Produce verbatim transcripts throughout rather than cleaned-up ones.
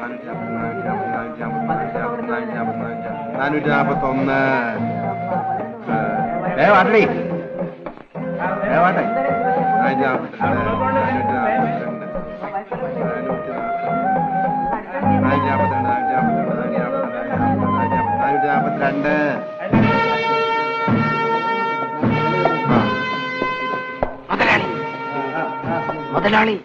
നാനൂറ്റി നാപ്പത്തൊന്ന് വേവാട്ടേ വേവാട്ടെ നാനൂറ്റി നാപ്പത്തിരണ്ട് നാനൂറ്റി നാപ്പത്തിരണ്ട് നാനൂറ്റി നാപ്പത്തിരണ്ട് മുതലാളി മുതലാളി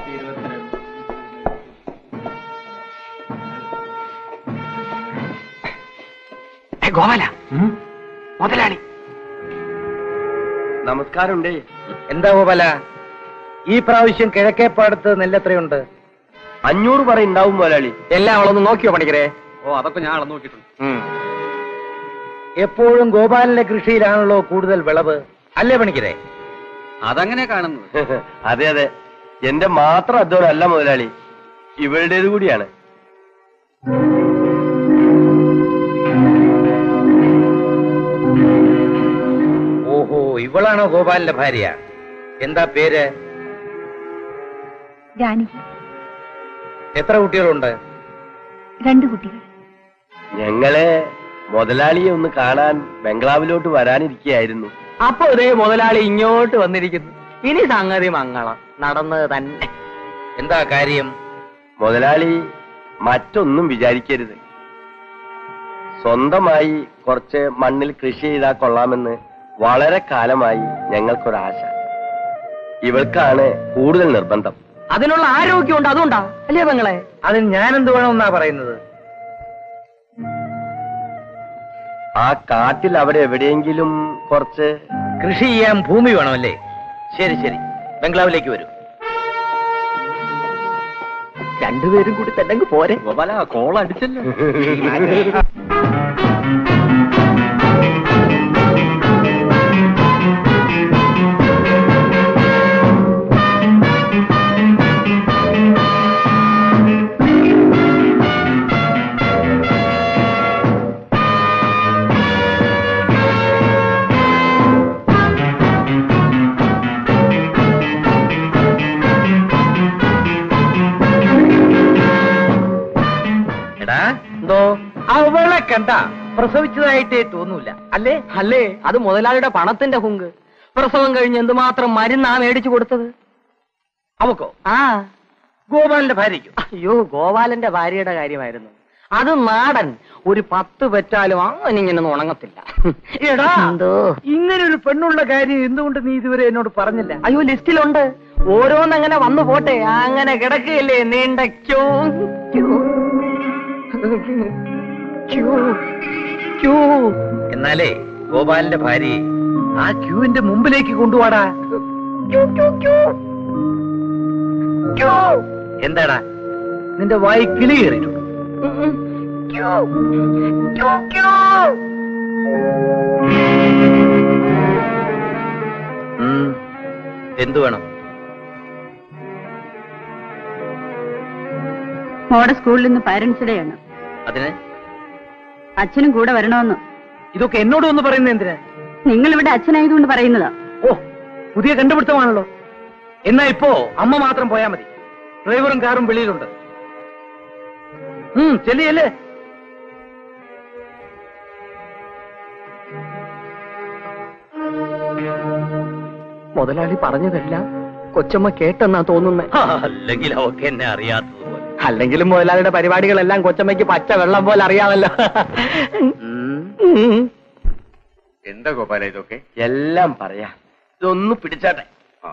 ഗോപാല മുതലാളി നമസ്കാരമുണ്ടേ. എന്താ ഗോപാല ഈ പ്രാവശ്യം കിഴക്കേപ്പാടത്ത് നെല്ലെത്രയുണ്ട്? അഞ്ഞൂറ് പറ ഉണ്ടാവും മുതലാളി. എല്ലാം അവളൊന്ന് നോക്കിയോ പണിക്കരെ? ഓ അതൊക്കെ ഞാൻ അളന്ന് നോക്കിയിട്ടുണ്ട്. എപ്പോഴും ഗോപാലിന്റെ കൃഷിയിലാണല്ലോ കൂടുതൽ വിളവ്, അല്ലേ പണിക്കരെ? അതങ്ങനെ കാണുന്നത്. അതെ അതെ, എന്റെ മാത്രം അധ്വാനം അല്ല മുതലാളി, ഇവരുടേത് കൂടിയാണ്. ഓഹോ, ഇവളാണോ ഗോപാലിന്റെ ഭാര്യ? എന്താ പേര്? ജാനകി. എത്ര കുട്ടികളുണ്ട്? രണ്ടു കുട്ടികൾ. ഞങ്ങളെ മുതലാളിയെ ഒന്ന് കാണാൻ ബംഗ്ലാവിലോട്ട് വരാനിരിക്കുകയായിരുന്നു. അപ്പൊ ഇതേ മുതലാളി ഇങ്ങോട്ട് വന്നിരിക്കുന്നു. ഇനി സംഗതി മംഗളം നടന്നത് തന്നെ. എന്താ കാര്യം? മുതലാളി മറ്റൊന്നും വിചാരിക്കരുത്. സ്വന്തമായി കുറച്ച് മണ്ണിൽ കൃഷി ചെയ്താൽ കൊള്ളാമെന്ന് വളരെ കാലമായി ഞങ്ങൾക്കൊരാശ. ഇവൾക്കാണ് കൂടുതൽ നിർബന്ധം. അതിനുള്ള ആരോഗ്യമുണ്ട്, അതുകൊണ്ടാ അല്ലേ പെങ്ങളെ? അതിന് ഞാൻ എന്ത് വേണമെന്നാ പറയുന്നത്? ആ കാട്ടിൽ അവിടെ എവിടെയെങ്കിലും കുറച്ച് കൃഷി ചെയ്യാൻ ഭൂമി വേണമല്ലേ? ശരി ശരി, ബംഗ്ലാവിലേക്ക് വരൂ. രണ്ടുപേരും കൂടി തന്നെ പോരെ. ഗോപാല കോൾ അടിച്ചല്ലോ. എന്തോ അവളെ കണ്ട പ്രസവിച്ചതായിട്ടേ തോന്നൂല, അല്ലേ? അല്ലേ, അത് മുതലാളിയുടെ പണത്തിന്റെ ഹുങ്ക്. പ്രസവം കഴിഞ്ഞ് എന്തുമാത്രം മരുന്നാ മേടിച്ചു കൊടുത്തത് അവക്കോ? ആ, ഗോപാലന്റെ ഭാര്യയ്ക്കും. അയ്യോ, ഗോപാലന്റെ ഭാര്യയുടെ കാര്യമായിരുന്നു അത്. നാടൻ ഒരു പത്ത് പെറ്റാലും അങ്ങനെ ഇങ്ങനെ ഉണങ്ങത്തില്ല. എടാ, ഇങ്ങനൊരു പെണ്ണുള്ള കാര്യം എന്തുകൊണ്ട് നീ ഇതുവരെ എന്നോട് പറഞ്ഞില്ല? അയ്യോ, ലിസ്റ്റിലുണ്ട്. ഓരോന്നങ്ങനെ വന്നു പോട്ടെ, അങ്ങനെ കിടക്കുകയല്ലേ നീണ്ട ക്യൂ ക്യൂ ക്യൂ ക്യൂ. എന്നാലേ ഗോപാലിന്റെ ഭാര്യയെ ആ ക്യൂവിന്റെ മുമ്പിലേക്ക് കൊണ്ടുപോടാ. എന്താടാ നിന്റെ വായി കിളി കയറിയിട്ടുണ്ട്? എന്തു വേണം? മോടെ സ്കൂളിൽ നിന്ന് പാരന്റ്സ് ഡേ ആണ്. അതിന് അച്ഛനും കൂടെ വരണമെന്ന്. ഇതൊക്കെ എന്നോട് ഒന്ന് പറയുന്നത് എന്തിനാ? നിങ്ങൾ ഇവിടെ അച്ഛനായതുകൊണ്ട് പറയുന്നതാ. ഓ, പുതിയ കണ്ടുപിടുത്തമാണല്ലോ. എന്നാ ഇപ്പോ അമ്മ മാത്രം പോയാ മതി. ഡ്രൈവറും കാറും വെളിയിലുണ്ട്. ഉം ചെല്ലിയല്ലേ. മുതലാളി പറഞ്ഞതെല്ലാം കൊച്ചമ്മ കേട്ടെന്നാ തോന്നുന്നേ. അല്ലെങ്കിൽ അവക്ക് എന്നെ അറിയാത്തതുപോലെ. അല്ലെങ്കിലും മുതലാളിയുടെ പരിപാടികളെല്ലാം കൊച്ചമ്മയ്ക്ക് പച്ച വെള്ളം പോലെ അറിയാമല്ലോ. എന്താ ഗോപാല ഇതൊക്കെ? എല്ലാം പറയാ. ഇതൊന്ന് പിടിച്ചാട്ടെ.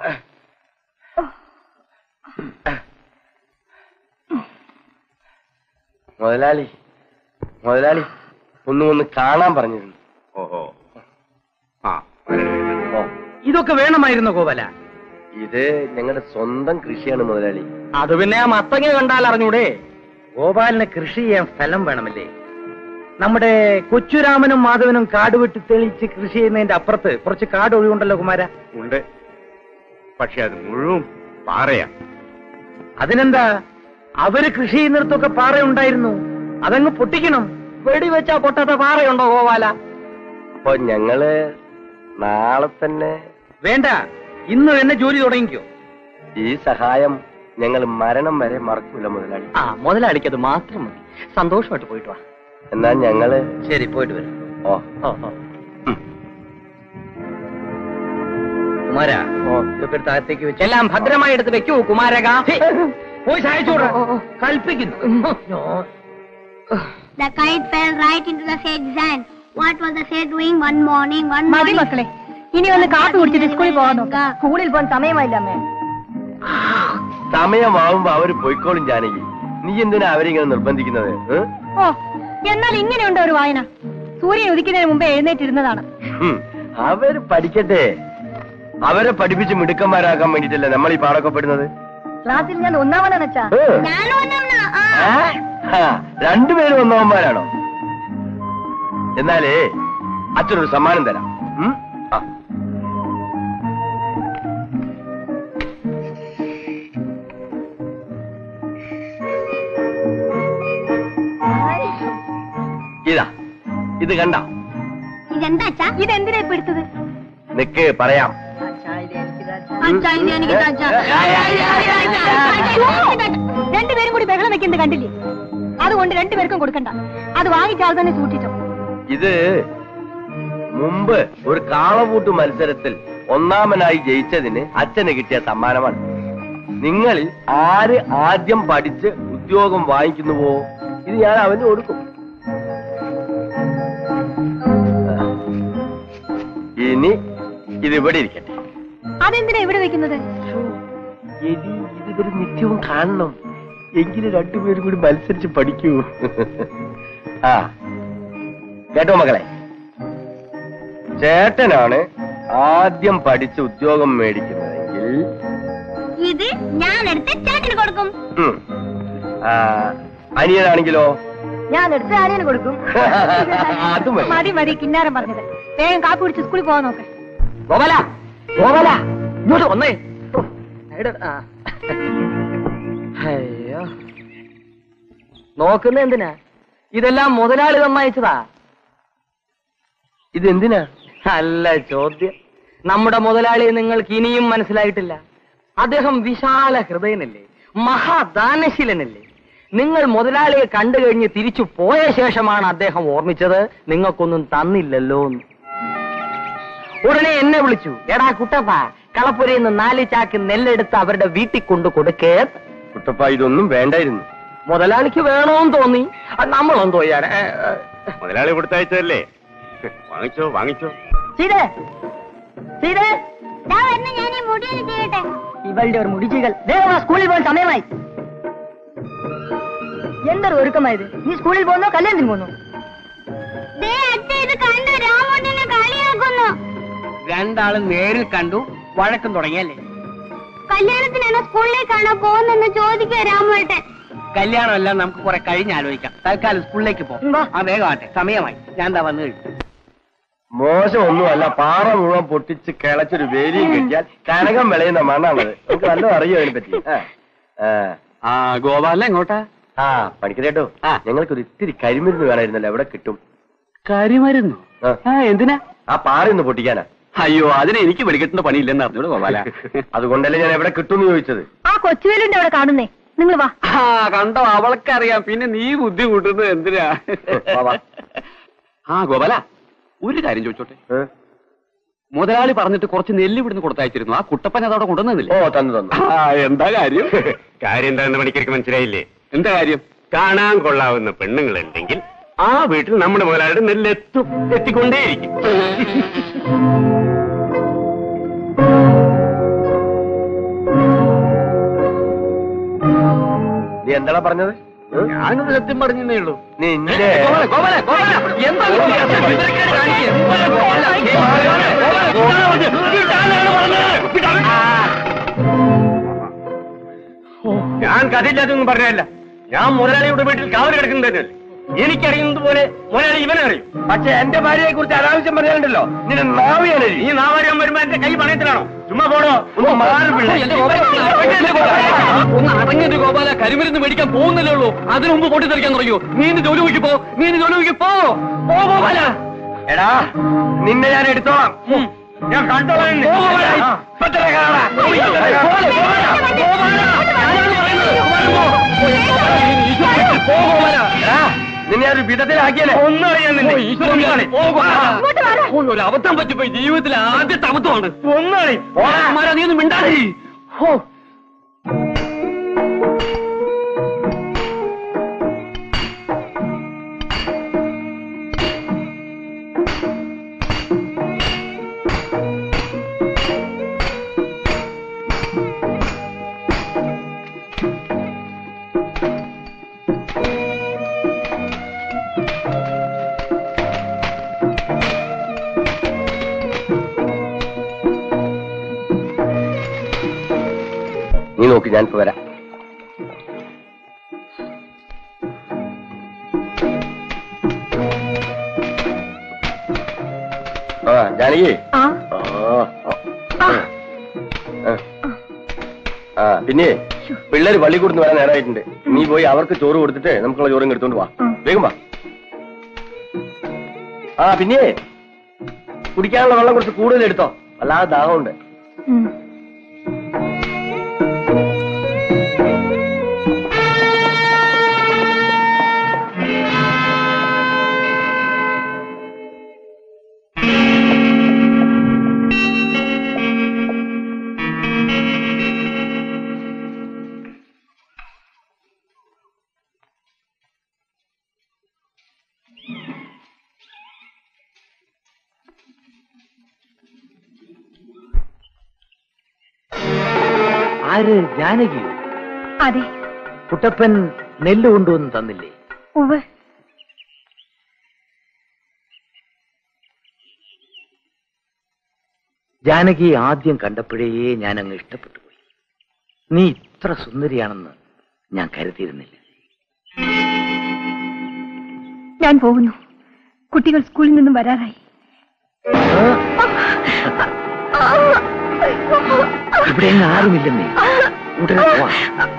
മുതലാളി മുതലാളി ഒന്നും ഒന്ന് കാണാൻ പറഞ്ഞിരുന്നു. ഓഹോ, ആ ഇതൊക്കെ വേണമായിരുന്നു ഗോപാല. ഇത് ഞങ്ങളുടെ സ്വന്തം കൃഷിയാണ് മുതലാളി. അത് പിന്നെ ആ മത്തങ്ങ കണ്ടാൽ അറിഞ്ഞൂടെ? ഗോപാലിന് കൃഷി ചെയ്യാൻ സ്ഥലം വേണമല്ലേ? നമ്മുടെ കൊച്ചുരാമനും മാധവനും കാട് വെട്ടി തെളിച്ച് കൃഷി ചെയ്യുന്നതിന്റെ അപ്പുറത്ത് കുറച്ച് കാട് ഒഴിവുണ്ടല്ലോ കുമാര? ഉണ്ട്, പക്ഷെ അത് മുഴുവൻ പാറയാ. അതിനെന്താ, അവര് കൃഷി ചെയ്യുന്നിടത്തൊക്കെ പാറ ഉണ്ടായിരുന്നു. അതങ്ങ് പൊട്ടിക്കണം. വെടിവെച്ചാ പൊട്ടാത്ത പാറയുണ്ടോ ഗോപാല? അപ്പൊ ഞങ്ങള് നാളെ തന്നെ. വേണ്ട, ഇന്ന് തന്നെ ജോലി തുടങ്ങിക്കോ. ഈ സഹായം ഞങ്ങൾ മരണം വരെ മറക്കൂല മുതലാളി. ആ മുതലാളിക്ക് അത് മാത്രം മതി. സന്തോഷമായിട്ട് പോയിട്ട് വാ. എന്നാ ഞങ്ങള് ശരി, പോയിട്ട് വരും. ഓ ഓ ഓ കുമാര, ഓ ഇതൊക്കെ താഴത്തേക്ക് വെച്ച് എല്ലാം ഭദ്രമായി എടുത്ത് വെക്കൂ കുമാരക. പോയി സഹായിച്ചോടാ. കൽപ്പിക്കുന്നു. The kite fell right into the sage's hand. What was the sage doing one morning? One മതി morning. മക്കളെ, ഇനി ഒന്ന് കാപ്പി കുടിച്ചിട്ട് സ്കൂളിൽ പോകാൻ നോക്കാം. സ്കൂളിൽ പോകാൻ സമയമായില്ല അമ്മേ. സമയമാവുമ്പോ അവര് പോയിക്കോളും ജാനകി. നീ എന്തിനാ അവരിങ്ങനെ നിർബന്ധിക്കുന്നത്? ഏ? ഓ, എന്നാൽ ഇങ്ങനെയുണ്ട് ഒരു വായന. സൂര്യൻ ഉദിക്കുന്നതിന് മുമ്പേ എഴുന്നേറ്റിരുന്നതാണ്. ഉം, അവര് പഠിക്കട്ടെ. അവരെ പഠിപ്പിച്ച് മിടുക്കന്മാരാക്കാൻ വേണ്ടിട്ടല്ലേ നമ്മൾ ഈ പാടൊക്കെ പെടുന്നത്. ക്ലാസ്സിൽ ഞാൻ ഒന്നാമനാണ് അച്ഛാ. ഞാനും ഒന്നാമനാ. ആ. രണ്ടുപേരും ഒന്നാമന്മാരാണോ? എന്നാലേ അച്ഛനൊരു സമ്മാനം തരാം. ഉം? ആ. ഇതാ, ഇത് കണ്ട. ഇതെന്താ അച്ഛാ? ഇതെന്തിനാ ഇപ്പൊ എടുത്തത്? നിക്ക് പറയാം. അച്ഛാ, ഇത് എനിക്ക് താ അച്ഛാ. രണ്ടുപേരും കൂടി ബഹളം വെക്കുന്നത് കണ്ടില്ലേ? അതുകൊണ്ട് രണ്ടുപേർക്കും കൊടുക്കണ്ട. അത് വാങ്ങിച്ചാൽ തന്നെ സൂക്ഷിച്ചോ. ഇത് മുമ്പ് ഒരു കാളപൂട്ട് മത്സരത്തിൽ ഒന്നാമനായി ജയിച്ചതിന് അച്ഛന് കിട്ടിയ സമ്മാനമാണ്. നിങ്ങളിൽ ആര് ആദ്യം പഠിച്ച് ഉദ്യോഗം വാങ്ങിക്കുന്നുവോ ഇത് ഞാൻ അവന് കൊടുക്കും. ഇനി ഇത് ഇവിടെ ഇരിക്കട്ടെ. അതെന്തിനാ ഇവിടെ വെക്കുന്നത്? ഇനി ഇതിവര് നിത്യവും കാണണം. എങ്കിലും രണ്ടുപേരും കൂടി മത്സരിച്ച് പഠിക്കൂ. ആ കേട്ടോ മക്കളെ, ചേട്ടനാണ് ആദ്യം പഠിച്ച് ഉദ്യോഗം മേടിക്കുന്നതെങ്കിൽ ഇത് ഞാൻ എടുത്ത് ചേട്ടന് കൊടുക്കും. ഉം, ആ, അനിയനാണെങ്കിലോ? ഞാൻ എടുത്ത് ആരെയാണ് കൊടുക്കും. അത് മതി. മതി മതി കിന്നാരം പറഞ്ഞത്. വേഗം കാപ്പി കുടിച്ച് സ്കൂളിൽ പോകാൻ നോക്ക്. ഗോപാല, ഗോപാല, ഇങ്ങോട്ട് വന്നേ. ഓ, എടാ, ആ. അയ്യോ, നോക്കുന്ന എന്തിനാ? ഇതെല്ലാം മുതലാളി തന്നയച്ചതാ. ഇതെന്തിനാ? നല്ല ചോദ്യം. നമ്മുടെ മുതലാളിയെ നിങ്ങൾക്ക് ഇനിയും മനസ്സിലായിട്ടില്ല. അദ്ദേഹം വിശാല ഹൃദയനല്ലേ, മഹാദാനശീലനല്ലേ. നിങ്ങൾ മുതലാളിയെ കണ്ടു കഴിഞ്ഞ് തിരിച്ചു പോയ ശേഷമാണ് അദ്ദേഹം ഓർമ്മിച്ചത് നിങ്ങൾക്കൊന്നും തന്നില്ലല്ലോ എന്ന്. ഉടനെ എന്നെ വിളിച്ചു, എടാ കുട്ടപ്പ, കളപ്പുരയിൽ നിന്ന് നാല് ചാക്ക് നെല്ലെടുത്ത് അവരുടെ വീട്ടിൽ കൊണ്ട് കൊടുക്കേ. കുട്ടപ്പ, ഇതൊന്നും വേണ്ടായിരുന്നു. മുതലാളിക്ക് വേണോന്ന് തോന്നി. അത് നമ്മളെന്തോ ചെയ്യാൻ. മുതലാളി കൊടുത്തയച്ചതല്ലേ, വാങ്ങിച്ചോ വാങ്ങിച്ചോ. സീതേ, സീതേ, ദാ വരുന്നു, ഞാൻ ഈ മുടിയൊന്ന് ചെയ്യട്ടെ. ഇവളുടെ ഒരു മുടിച്ചികൾ. വേഗം വാ, സ്കൂളിൽ പോകാൻ സമയമായി. എന്തൊരു ഒരുക്കമായത്. നീ സ്കൂളിൽ പോകുന്നോ കല്യാണത്തിന് പോകുന്നു? ദേ അച്ഛ, ഇത് കണ്ടു, രാമോട്ടിനെ കളിയാക്കുന്നു. രണ്ടാളും നേരിൽ കണ്ടു, വഴക്കം തുടങ്ങിയല്ലേ? കല്യാണത്തിനാണോ സ്കൂളിലേക്കാണോ പോകുന്നെന്ന് ചോദിക്കുക രാമോട്ടെ. കല്യാണമെല്ലാം നമുക്ക് കുറെ കഴിഞ്ഞ് ആലോചിക്കാം. തൽക്കാലം സ്കൂളിലേക്ക് പോകും. ആ വേഗം ആട്ടെ, സമയമായി. ഞാൻ എന്താ വന്നു കഴിഞ്ഞു. മോശമൊന്നുമല്ല, പാറ മുഴുവൻ പൊട്ടിച്ച് കിളച്ചൊരു വേലിയും കെട്ടിയാൽ കനകം വിളയുന്ന മണ്ണാണത്. നമുക്ക് നല്ലത് അറിയോ അതിനെ പറ്റി. ആ ഗോപാല എങ്ങോട്ടാ? ആ പണിക്കരേട്ടോ, ഞങ്ങൾക്കൊരു ഇത്തിരി കരിമരുന്ന് വേണമായിരുന്നല്ലോ, എവിടെ കിട്ടും? കരിമരുന്നു? ആ. എന്തിനാ? ആ പാറയൊന്ന് പൊട്ടിക്കാനാ. അയ്യോ, അതിന് എനിക്ക് വെടിക്കെട്ടുന്ന പണിയില്ലെന്ന് അറിഞ്ഞൂടെ ഗോപാല. അതുകൊണ്ടല്ലേ ഞാൻ എവിടെ കിട്ടും എന്ന് ചോദിച്ചത്. ആ കൊച്ചുവേലുണ്ട് അവിടെ കാണുന്നേ. നിങ്ങൾ വാ. ആ കണ്ടോ, അവൾക്കറിയാം. പിന്നെ നീ ബുദ്ധി കൂട്ടുന്നത് എന്തിനാ? വാ, വാ. ആ ഗോപാല, ഒരു കാര്യം ചോദിച്ചോട്ടെ. ഏ? മുതലാളി പറഞ്ഞിട്ട് കുറച്ച് നെല്ല് ഇവിടുന്ന് കൊടുത്തയച്ചിരുന്നു. ആ കുട്ടപ്പൻ അതവിടെ കൊണ്ടുവന്നില്ലേ? ഓ, തന്നു തന്നു. ആ എന്താ കാര്യം? കാര്യം എന്താണെന്ന് പണിക്കർക്ക് മനസ്സിലായില്ലേ? എന്താ കാര്യം? കാണാൻ കൊള്ളാവുന്ന പെണ്ണുങ്ങളുണ്ടെങ്കിൽ ആ വീട്ടിൽ നമ്മുടെ മുതലാളിയുടെ നെല്ലെത്തും, എത്തിക്കൊണ്ടേയിരിക്കും. നീ എന്താ പറഞ്ഞത്? ഞാനൊരു സത്യം പറഞ്ഞേ ഉള്ളൂ. നിന്നെ ഞാൻ കഥയില്ലാത്തൊന്നും പറഞ്ഞല്ല. ഞാൻ മുതലാളിയുടെ വീട്ടിൽ കാവൽ കിടക്കുന്നതല്ലേ. എനിക്കറിയുന്നത് പോലെ മുതലാളി ഇവനെ അറിയും. പക്ഷെ എന്റെ ഭാര്യയെ കുറിച്ച് അനാവശ്യം പറഞ്ഞാലുണ്ടല്ലോ നിന്നെ നാവിയാണ്. ഈ നാവാരിയാൻ വരുമ്പോ എന്റെ കൈ പണയത്തിലാണോ? ചുമ്മാ പോടോ. ഒന്ന് മാറി പിള്ളേ. ഒന്ന് അടങ്ങിട്ട് ഗോപാല, കരിമരുന്ന് മേടിക്കാൻ പോകുന്നില്ലേ ഉള്ളൂ. അതിനു മുമ്പ് പൊട്ടിത്തെറിക്കാൻ തുടങ്ങിയോ? നീ ഇന്ന് ജോലി നോക്കി പോ, നീ ഇന്ന് ജോലി നോക്കി പോ. പോ ഗോപാല. എടാ, നിന്നെ ഞാൻ എടുത്തോളാം. ഞാൻ കണ്ടോളാം. നിന്നെ ഒരു വിധത്തിലാക്കിയാലേ ഒന്നറിയാൻ ഒരു അബദ്ധം പറ്റിപ്പോയി. ജീവിതത്തിൽ ആദ്യത്തെ അബദ്ധമാണ്. ഒന്നറി നീ ഒന്നും മിണ്ടാതി. നീ നോക്ക്, ഞാനിപ്പോ വരാം. ആ ജാനകി. ആ ആ പിന്നെ പിള്ളേര് പള്ളി കൊടുത്ത് വരാൻ നേരമായിട്ടുണ്ട്. നീ പോയി അവർക്ക് ചോറ് കൊടുത്തിട്ട് നമുക്കുള്ള ചോറും എടുത്തോണ്ട് വാ. വേഗം വാ. ആ പിന്നെ കുടിക്കാനുള്ള വെള്ളം കുറച്ച് കൂടുതൽ എടുത്തോ, അല്ലാതെ ദാഹമുണ്ട്. ആര്? ജാനകിയോ? അതെ. കുട്ടപ്പൻ നെല്ല് കൊണ്ടുവന്ന് തന്നില്ലേ? ഉവ്വ്. ജാനകി ആദ്യം കണ്ടപ്പോഴേ ഞാൻ അങ്ങ് ഇഷ്ടപ്പെട്ടു പോയി. നീ ഇത്ര സുന്ദരിയാണെന്ന് ഞാൻ കരുതിയിരുന്നില്ല. ഞാൻ പോകുന്നു. കുട്ടികൾ സ്കൂളിൽ നിന്നും വരാറായി. ഇവിടെ എങ്ങ് ആരുമില്ലെന്നേ. ഉടനെ പോവാം.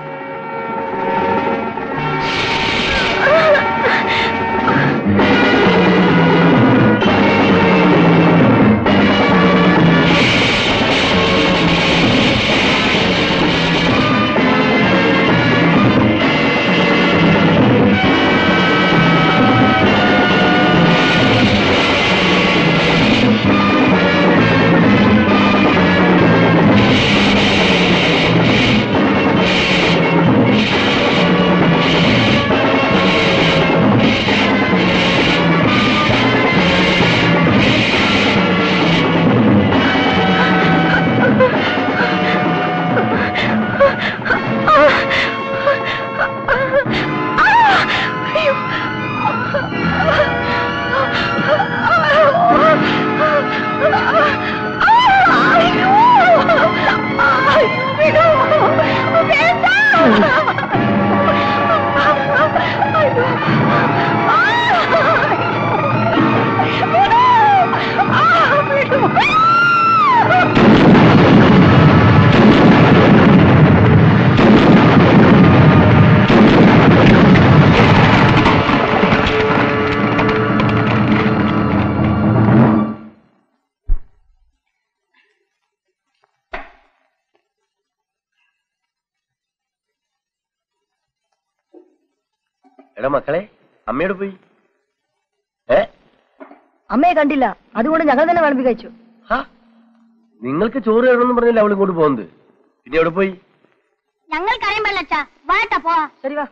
എടാ മക്കളെ, അമ്മയോട് പോയി. ഏ അമ്മയെ കണ്ടില്ല, അതുകൊണ്ട് ഞങ്ങൾ തന്നെ വിളമ്പി കഴിച്ചു. നിങ്ങൾക്ക് ചോറ് തരണമെന്ന് പറഞ്ഞില്ല അവൾ ഇങ്ങോട്ട് പോകുന്നത്. പിന്നെ എവിടെ പോയി? ഞങ്ങൾക്കറിയാൻ പാടില്ല. വാട്ടാ പോ. ശരി വാ.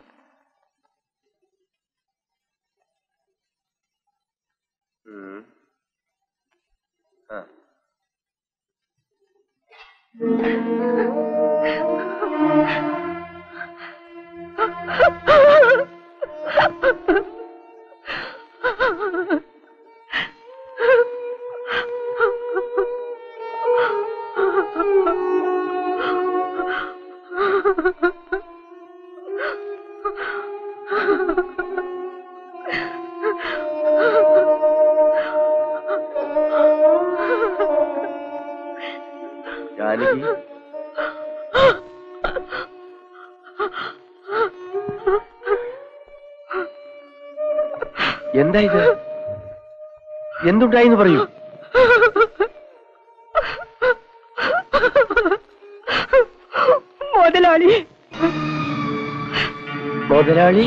ജാനകി, എന്താ ഇത്? എന്തുണ്ടായിന്ന് പറയൂ. മുതലാളി. മുതലാളി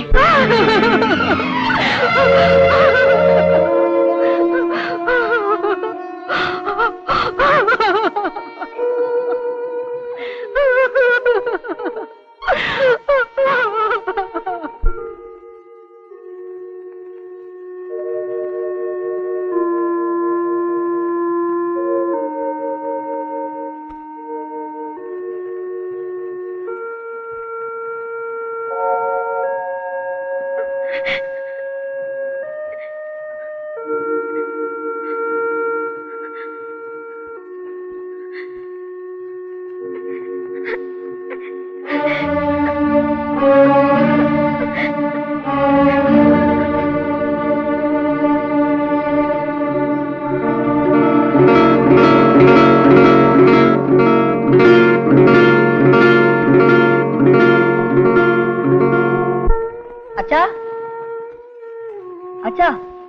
അച്ഛാ, അച്ഛാ,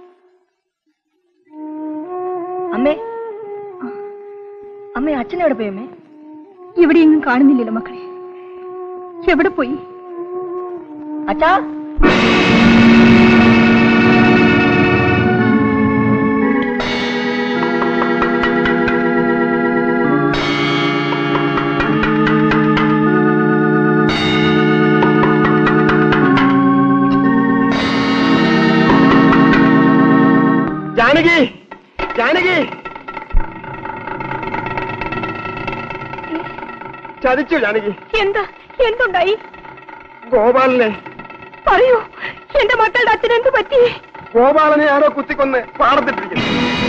അമ്മേ, അമ്മേ, അച്ഛൻ എവിടെ പോയി അമ്മേ? ഇവിടെയെങ്ങും കാണുന്നില്ലല്ലോ മക്കളെ. എവിടെ പോയി? അച്ഛാ, ജാനകി, ജാനകി, ചതിച്ചു ജാനകി. എന്താ എന്തുണ്ടായി? ഗോപാലനെ. പറയൂ, എന്റെ മക്കളുടെ അച്ഛൻ എന്ത് പറ്റി? ഗോപാലനെ ആരോ കുത്തിക്കൊന്ന് പാടത്തിട്ടിരിക്കുന്നു.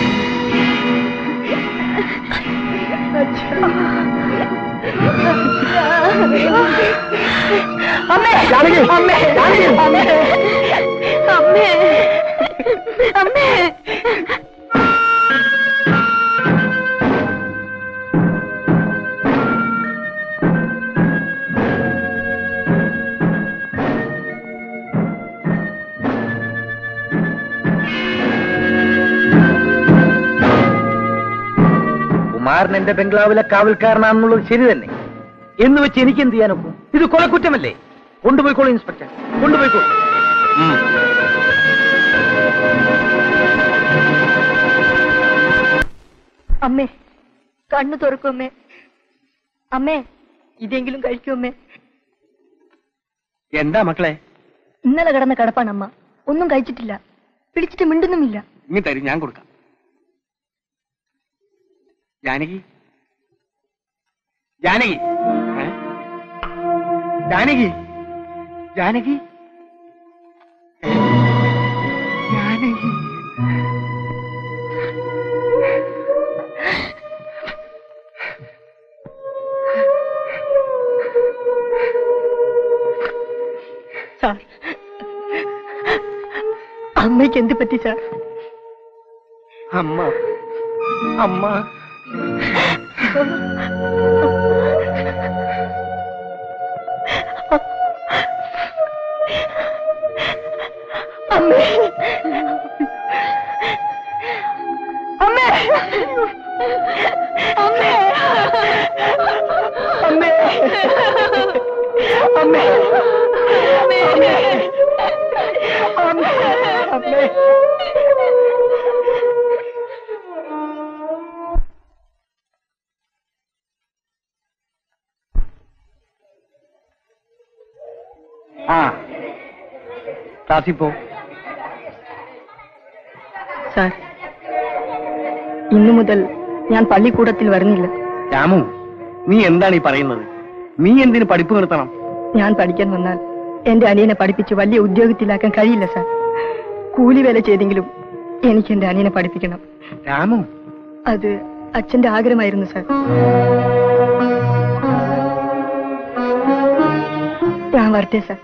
അമ്മേ, ജാനകി, അമ്മേ, ജാനകി. അമ്മേ, അമ്മേ, അമ്മേ. കുമാരൻ എന്റെ ബംഗ്ലാവിലെ കാവൽക്കാരനാണെന്നുള്ളത് ശരി തന്നെ. എന്ന് വെച്ച് എനിക്ക് എന്ത് ചെയ്യാനൊക്കും? ഇത് കൊലക്കുറ്റമല്ലേ? കൊണ്ടുപോയിക്കോളൂ ഇൻസ്പെക്ടർ, കൊണ്ടുപോയിക്കോളൂ. അമ്മേ, കണ്ണു തുറക്കും അമ്മേ. അമ്മേ, ഇതെങ്കിലും കഴിക്കും അമ്മേ. എന്താ മക്കളെ? ഇന്നലെ കിടന്ന കിടപ്പാണ് അമ്മ. ഒന്നും കഴിച്ചിട്ടില്ല, പിടിച്ചിട്ട് മിണ്ടുന്നുമില്ല. ഇനി തരും, ഞാൻ കൊടുക്കാം. ജാനകി, ജാനകി, ഏ? ജാനകി, ജാനകി, ഏ? ജാനകി. സാർ, അമ്മയ്ക്ക് എന്ത് പറ്റി സാർ? അമ്മ, അമ്മ, അമ്മേ, അമ്മേ, അമ്മേ, അമ്മേ, അമ്മേ, അമ്മേ, അമ്മേ. ആ ക്ലാസ്സിൽ പോ. സാർ, ഇന്നു മുതൽ ഞാൻ പള്ളിക്കൂടത്തിൽ വരുന്നില്ല. രാമു, നീ എന്താണ് ഈ പറയുന്നത്? നീ എന്തിന് പഠിപ്പ് നിർത്തണം? ഞാൻ പഠിക്കാൻ വന്നാൽ എന്റെ അനിയനെ പഠിപ്പിച്ച് വലിയ ഉദ്യോഗത്തിലാക്കാൻ കഴിയില്ല സാർ. കൂലി വേല ചെയ്തെങ്കിലും എനിക്ക് എന്റെ അനിയനെ പഠിപ്പിക്കണം. രാമു, അത് അച്ഛന്റെ ആഗ്രഹമായിരുന്നു സാർ. ഞാൻ വരട്ടെ സാർ.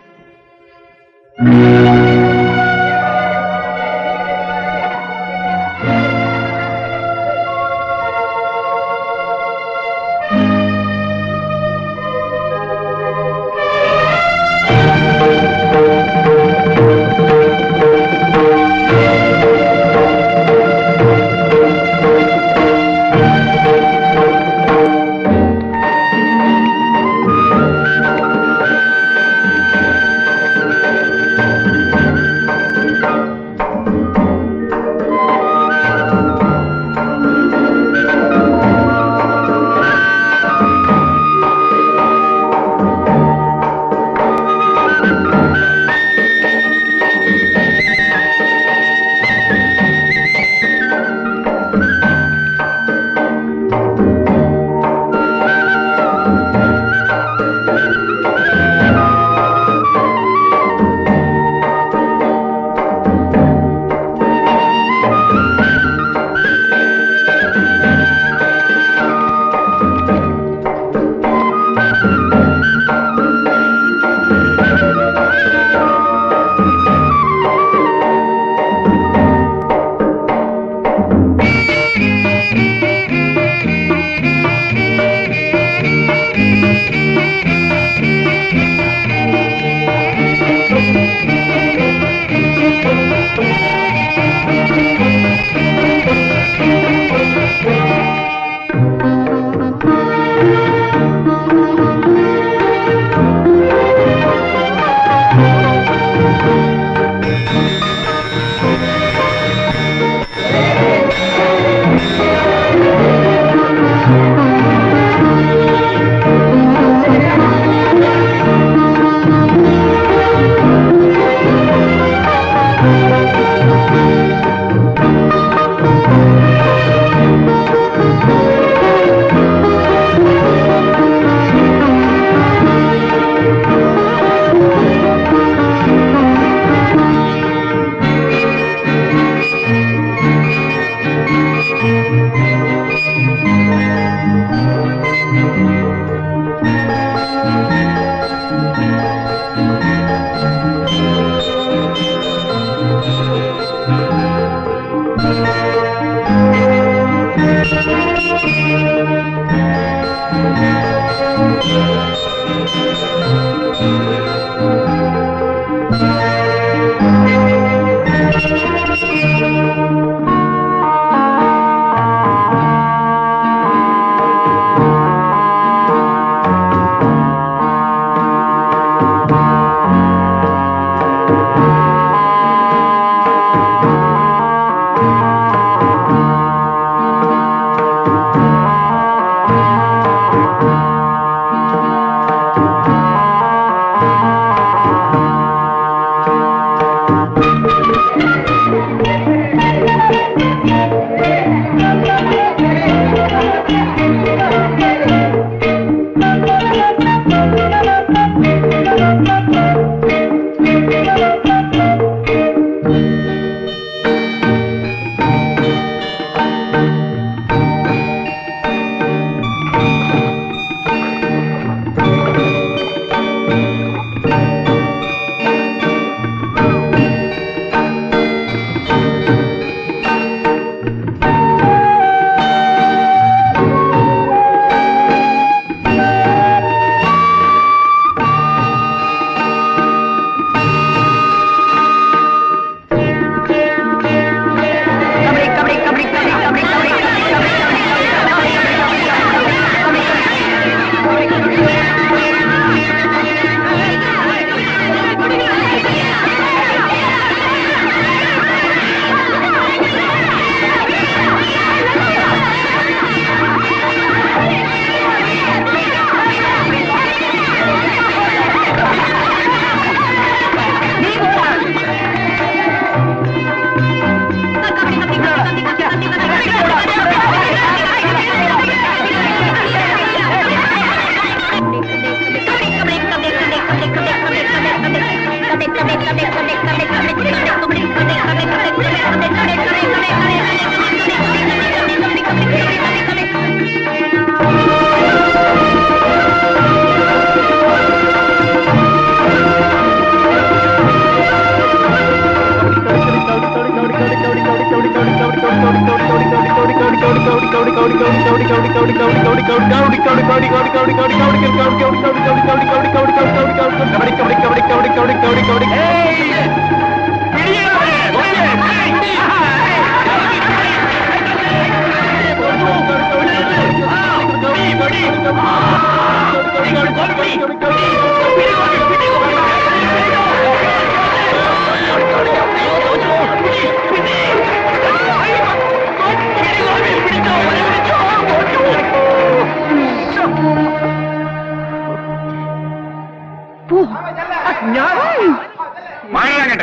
മാറാകട്ടെ.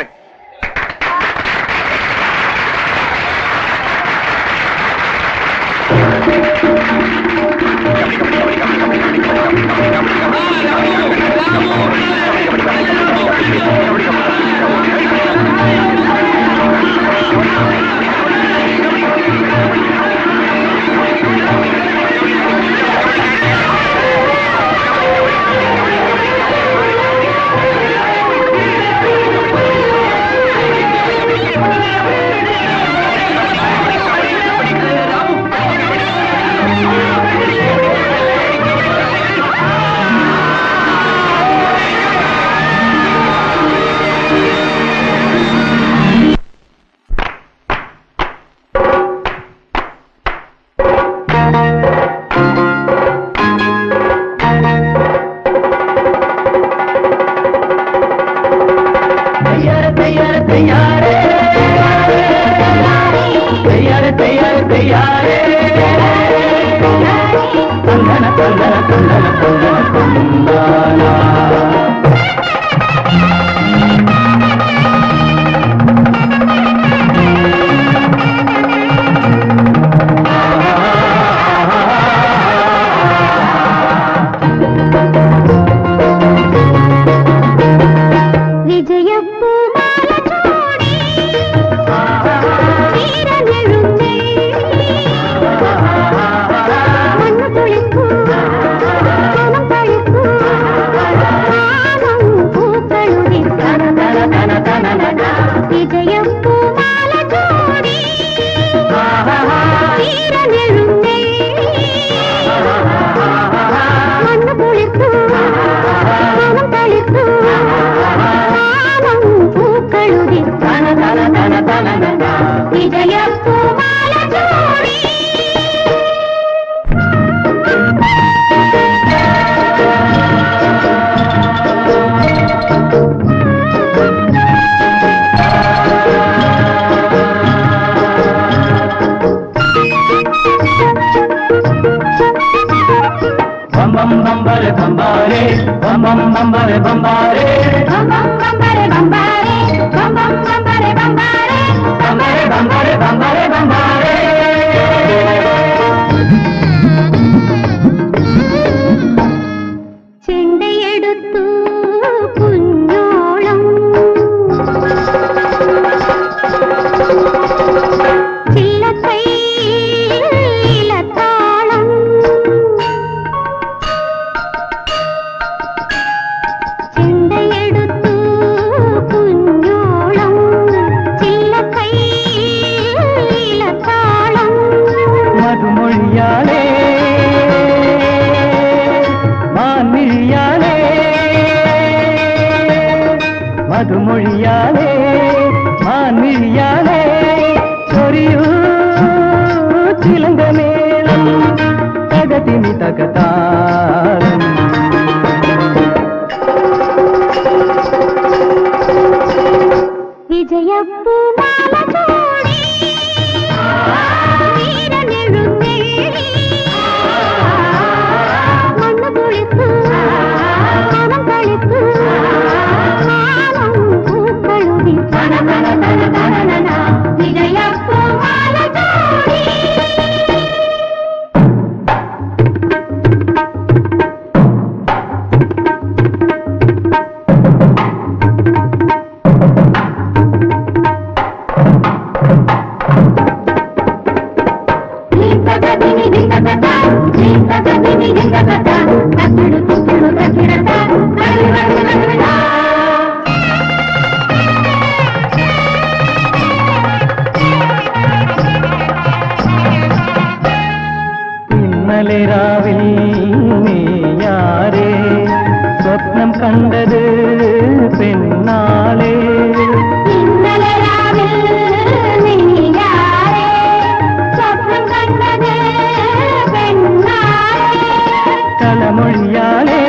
ഇന്നലെ രാവിൽ നീയാരേ സ്വപ്നം കണ്ടത് പെണ്ണാളെ ഇന്നലെ രാവിൽ നീയാരേ സ്വപ്നം കണ്ടത് പെണ്ണാളെ കളമൊഴിയാളെ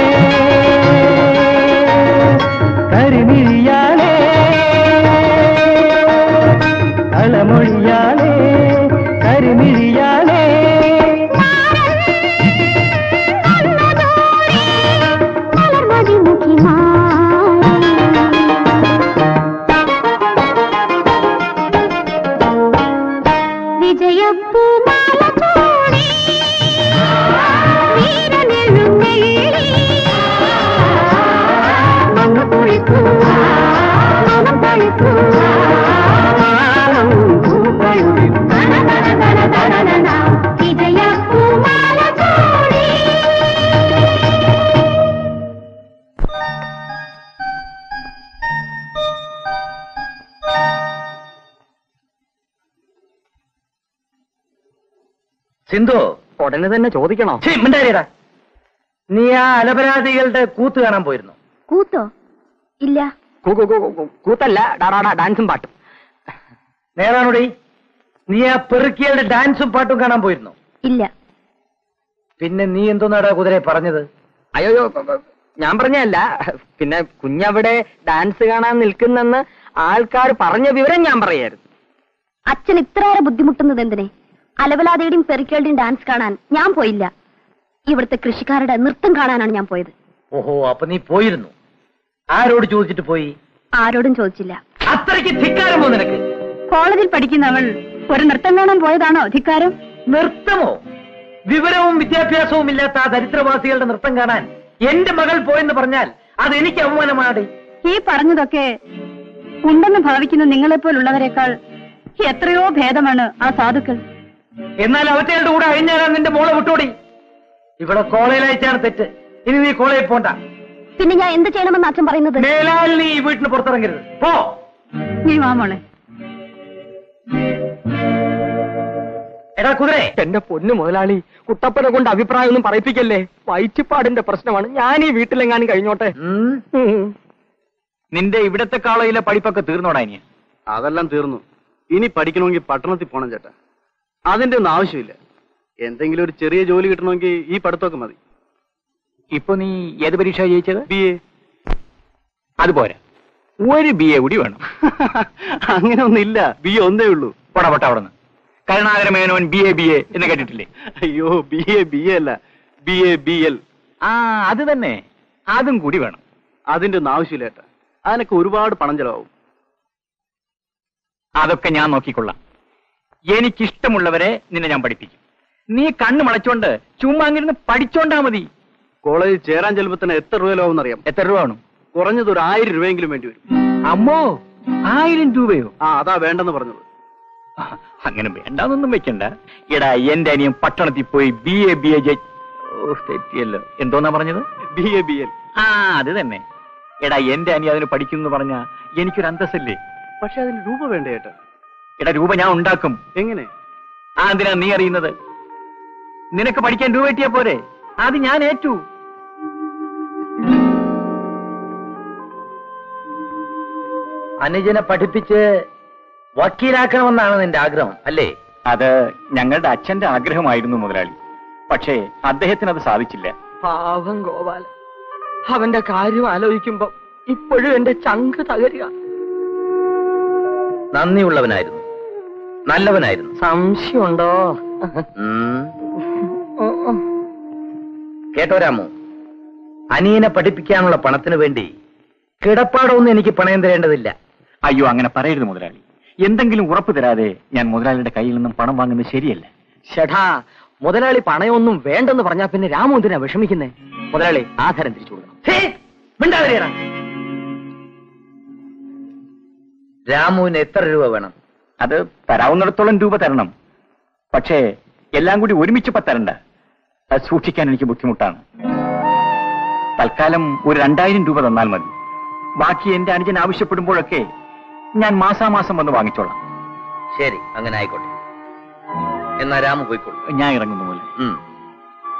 കരിമിഴിയാളെ കളമൊഴിയാളെ കരിമിഴിയാളെ സിന്ധു ഉടനെ തന്നെ ചോദിക്കണോ? മിണ്ടാരിയടാ. നീ ആ അലപരാധികളുടെ കൂത്ത് കാണാൻ പോയിരുന്നു? കൂത്തോ? ഇല്ല. കൂത്തല്ല, ഡാടാ ഡാൻസും പാട്ടും. നേരാണോടി? നീ ആ പെറുക്കികളുടെ ഡാൻസും പാട്ടും കാണാൻ പോയിരുന്നു? ഇല്ല. പിന്നെ നീ എന്തോന്നാടാ കുതിരെ പറഞ്ഞത്? അയ്യോ, ഞാൻ പറഞ്ഞല്ല. പിന്നെ കുഞ്ഞവിടെ ഡാൻസ് കാണാൻ നിൽക്കുന്നെന്ന് ആൾക്കാർ പറഞ്ഞ വിവരം ഞാൻ പറയായിരുന്നു. അച്ഛൻ ഇത്രയേറെ ബുദ്ധിമുട്ടുന്നത് എന്തിനെ? അലവലാതയുടെയും പെറിക്കളുടെയും ഡാൻസ് കാണാൻ ഞാൻ പോയില്ല. ഇവിടുത്തെ കൃഷിക്കാരുടെ നൃത്തം കാണാനാണ് ഞാൻ പോയത്. ഓഹോ, അപ്പൊ നീ പോയിരുന്നു. ആരോട് ചോദിച്ചിട്ട് പോയി? ആരോടും ചോദിച്ചില്ല. അത്രയ്ക്ക് ധിക്കാരമോ നിനക്ക്? കോളേജിൽ പഠിക്കുന്നവൾ ഒരു നൃത്തം കാണാൻ പോയതാണോ ധിക്കാരം? നൃത്തമോ? വിവരവും വിദ്യാഭ്യാസവും ഇല്ലാത്ത ആ ദരിദ്രവാസികളുടെ നൃത്തം കാണാൻ എന്റെ മകൾ പോയെന്ന് പറഞ്ഞാൽ അത് എനിക്ക് അവമാനമാണ്. ഈ പറഞ്ഞതൊക്കെ ഉണ്ടെന്ന് ഭാവിക്കുന്ന നിങ്ങളെപ്പോലുള്ളവരെക്കാൾ എത്രയോ ഭേദമാണ് ആ സാധുക്കൾ. എന്നാൽ അവറ്റകളുടെ കൂടെ അഴിഞ്ഞാരാൻ നിന്റെ മോളെ വിട്ടോടി. ഇവിടെ കോളേജിൽ അയച്ചാണ് തെറ്റ്. ഇനി നീ കോളേജിൽ പോണ്ട. പിന്നെ ഞാൻ എന്ത് ചെയ്യണമെന്ന് അച്ഛൻ പറയുന്നത്? മേലാൽ നീ ഈ വീട്ടിന് പുറത്തിറങ്ങരുത്. പോ. നീ വാ മോളെ. എടാ കുതിരെ. എന്റെ പൊന്നു മുതലാളി, കുട്ടപ്പനെ കൊണ്ട് അഭിപ്രായം ഒന്നും പറയിപ്പിക്കല്ലേ. വയറ്റിപ്പാടിന്റെ പ്രശ്നമാണ്. ഞാൻ ഈ വീട്ടിലെങ്ങാനും കഴിഞ്ഞോട്ടെ. നിന്റെ ഇവിടത്തെ കോളേജിലെ പഠിപ്പൊക്കെ തീർന്നോടാ? ഇനി അതെല്ലാം തീർന്നു. ഇനി പഠിക്കണമെങ്കിൽ പട്ടണത്തിൽ പോണം ചേട്ടാ. അതിന്റെ ഒന്നും ആവശ്യമില്ല. എന്തെങ്കിലും ഒരു ചെറിയ ജോലി കിട്ടണമെങ്കിൽ ഈ പഠിത്തമൊക്കെ മതി. ഇപ്പൊ നീ ഏത് പരീക്ഷ ജയിച്ചത്? B A. അതുപോരാ, ഒരു ബി എ കൂടി വേണം. അങ്ങനെ ഒന്നില്ല, ബി എ ഒന്നേ ഉള്ളൂ. പോടാ പോട്ടെ അവിടെ നിന്ന്. Karunakara Menon B A B A എന്ന് കേട്ടിട്ടില്ലേ? അയ്യോ, ബി എ ബി എ അല്ല, ബി എ ബി എൽ. ആ, അത് തന്നെ, അതും കൂടി വേണം. അതിന്റെ ഒന്നും ആവശ്യമില്ല ചേട്ടാ. അതിനൊക്കെ ഒരുപാട് പണം ചെലവാകും. അതൊക്കെ ഞാൻ നോക്കിക്കൊള്ളാം. എനിക്കിഷ്ടമുള്ളവരെ നിന്നെ ഞാൻ പഠിപ്പിക്കും. നീ കണ്ണു മളച്ചോണ്ട് ചുമ്മാ അങ്ങിരുന്ന് പഠിച്ചോണ്ടാ മതി. കോളേജിൽ ചേരാൻ ചെല്ലുമ്പോ തന്നെ എത്ര രൂപയിലാവും അറിയാം? എത്ര രൂപ വേണം? കുറഞ്ഞത് ഒരു ആയിരം രൂപയെങ്കിലും വേണ്ടി വരും. അമ്മോ, ആയിരം രൂപയോ? ആ, അതാ വേണ്ടെന്ന് പറഞ്ഞത്. അങ്ങനെ വേണ്ടാന്നൊന്നും വെക്കണ്ട. എടാ, എന്റെ അനിയൻ പട്ടണത്തിൽ പോയി ബി എ ബി എ തെറ്റിയല്ലോ. എന്തോന്നാ പറഞ്ഞത്? B A B L. ആ, അത് തന്നെ. എടാ, എന്റെ അനിയൻ അതിന് പഠിക്കുന്നു പറഞ്ഞ എനിക്കൊരു അന്തസ്സല്ലേ? പക്ഷെ അതിന് രൂപ വേണ്ട ചേട്ടാ. എടാ, രൂപ ഞാൻ ഉണ്ടാക്കും. എങ്ങനെ? ആ, എന്തിനാ നീ അറിയുന്നത്? നിനക്ക് പഠിക്കാൻ രൂപ കിട്ടിയാ പോരെ? അത് ഞാൻ ഏറ്റു. അനുജനെ പഠിപ്പിച്ച് വക്കീലാക്കണമെന്നാണ് നിന്റെ ആഗ്രഹം അല്ലേ? അത് ഞങ്ങളുടെ അച്ഛന്റെ ആഗ്രഹമായിരുന്നു മുതലാളി. പക്ഷേ അദ്ദേഹത്തിന് അത് സാധിച്ചില്ല. പാവം ഗോപാല, അവന്റെ കാര്യം ആലോചിക്കുമ്പോ ഇപ്പോഴും എന്റെ ചങ്ക് തകരുക. നന്ദിയുള്ളവനായിരുന്നു, നല്ലവനായിരുന്നു. സംശയമുണ്ടോ? കേട്ടോ രാമു, അനിയനെ പഠിപ്പിക്കാനുള്ള പണത്തിന് വേണ്ടി കിടപ്പാടൊന്നും എനിക്ക് പണയം തരേണ്ടതില്ല. അയ്യോ, അങ്ങനെ പറയരുത് മുതലാളി. എന്തെങ്കിലും ഉറപ്പ് തരാതെ ഞാൻ മുതലാളിയുടെ കയ്യിൽ നിന്നും പണം വാങ്ങുന്നത് ശരിയല്ല. ഷഠാ, മുതലാളി പണയൊന്നും വേണ്ടെന്ന് പറഞ്ഞാ പിന്നെ രാമു എന്തിനാ വിഷമിക്കുന്നേ? മുതലാളി ആധാരം തിരിച്ചു കൊടുക്കണം. രാമുവിന് എത്ര രൂപ വേണം? അത് തരാവുന്നിടത്തോളം രൂപ തരണം. പക്ഷേ എല്ലാം കൂടി ഒരുമിച്ച് പത്തരണ്ട. അത് സൂക്ഷിക്കാൻ എനിക്ക് ബുദ്ധിമുട്ടാണ്. തൽക്കാലം ഒരു രണ്ടായിരം രൂപ തന്നാൽ മതി. ബാക്കി എന്റെ അനുജൻ ആവശ്യപ്പെടുമ്പോഴൊക്കെ ഞാൻ മാസാമാസം വന്ന് വാങ്ങിച്ചോളാം. ശരി, അങ്ങനെ ആയിക്കോട്ടെ. എന്നാ രാമു പോയിക്കോളൂ. ഞാൻ ഇറങ്ങുന്നു പോലെ.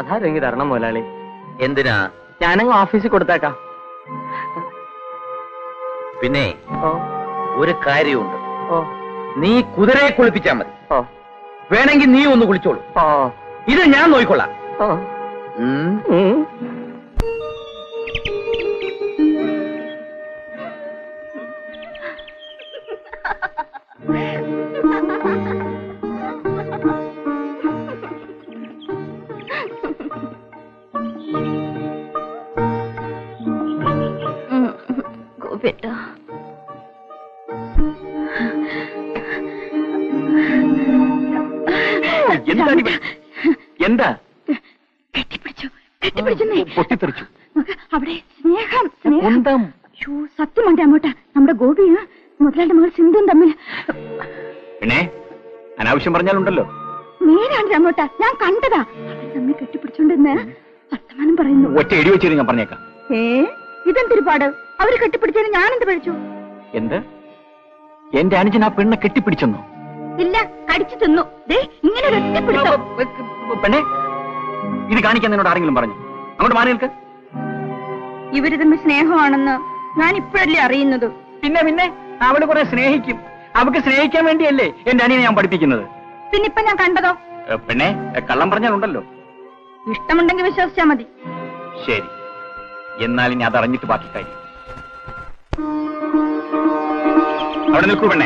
ആധാരം എങ്കിൽ തരണം മുതലാളി. എന്തിനാ? ഞാനങ്ങ് ഓഫീസിൽ കൊടുത്തേക്കാം. പിന്നെ ഓ ഒരു കാര്യമുണ്ട്. ഓ നീ കുതിരയെ കുളിപ്പിച്ചാ മതി. ഓ വേണമെങ്കിൽ നീ ഒന്ന് കുളിച്ചോളൂ. ഓ ഇത് ഞാൻ നോക്കിക്കൊള്ളാം. ഓ ഉം. ഉം. ഗോപിയേട്ടാ, എന്താ ഇവൻ? എന്താ? കെട്ടിപ്പിടിച്ചു കെട്ടിപ്പിടിച്ചെന്നേ. പൊട്ടിത്തെറിച്ചു. അവിടെ സ്നേഹം സ്നേഹം. എന്താ? യ്യോ, സത്യമുണ്ട് അങ്ങോട്ടാ. നമ്മുടെ ഗോപിയും മുതലാളുടെ മകൾ സിന്ധുവും തമ്മിൽ പിന്നെ അനാവശ്യം പറഞ്ഞാലുണ്ടല്ലോ. നേരാണ് രാമോട്ടാ, ഞാൻ കണ്ടതാ. അവർ തമ്മിൽ കെട്ടിപ്പിടിച്ചോണ്ടെന്ന് വർത്തമാനം പറയുന്നു. ഒറ്റ എടി വെച്ചു ഞാൻ പറഞ്ഞേക്കാം. ഏ ഇതെന്തൊരുപാട്? അവര് കെട്ടിപ്പിടിച്ചതിന് ഞാൻ എന്ത് കഴിച്ചു? എന്ത്? എന്റെ അനുജൻ ആ പെണ്ണെ കെട്ടിപ്പിടിച്ചെന്നോ? ഇല്ല, കടിച്ചു തിന്നു. ദേ ഇങ്ങനെ ഒറ്റപ്പിടുത്തോ. പെണ്ണെ, ഇത് കാണിക്കാൻ നിന്നോട് ആരെങ്കിലും പറഞ്ഞു? അങ്ങോട്ട് മാറി നിൽക്ക്. ഇവര് തമ്മിൽ സ്നേഹമാണെന്ന് ഞാൻ ഇപ്പോഴല്ലേ അറിയുന്നത്. പിന്നെ പിന്നെ അവള് കുറെ സ്നേഹിക്കും. അവക്ക് സ്നേഹിക്കാൻ വേണ്ടിയല്ലേ എന്റെ അനിയനെ ഞാൻ പഠിപ്പിക്കുന്നത്. പിന്നെ ഇപ്പൊ ഞാൻ കണ്ടതോ? ഏ, പെണ്ണെ, കള്ളം പറഞ്ഞാലുണ്ടല്ലോ. ഇഷ്ടമുണ്ടെങ്കിൽ വിശ്വസിച്ചാ മതി. ശരി, എന്നാൽ ഇനി അതറിഞ്ഞിട്ട് ബാക്കി കാര്യം. അവിടെ നിൽക്കൂ പെണ്ണെ.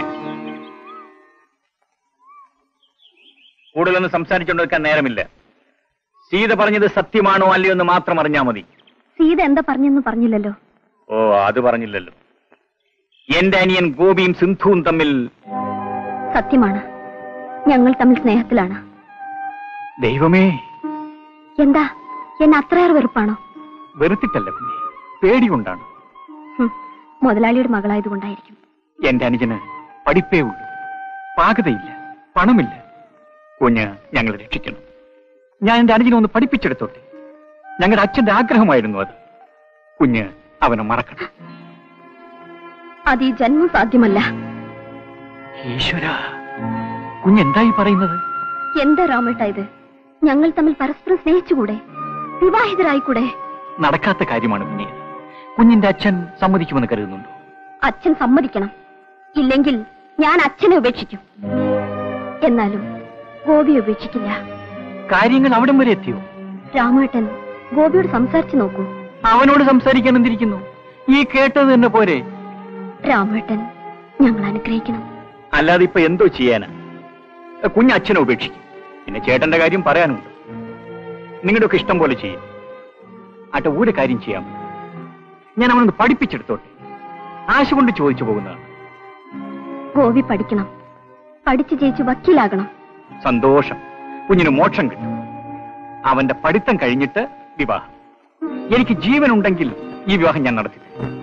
കൂടുതലൊന്നും സംസാരിച്ചുകൊണ്ടിരിക്കാൻ നേരമില്ല. സീത പറഞ്ഞത് സത്യമാണോ അല്ലയോ എന്ന് മാത്രം അറിഞ്ഞാ മതി. സീത എന്താ പറഞ്ഞെന്ന് പറഞ്ഞില്ലല്ലോ. ഓ, അത് പറഞ്ഞില്ലല്ലോ. എന്റെ അനിയൻ ഗോപിയും സിന്ധുവും തമ്മിൽ സത്യമാണ്, ഞങ്ങൾ തമ്മിൽ സ്നേഹത്തിലാണ്. ദൈവമേ, എന്താ എന്നെ അത്രയേറെ വെറുപ്പാണോ? വെറുത്തിട്ടല്ല പിന്നെ, പേടി കൊണ്ടാണ്. ഹും, മുതലാളിയുടെ മകളായതുകൊണ്ടായിരിക്കും. എന്റെ അനുജന് പഠിപ്പേ ഉള്ളൂ, പാകതയില്ല, പണമില്ല. കുഞ്ഞ് ഞങ്ങളെ രക്ഷിക്കണം. ഞാൻ എന്റെ അനുജനെ ഒന്ന് പഠിപ്പിച്ചെടുത്തോട്ടെ. ഞങ്ങളുടെ അച്ഛന്റെ ആഗ്രഹമായിരുന്നു അത്. കുഞ്ഞ് അവനെ മറക്കണം. അത് ഈ ജന്മം സാധ്യമല്ല. ഈശ്വര, കുഞ്ഞെന്തായി പറയുന്നത്? എന്താ രാമേട്ട ഇത്? ഞങ്ങൾ തമ്മിൽ പരസ്പരം സ്നേഹിച്ചുകൂടെ? വിവാഹിതരായിക്കൂടെ? നടക്കാത്ത കാര്യമാണ് പിന്നെ. കുഞ്ഞിന്റെ അച്ഛൻ സമ്മതിക്കുമെന്ന് കരുതുന്നുണ്ടോ? അച്ഛൻ സമ്മതിക്കണം, ഇല്ലെങ്കിൽ ഞാൻ അച്ഛനെ ഉപേക്ഷിക്കും. എന്നാലും ഗോപിയെ ഉപേക്ഷിക്കില്ല. കാര്യങ്ങൾ അവിടം വരെ എത്തിയോ? രാമേട്ടൻ ഗോപിയോട് സംസാരിച്ചു നോക്കൂ. അവനോട് സംസാരിക്കാൻ എന്തിരിക്കുന്നു? ഈ കേട്ടത് തന്നെ പോരെ? രാമേട്ടൻ ഞങ്ങൾ അനുഗ്രഹിക്കണം. അല്ലാതെ ഇപ്പൊ എന്തോ ചെയ്യാനാ? കുഞ്ഞ് അച്ഛനെ ഉപേക്ഷിക്കും. പിന്നെ ചേട്ടന്റെ കാര്യം പറയാനുണ്ട്. നിങ്ങളുടെയൊക്കെ ഇഷ്ടം പോലെ ചെയ്യും. ആട്ടെ, ഒരു കാര്യം ചെയ്യാം. ഞാൻ അവനൊന്ന് പഠിപ്പിച്ചെടുത്തോട്ടെ. ആശ കൊണ്ട് ചോദിച്ചു പോകുന്നതാണ്. ഗോപി പഠിക്കണം, പഠിച്ചു ജയിച്ച് വക്കീലാകണം. സന്തോഷം, കുഞ്ഞിന് മോക്ഷം കിട്ടും. അവന്റെ പഠിത്തം കഴിഞ്ഞിട്ട് വിവാഹം. എനിക്ക് ജീവനുണ്ടെങ്കിൽ ഈ വിവാഹം ഞാൻ നടത്തി.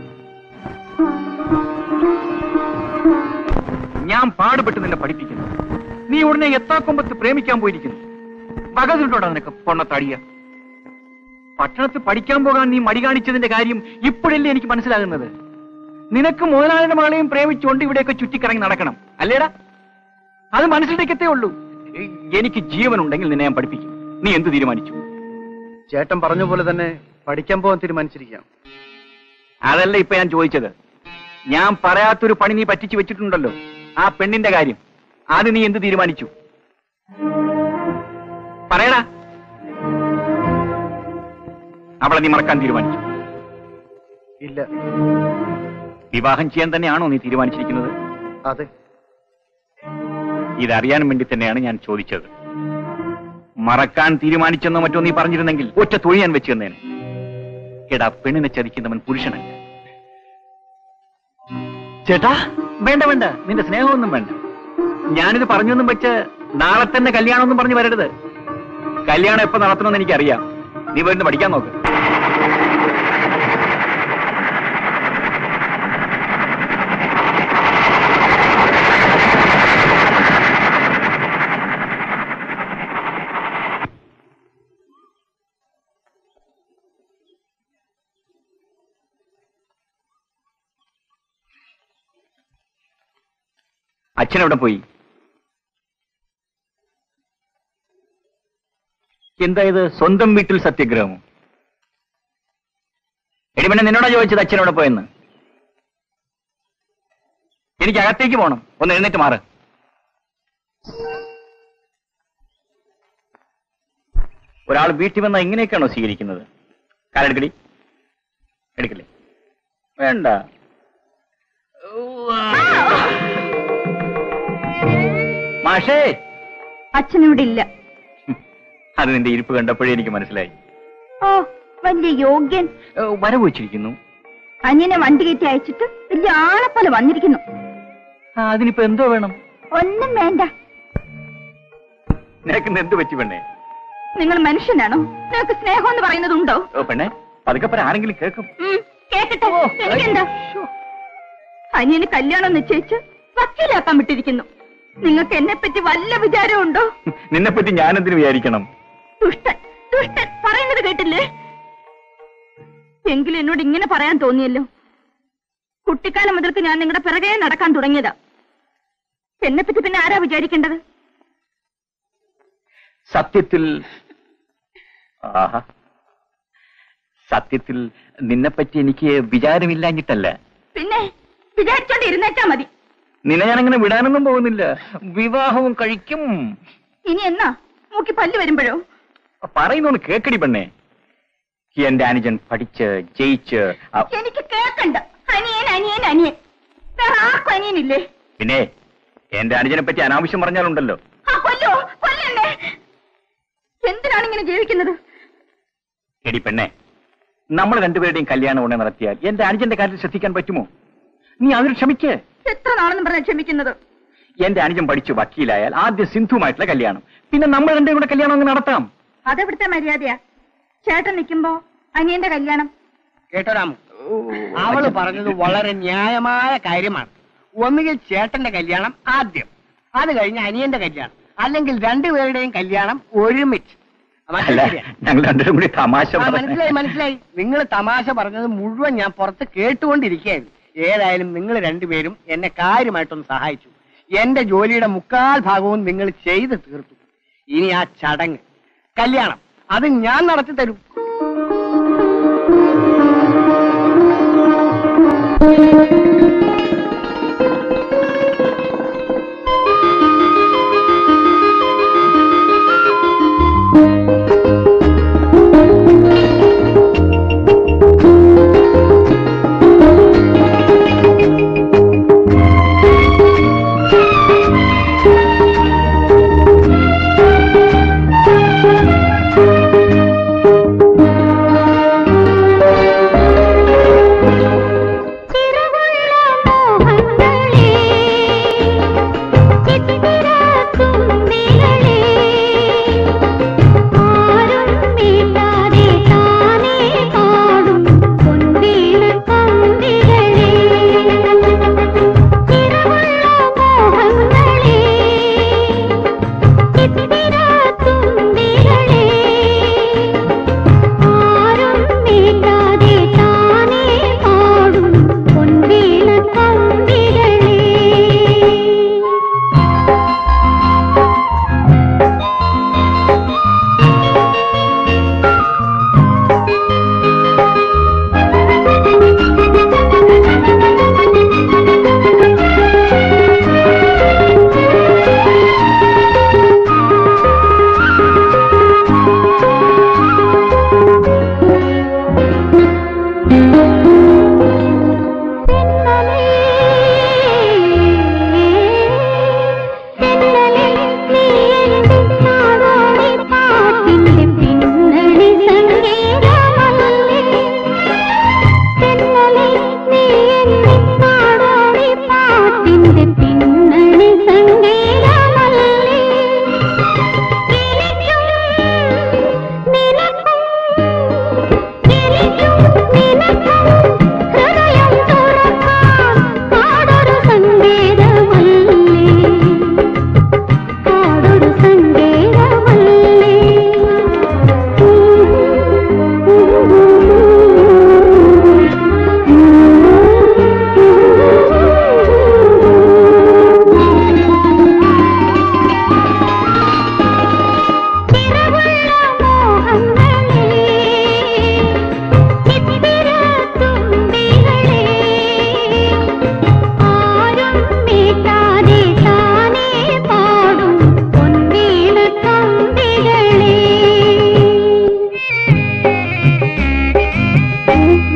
ഞാൻ പാടുപെട്ട് നിന്നെ പഠിപ്പിക്കുന്നു. നീ ഉടനെ എത്താക്കൊമ്പത്ത് പ്രേമിക്കാൻ പോയിരിക്കുന്നു. പകതിട്ടോടാ നിനക്ക് പൊണ്ണത്തടിയ. പട്ടണത്ത് പഠിക്കാൻ പോകാൻ നീ മടി കാണിച്ചതിന്റെ കാര്യം ഇപ്പോഴല്ലേ എനിക്ക് മനസ്സിലാകുന്നത്. നിനക്ക് മുതലാളിയുടെ മകളെയും പ്രേമിച്ചുകൊണ്ട് ഇവിടെയൊക്കെ ചുറ്റിക്കറങ്ങി നടക്കണം, അല്ലേടാ? അത് മനസ്സിലേക്കത്തേ ഉള്ളൂ. എനിക്ക് ജീവനുണ്ടെങ്കിൽ നിന്നെ ഞാൻ പഠിപ്പിക്കും. നീ എന്ത് തീരുമാനിച്ചു? ചേട്ടൻ പറഞ്ഞ പോലെ തന്നെ പഠിക്കാൻ പോകാൻ തീരുമാനിച്ചിരിക്കാം. അതല്ല ഇപ്പൊ ഞാൻ ചോദിച്ചത്. ഞാൻ പറയാത്തൊരു പണി നീ പറ്റിച്ചു വെച്ചിട്ടുണ്ടല്ലോ, ആ പെണ്ണിന്റെ കാര്യം. അത് നീ എന്ത് തീരുമാനിച്ചു? പറയടാ. അവളെ നീ മറക്കാൻ തീരുമാനിച്ചു? ഇല്ല. വിവാഹം ചെയ്യാൻ തന്നെയാണോ നീ തീരുമാനിച്ചിരിക്കുന്നത്? അതെ. ഇതറിയാൻ വേണ്ടി തന്നെയാണ് ഞാൻ ചോദിച്ചത്. മറക്കാൻ തീരുമാനിച്ചെന്നോ മറ്റോ നീ പറഞ്ഞിരുന്നെങ്കിൽ ഒറ്റ തൊഴി ഞാൻ വെച്ച് തന്നേനെ. എടാ, പെണ്ണിനെ ചതിക്കുന്നവൻ പുരുഷനല്ല. ചേട്ടാ, വേണ്ട വേണ്ട, നിന്റെ സ്നേഹമൊന്നും വേണ്ട. ഞാനിത് പറഞ്ഞൊന്നും വെച്ച് നാളെ തന്നെ കല്യാണമൊന്നും പറഞ്ഞു വരരുത്. കല്യാണം എപ്പോ നടത്തണമെന്ന് എനിക്കറിയാം. നീ വരുന്ന് പഠിക്കാൻ നോക്ക്. അച്ഛനെവിടെ പോയി? എന്താ ഇത് സ്വന്തം വീട്ടിൽ സത്യഗ്രഹമോ? എടി പിന്നെ നിന്നോടാ ചോദിച്ചത് അച്ഛനോടെ പോയെന്ന്? എനിക്ക് അകത്തേക്ക് പോകണം. ഒന്ന് എഴുന്നേറ്റ് മാറ്. ഒരാൾ വീട്ടിൽ വന്നാൽ ഇങ്ങനെയൊക്കെയാണോ സ്വീകരിക്കുന്നത്? കാലെടുക്കടി. എടുക്കില്ലേ? വേണ്ട. മാഷേ, അച്ഛനിവിടെ ഇല്ല. അത് നിന്റെ ഇരിപ്പ് കണ്ടപ്പോഴേ എനിക്ക് മനസ്സിലായി. ഓ, വലിയ യോഗ്യൻ. വരവ് വെച്ചിരിക്കുന്നു. അനിയനെ വണ്ടി കയറ്റി അയച്ചിട്ട് വലിയ ആളെപ്പോലെ വന്നിരിക്കുന്നു. അതിനിപ്പോ എന്തോ വേണം? ഒന്നും വേണ്ട. നിനക്ക് എന്ത് പറ്റി പെണ്ണേ? നിങ്ങൾ മനുഷ്യനാണോ? നിനക്ക് സ്നേഹം എന്ന് പറയുന്നതുണ്ടോ? ഓ പെണ്ണേ, പതുക്കെ പറ, ആരെങ്കിലും കേൾക്കും. കേക്കട്ടെ, എനിക്കെന്താ? അനിയന് കല്യാണം നിശ്ചയിച്ച് വക്കീലാക്കാൻ വിട്ടിരിക്കുന്നു. നിങ്ങൾക്ക് എന്നെ പറ്റി വല്ല വിചാരവും ഉണ്ടോ? നിന്നെ പറ്റി ഞാനെന്തിനു വിചാരിക്കണം? ദുഷ്ടൻ, ദുഷ്ടൻ പറയുന്നത് കേട്ടില്ലേ? എങ്കിലും എന്നോട് ഇങ്ങനെ പറയാൻ തോന്നിയല്ലോ. കുട്ടിക്കാലം മുതൽക്ക് ഞാൻ നിങ്ങളുടെ പിറകെ നടക്കാൻ തുടങ്ങിയതാ. എന്നെ പറ്റി പിന്നെ ആരാ വിചാരിക്കേണ്ടത്? സത്യത്തിൽ ആഹാ സത്യത്തിൽ നിന്നെപ്പറ്റി എനിക്ക് വിചാരമില്ലാഞ്ഞിട്ടല്ല. പിന്നെ വിചാരിച്ചോണ്ട് ഇരുന്നേച്ചാ മതി. നിന്നെ ഞാനങ്ങനെ വിടാനൊന്നും പോകുന്നില്ല. വിവാഹവും കഴിക്കും. ഇനി എന്നാ? മൂക്കി പല്ല് വരുമ്പോഴോ? പറയുന്നൊന്ന് കേക്കടി പെണ്ണേ. എന്റെ അനുജൻ പഠിച്ച് ജയിച്ച്. എനിക്ക് കേക്കണ്ട. അനിയൻ അനിയൻ അനിയൻ. വേറെ ആർക്കും അനിയനില്ലേ? പിന്നെ എന്റെ അനുജനെ പറ്റി അനാവശ്യം പറഞ്ഞാലുണ്ടല്ലോ. കൊല്ലോ, കൊല്ലണ്ടേ? എന്തിനാണ് ഇങ്ങനെ ജീവിക്കുന്നത്? എടി പെണ്ണെ, നമ്മൾ രണ്ടുപേരുടെയും കല്യാണം ഉടനെ നടത്തിയാൽ എന്റെ അനുജന്റെ കാര്യത്തിൽ ശ്രദ്ധിക്കാൻ പറ്റുമോ? നീ അതിന് ക്ഷമിക്കേ. എത്ര നാളെന്ന് പറഞ്ഞാൽ ക്ഷമിക്കുന്നത്? എന്റെ അനുജൻ പഠിച്ചു വക്കീലായാൽ ആദ്യം സിന്ധുമായിട്ടുള്ള കല്യാണം, പിന്നെ നമ്മൾ രണ്ടും കൂടെ കല്യാണം അങ്ങ് നടത്താം. അതെവിടുത്തെ മര്യാദയാ? ചേട്ടൻ നിൽക്കുമ്പോ അനിയന്റെ കല്യാണം. കേട്ടോ രാമു, അവള് പറഞ്ഞത് വളരെ ന്യായമായ കാര്യമാണ്. ഒന്നുകിൽ ചേട്ടന്റെ കല്യാണം ആദ്യം, അത് കഴിഞ്ഞ് അനിയന്റെ കല്യാണം, അല്ലെങ്കിൽ രണ്ടുപേരുടെയും കല്യാണം ഒരുമിച്ച്. ഞങ്ങൾ രണ്ടുപേരും കൂടി തമാശ. മനസ്സിലായി മനസ്സിലായി. നിങ്ങൾ തമാശ പറഞ്ഞത് മുഴുവൻ ഞാൻ പുറത്ത് കേട്ടുകൊണ്ടിരിക്കുകയായിരുന്നു. ഏതായാലും നിങ്ങൾ രണ്ടുപേരും എന്നെ കാര്യമായിട്ടൊന്ന് സഹായിച്ചു. എന്റെ ജോലിയുടെ മുക്കാൽ ഭാഗവും നിങ്ങൾ ചെയ്ത് തീർത്തു. ഇനി ആ ചടങ്ങ്, കല്യാണം, അത് ഞാൻ നടത്തി തരും.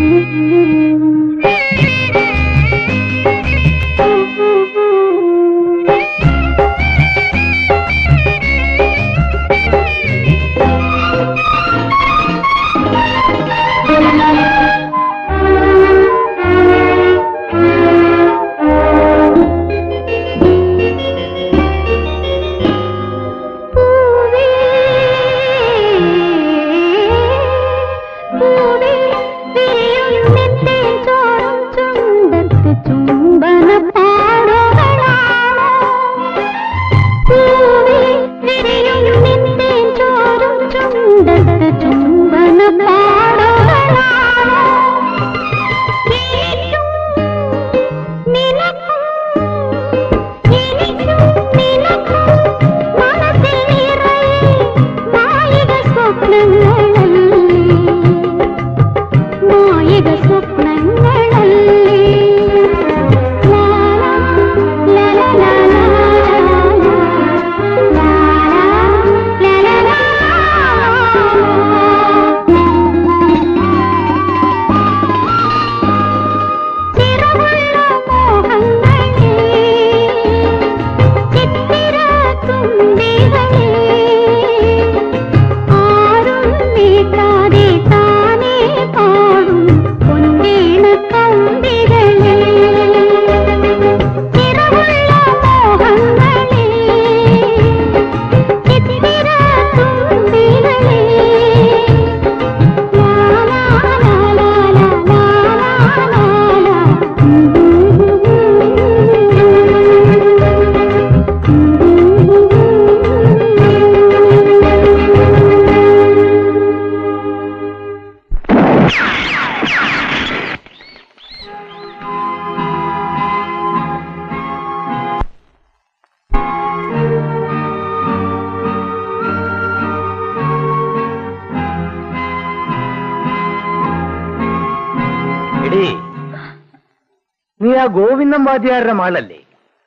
നീ ആ ഗോവിന്ദൻ വാദ്യാരുടെ മകളല്ലേ?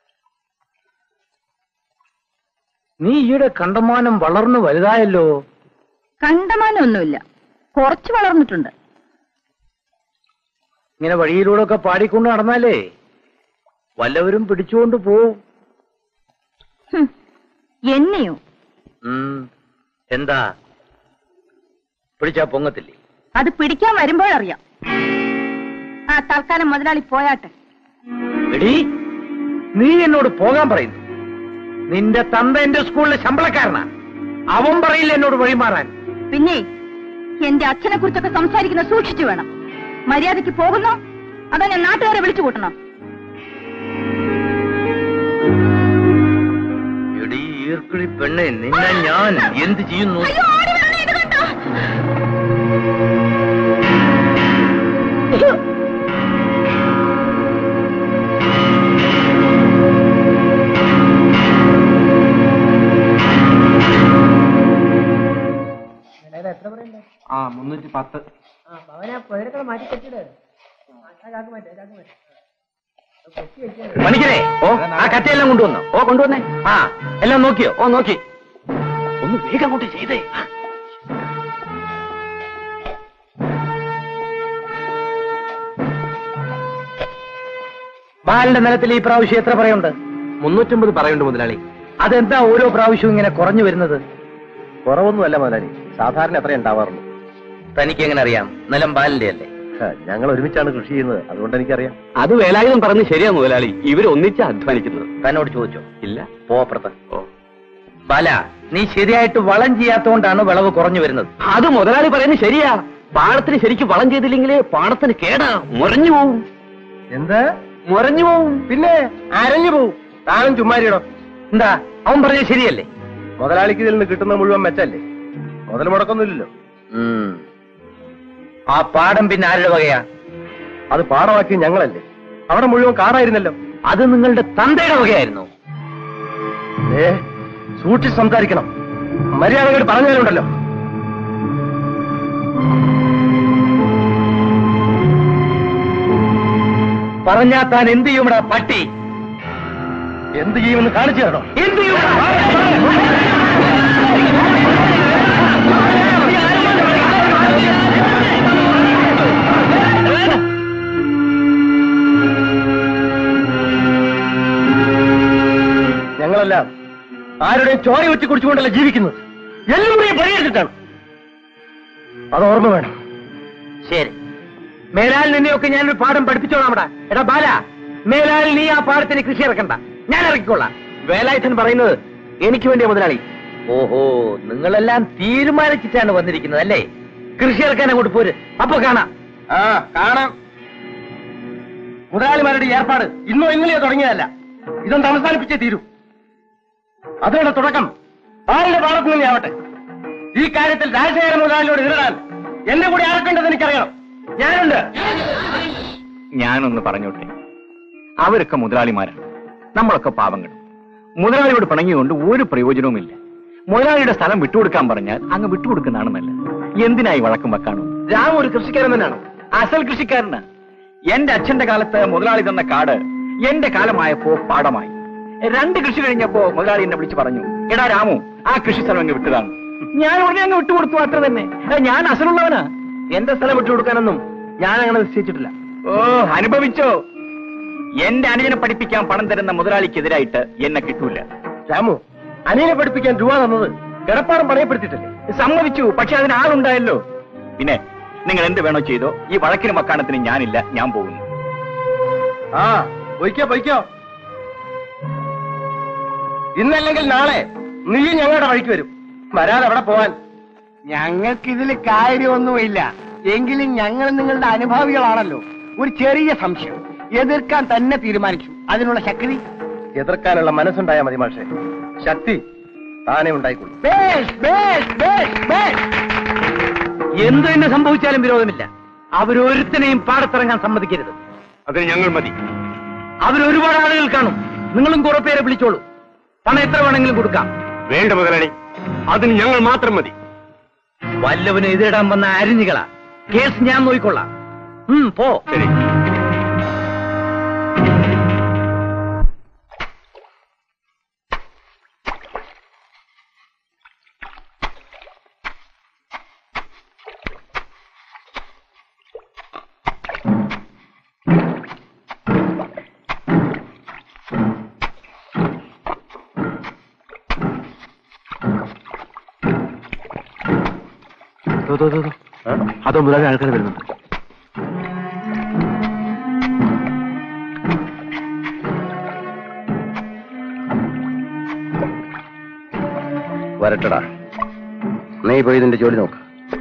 നീ ഈയിടെ കണ്ടമാനം വളർന്നു വലുതായല്ലോ. കണ്ടമാനമൊന്നുമില്ല, കുറച്ച് വളർന്നിട്ടുണ്ട്. ഇങ്ങനെ വഴിയിലൂടെ ഒക്കെ പാടിക്കൊണ്ട് നടന്നാലേ വല്ലവരും പിടിച്ചുകൊണ്ട് പോവും. എന്നെയോ? എന്താ പിടിച്ചാ പൊങ്ങത്തില്ലേ? അത് പിടിക്കാൻ വരുമ്പോഴറിയാം. ആ തൽക്കാലം മുതലാളി പോയാട്ടെ. എടീ, നീ എന്നോട് പോകാൻ പറയുന്നു. നിന്റെ തന്ത എന്റെ സ്കൂളിലെ ശമ്പളക്കാരനാ. അവൻ പറയില്ല എന്നോട് വഴിമാറാൻ. പിന്നെ എന്റെ അച്ഛനെ കുറിച്ചൊക്കെ സംസാരിക്കുന്ന സൂക്ഷിച്ചു വേണം. മര്യാദയ്ക്ക് പോകുന്നോ അതോ ഞാൻ നാട്ടുകാരെ വിളിച്ചു കൂട്ടണം? എടീ ഈർക്കിളി പെണ്ണെ, നിന്നെ ഞാൻ എന്ത് ചെയ്യുന്നു? ആ മുന്നൂറ്റി പത്ത്. പണിക്കരെ, ഓ ആ കറ്റയെല്ലാം കൊണ്ടുവന്നോ? ഓ കൊണ്ടുവന്നേ. ആ എല്ലാം നോക്കിയോ? ഓ നോക്കി. ഒന്ന് വേഗം അങ്ങോട്ട് ചെയ്തേ. ബാലന്റെ നിലത്തിൽ ഈ പ്രാവശ്യം എത്ര പറയുണ്ട്? മുന്നൂറ്റമ്പത് പറയുണ്ട് മുതലാളി. അതെന്താ ഓരോ പ്രാവശ്യവും ഇങ്ങനെ കുറഞ്ഞു വരുന്നത്? കുറവൊന്നുമല്ല മുതലാളി, സാധാരണ എത്ര ഉണ്ടാവാറുള്ളൂ. തനിക്ക് എങ്ങനെ അറിയാം? നിലം ബാലന്റെ അല്ലേ? ഞങ്ങൾ ഒരുമിച്ചാണ് കൃഷി ചെയ്യുന്നത്, അതുകൊണ്ട് എനിക്കറിയാം. അത് വേലായുധം പറഞ്ഞ് ശരിയാ മുതലാളി, ഇവർ ഒന്നിച്ചാ അധ്വാനിക്കുന്നത്. തന്നോട് ചോദിച്ചോ? ഇല്ല. പോപ്പുറത്ത്. ഓ ബാല, നീ ശരിയായിട്ട് വളം ചെയ്യാത്തോണ്ടാണ് വിളവ് കുറഞ്ഞു വരുന്നത്. അത് മുതലാളി പറയുന്നത് ശരിയാ. പാടത്തിന് ശരിക്കും വളം ചെയ്തില്ലെങ്കിലേ പാടത്തിന് കേടാ, മുരഞ്ഞു പോവും. എന്താ മുരഞ്ഞു പോവും? പിന്നെ അരഞ്ഞു പോവും. താനും ചുമ്മാരിയടോ. എന്താ അവൻ പറഞ്ഞത് ശരിയല്ലേ? മുതലാളിക്ക് ഇതിൽ നിന്ന് കിട്ടുന്ന മുഴുവൻ മെച്ചല്ലേ, മുതൽ മുടക്കൊന്നുമില്ലല്ലോ. ആ പാടം പിന്നെ ആരുടെ വകയാ? അത് പാടമാക്കി ഞങ്ങളല്ലേ, അവിടെ മുഴുവൻ കാടായിരുന്നല്ലോ. അത് നിങ്ങളുടെ തന്തയുടെ വകയായിരുന്നു. ഏ സൂക്ഷിച്ച് സംസാരിക്കണം, മര്യാദകൾ പറഞ്ഞാലുണ്ടല്ലോ. പറഞ്ഞാ താൻ എന്ത് ചെയ്യുമെടാ പട്ടി? എന്ത് ചെയ്യുമെന്ന് കാണിച്ചു തരണോ? എന്ത് ചെയ്യുമെടാ? ആരുടെയും ചോര വെച്ച് കുടിച്ചുകൊണ്ടല്ല ജീവിക്കുന്നത്. എല്ലാം കൂടി പരിഹരിച്ചിട്ടാണ്. അത് ഓർമ്മ വേണം. ശരി, മേലാൽ നിന്നെയൊക്കെ ഞാനൊരു പാഠം പഠിപ്പിച്ചോളാമടാ. എടാ ബാല, മേലാൽ നീ ആ പാടത്തിന് കൃഷി ഇറക്കണ്ട, ഞാൻ ഇറക്കിക്കൊള്ളാം. വേലായുധൻ പറയുന്നത് എനിക്ക് വേണ്ടിയ മുതലാളി. ഓഹോ, നിങ്ങളെല്ലാം തീരുമാനിച്ചിട്ടാണ് വന്നിരിക്കുന്നത് അല്ലേ? കൃഷി ഇറക്കാൻ അങ്ങോട്ട് പോര്, അപ്പൊ കാണാം. ആ കാണാം. മുതലാളിമാരുടെ ഏർപ്പാട് ഇന്നോ ഇന്നലെയോ തുടങ്ങിയതല്ല. ഇതൊന്ന് അവസാനിപ്പിച്ചേ തീരൂ. അതിനുള്ള തുടക്കം ആരുടെ പാടത്തു തന്നെ ആവട്ടെ. ഈ കാര്യത്തിൽ രാജശേഖര മുതലാളിയോട് എതിരിടാൻ എന്നെ കൂടി ആർക്കേണ്ടത് എനിക്കറിയണം. ഞാനുണ്ട്. ഞാനൊന്ന് പറഞ്ഞോട്ടെ, അവരൊക്കെ മുതലാളിമാരാണ്, നമ്മളൊക്കെ പാവങ്ങൾ. മുതലാളിയോട് പിണങ്ങിയുകൊണ്ട് ഒരു പ്രയോജനവുമില്ല. മുതലാളിയുടെ സ്ഥലം വിട്ടുകൊടുക്കാൻ പറഞ്ഞാൽ അങ്ങ് വിട്ടുകൊടുക്കുന്നതാണ് നല്ലത്. എന്തിനായി വഴക്കം വെക്കാണോ? രാമ ഒരു കൃഷിക്കാരൻ തന്നെയാണോ? അസൽ കൃഷിക്കാരന്. എന്റെ അച്ഛന്റെ കാലത്ത് മുതലാളി തന്ന കാട് എന്റെ കാലമായപ്പോ പാടമായി. രണ്ട് കൃഷി കഴിഞ്ഞപ്പോ മുതലാളി എന്നെ വിളിച്ചു പറഞ്ഞു, എടാ രാമു, ആ കൃഷി സ്ഥലം അങ്ങ് വിട്ടതാണ്. ഞാൻ ഉടനെ അങ്ങ് വിട്ടുകൊടുത്തു, അത്ര തന്നെ. ഞാൻ അസലുള്ളവനാ. എന്റെ സ്ഥലം വിട്ടുകൊടുക്കാനൊന്നും ഞാൻ അങ്ങനെ നിശ്ചയിച്ചിട്ടില്ല. ഓ, അനുഭവിച്ചോ? എന്റെ അനുജനെ പഠിപ്പിക്കാൻ പണം തരുന്ന മുതലാളിക്കെതിരായിട്ട് എന്നെ കിട്ടൂല. രാമു, അനിയനെ പഠിപ്പിക്കാൻ രൂപ തന്നത് കിടപ്പാടം പണയപ്പെടുത്തിയിട്ടില്ലേ? സമ്മതിച്ചു, പക്ഷെ അതിന് ആളുണ്ടായല്ലോ. പിന്നെ നിങ്ങൾ എന്ത് വേണോ ചെയ്തോ, ഈ വഴക്കിനും വക്കാണത്തിന് ഞാനില്ല, ഞാൻ പോകുന്നു. ആ പൊയ്ക്കോ പൊയ്ക്കോ. ഇന്നല്ലെങ്കിൽ നാളെ നീ ഞങ്ങളുടെ വഴിക്ക് വരും. വരാതെ അവിടെ പോവാൻ. ഞങ്ങൾക്കിതിൽ കാര്യമൊന്നുമില്ല, എങ്കിലും ഞങ്ങൾ നിങ്ങളുടെ അനുഭാവികളാണല്ലോ. ഒരു ചെറിയ സംശയം, എതിർക്കാൻ തന്നെ തീരുമാനിച്ചു. അതിനുള്ള ശക്തി എതിർക്കാനുള്ള മനസ്സുണ്ടായാൽ മതി മാഷെ. ശക്തി താനെ ഉണ്ടായിക്കൊള്ളു. എന്ത് തന്നെ സംഭവിച്ചാലും വിരോധമില്ല. അവരൊരുത്തനെയും പാടത്തിറങ്ങാൻ സമ്മതിക്കരുത്. അതിന് ഞങ്ങൾ മതി. അവരൊരുപാട് ആളുകൾ കാണും. നിങ്ങളും കുറെ പേരെ വിളിച്ചോളൂ. പണം എത്ര വേണമെങ്കിലും കൊടുക്കാം. വേണ്ട മുതലാളി, അതിന് ഞങ്ങൾ മാത്രം മതി. വല്ലവന് എതിരിടാൻ വന്ന അരിഞ്ഞുകളാ. കേസ് ഞാൻ നോക്കിക്കൊള്ളാം. ഉം, പോ. ശരി. അതോ മുതലാളി ആൾക്കാർ വരുന്നുണ്ട്. വരട്ടടാ, നീ പോയി ഇതിന്റെ ജോലി നോക്ക്.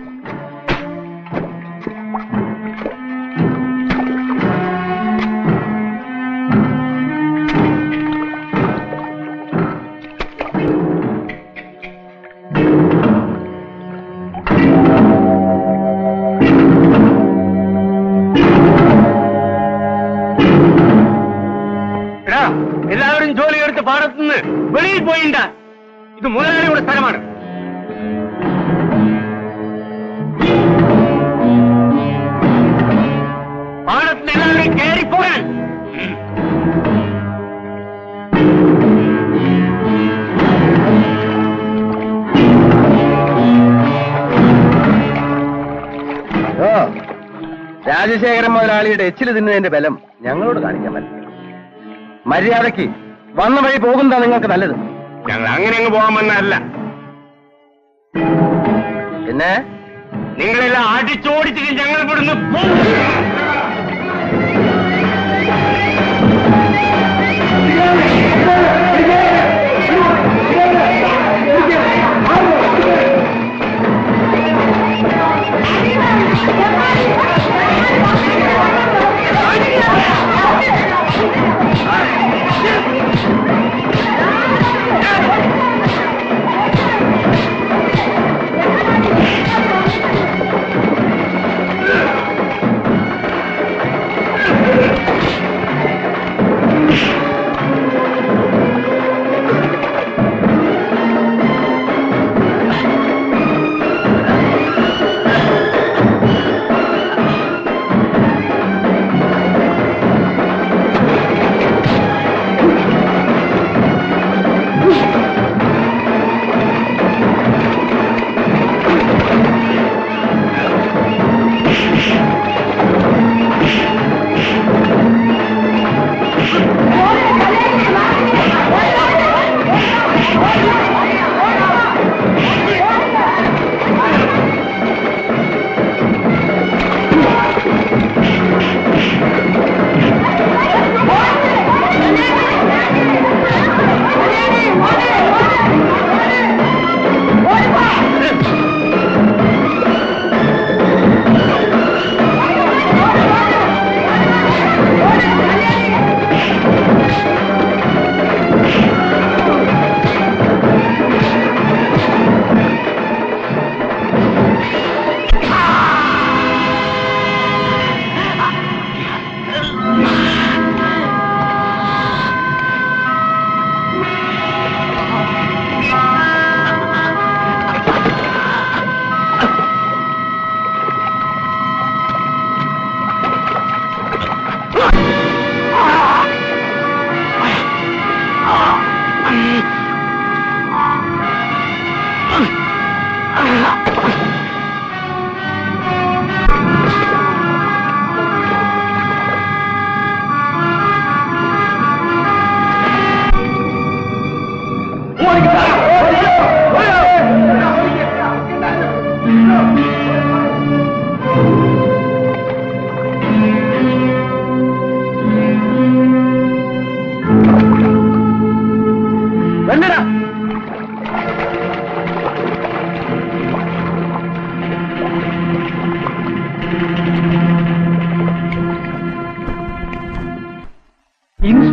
എല്ലാവരും ജോലി എടുത്ത് പാടത്തുനിന്ന് വെളിയിൽ പോയിണ്ട. ഇത് മുതലാളിയുടെ സ്ഥലമാണ്. പാടത്തിന് എല്ലാവരും കയറിപ്പോകാൻ. രാജശേഖരൻ മുതലാളിയുടെ എച്ചിൽ തിന്നതിന്റെ ബലം ഞങ്ങളോട് കാണിക്കാൻ പറ്റില്ല. മര്യാദയ്ക്ക് വന്ന വഴി പോകുന്നതാ നിങ്ങൾക്ക് നല്ലത്. ഞങ്ങൾ അങ്ങനെ അങ്ങ് പോകാൻ വന്നതല്ല. പിന്നെ നിങ്ങളെല്ലാം അടിച്ചോടിച്ചിട്ട് ഞങ്ങൾ ഇവിടുന്ന്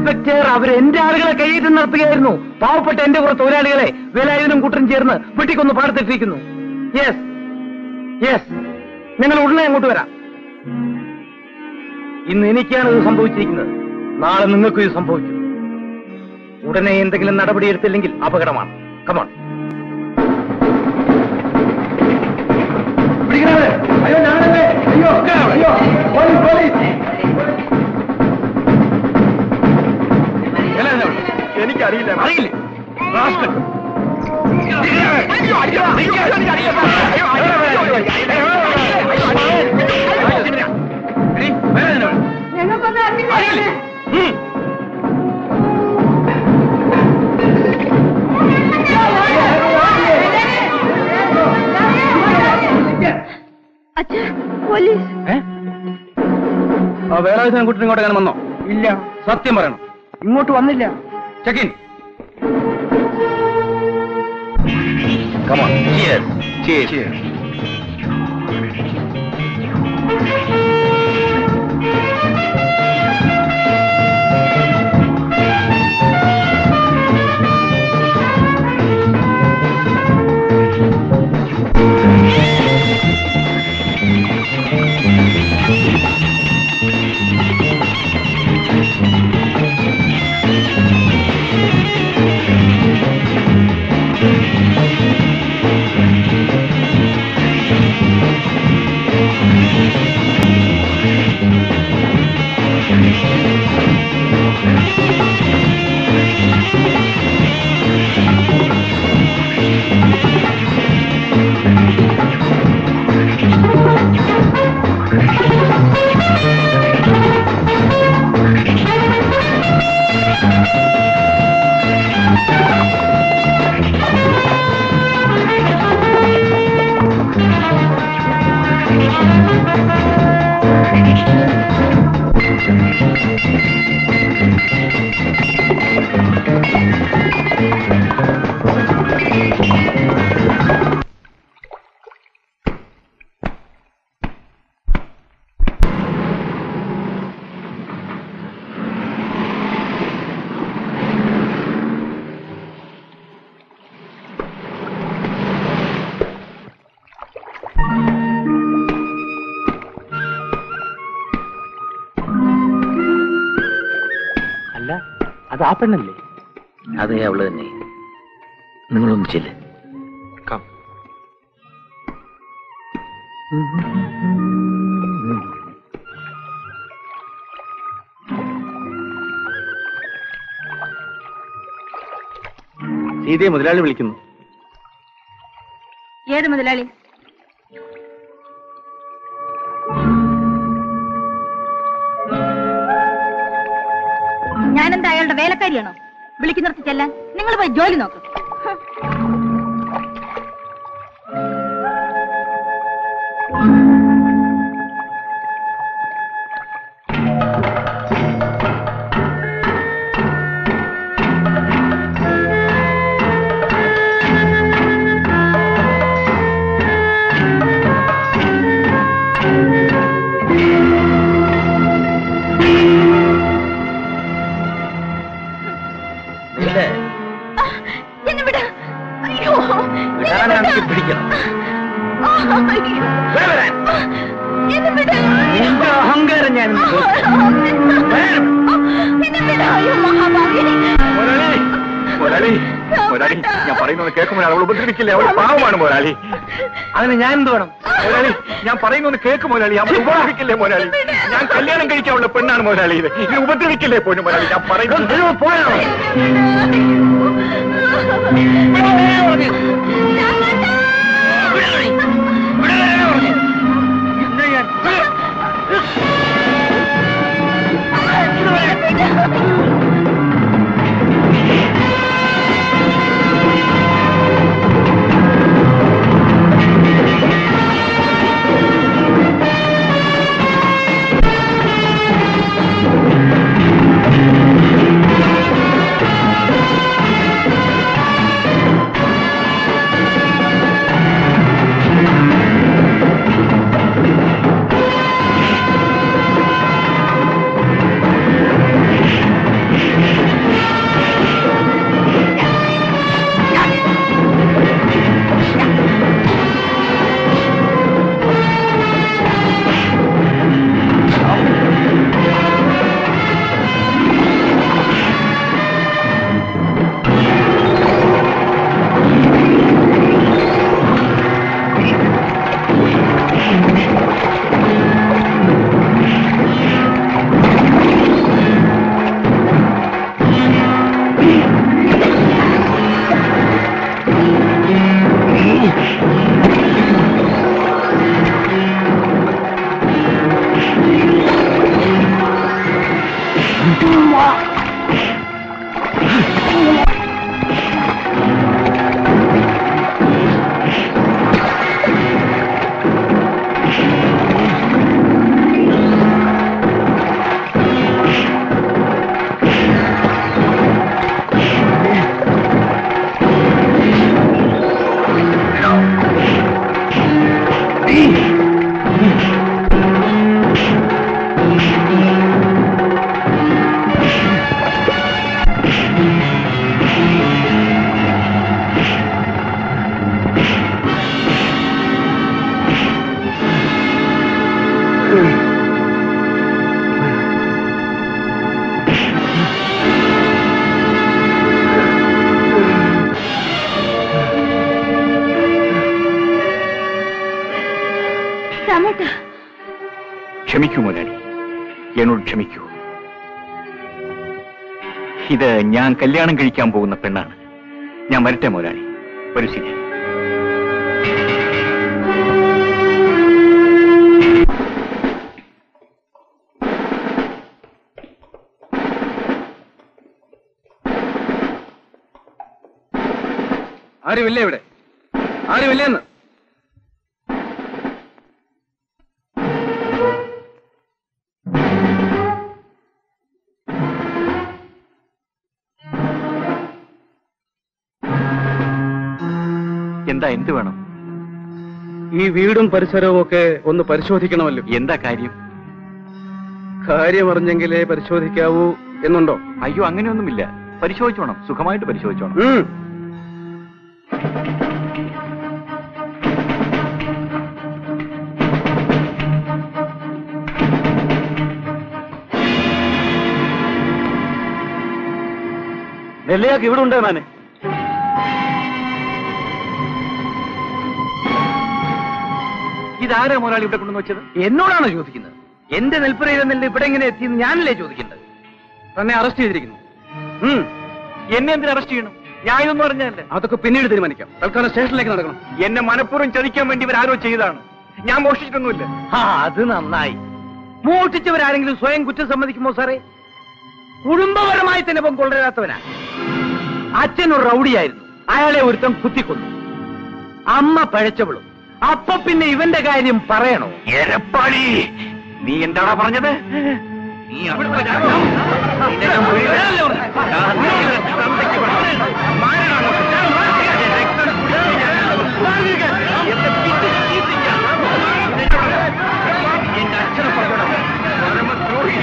ഇൻസ്പെക്ടർ അവർ എന്റെ ആളുകളെ കൈയേറ്റം നടത്തുകയായിരുന്നു. പാവപ്പെട്ട എന്റെ കുറെ തൊഴിലാളികളെ വേലായുധനും കൂട്ടരും ചേർന്ന് വെട്ടിക്കൊന്ന് പാടത്തിട്ടിരിക്കുന്നു. യെസ് യെസ്, ഞങ്ങൾ ഉടനെ അങ്ങോട്ട് വരാം. ഇന്ന് എനിക്കാണ് ഇത് സംഭവിച്ചിരിക്കുന്നത്, നാളെ നിങ്ങൾക്കും ഇത് സംഭവിക്കും. ഉടനെ എന്തെങ്കിലും നടപടിയെടുത്തില്ലെങ്കിൽ അപകടമാണ്. കമോൺ. അയ്യോ ഞാനല്ലേ, അയ്യോ അയ്യോ, പോലീസ് പോലീസ്. എനിക്കറിയില്ല, അറിയില്ലേ? വേലായുധൻ കുട്ടി ഇങ്ങോട്ട് എങ്ങനെ വന്നോ? ഇല്ല. സത്യം പറയണം. ഇങ്ങോട്ട് വന്നില്ല. ചെക്കിൻ. Come on. Cheers. Cheers. Cheers. അത് ആ പെണ്ണല്ലേ? അതെ, അവള് തന്നെ. നിങ്ങളൊന്ന് ചെല്ല്. സീതയെ മുതലാളി വിളിക്കുന്നു. ഏത് മുതലാളി? ഞാനെന്താ അയാളുടെ വേലക്കാരിയാണോ? വിളിക്കുന്നിടത്ത് ചെല്ലാൻ. നിങ്ങൾ പോയി ജോലി നോക്കും. അഹങ്കാരം ഞാൻ ഞാൻ പറയുന്നത് കേൾക്കുമ്പോൾ അവൾ ഉപദ്രവിക്കില്ലേ? അവൾ പാവമാണ് മുതലാളി. അതിന് ഞാൻ എന്ത് വേണം? മുതലാളി, ഞാൻ പറയുന്നത് കേൾക്കും മുതലാളി. അവൾ ഉപദ്രവിക്കില്ലേ മുതലാളി? ഞാൻ കല്യാണം കഴിക്കാനുള്ള പെണ്ണാണ് മുതലാളി. ഇത് ഇത് ഉപദ്രവിക്കില്ലേ പോലും മുതലാളി? ഞാൻ പറയുന്നത് പോയാ ക്ഷമിക്കൂ മുരളി, എന്നോട് ക്ഷമിക്കൂ. ഇത് ഞാൻ കല്യാണം കഴിക്കാൻ പോകുന്ന പെണ്ണാണ്. ഞാൻ വരട്ടെ മുരളി, ഒരു ശരി. ആരുമില്ലേ ഇവിടെ? ആരുമില്ലെന്ന്? എന്താ, എന്ത് വേണം? ഈ വീടും പരിസരവും ഒക്കെ ഒന്ന് പരിശോധിക്കണമല്ലോ. എന്താ കാര്യം? കാര്യം അറിഞ്ഞെങ്കിലേ പരിശോധിക്കാവൂ എന്നുണ്ടോ? അയ്യോ, അങ്ങനെയൊന്നുമില്ല. പരിശോധിച്ചോണം, സുഖമായിട്ട് പരിശോധിച്ചോണം. നെല്ലയാക്ക് ഇവിടെ ഉണ്ട് മാനെ. ഇതാരാ മുതലാളി ഇവിടെ കൊണ്ടുവന്ന് വെച്ചത്? എന്നോടാണോ ചോദിക്കുന്നത്? എന്റെ നെൽപ്പുരയിൽ നെല്ല് ഇവിടെ എങ്ങനെ എത്തിയെന്ന് ഞാനല്ലേ ചോദിക്കേണ്ടത്? തന്നെ അറസ്റ്റ് ചെയ്തിരിക്കുന്നു. എന്നെ എന്തിനു അറസ്റ്റ് ചെയ്യണം? ഞാൻ ഇതൊന്നും പറഞ്ഞല്ലേ. അതൊക്കെ പിന്നീട് തീരുമാനിക്കാം. തൽക്കാലം സ്റ്റേഷനിലേക്ക് നടക്കണം. എന്നെ മനഃപൂർവ്വം ചതിക്കാൻ വേണ്ടി ഇവരാരോ ചെയ്തതാണ്. ഞാൻ മോഷ്ടിച്ചിട്ടൊന്നുമില്ല. ആ, അത് നന്നായി. മോഷ്ടിച്ചവരാരെങ്കിലും സ്വയം കുറ്റം സമ്മതിക്കുമോ സാറേ? കുടുംബപരമായി തന്നെ ഇപ്പം കൊണ്ടുവരാത്തവനാ. അച്ഛനൊരു റൗഡിയായിരുന്നു, അയാളെ ഒരുത്തം കുത്തിക്കൊന്നു. അമ്മ പഴച്ചവളും. അപ്പൊ പിന്നെ ഇവന്റെ കാര്യം പറയണോ? എരപ്പാളി, നീ എന്താടാ പറഞ്ഞത്? നീ എന്റെ അച്ഛനെ പറഞ്ഞോടാ, പരമദ്രോഹി.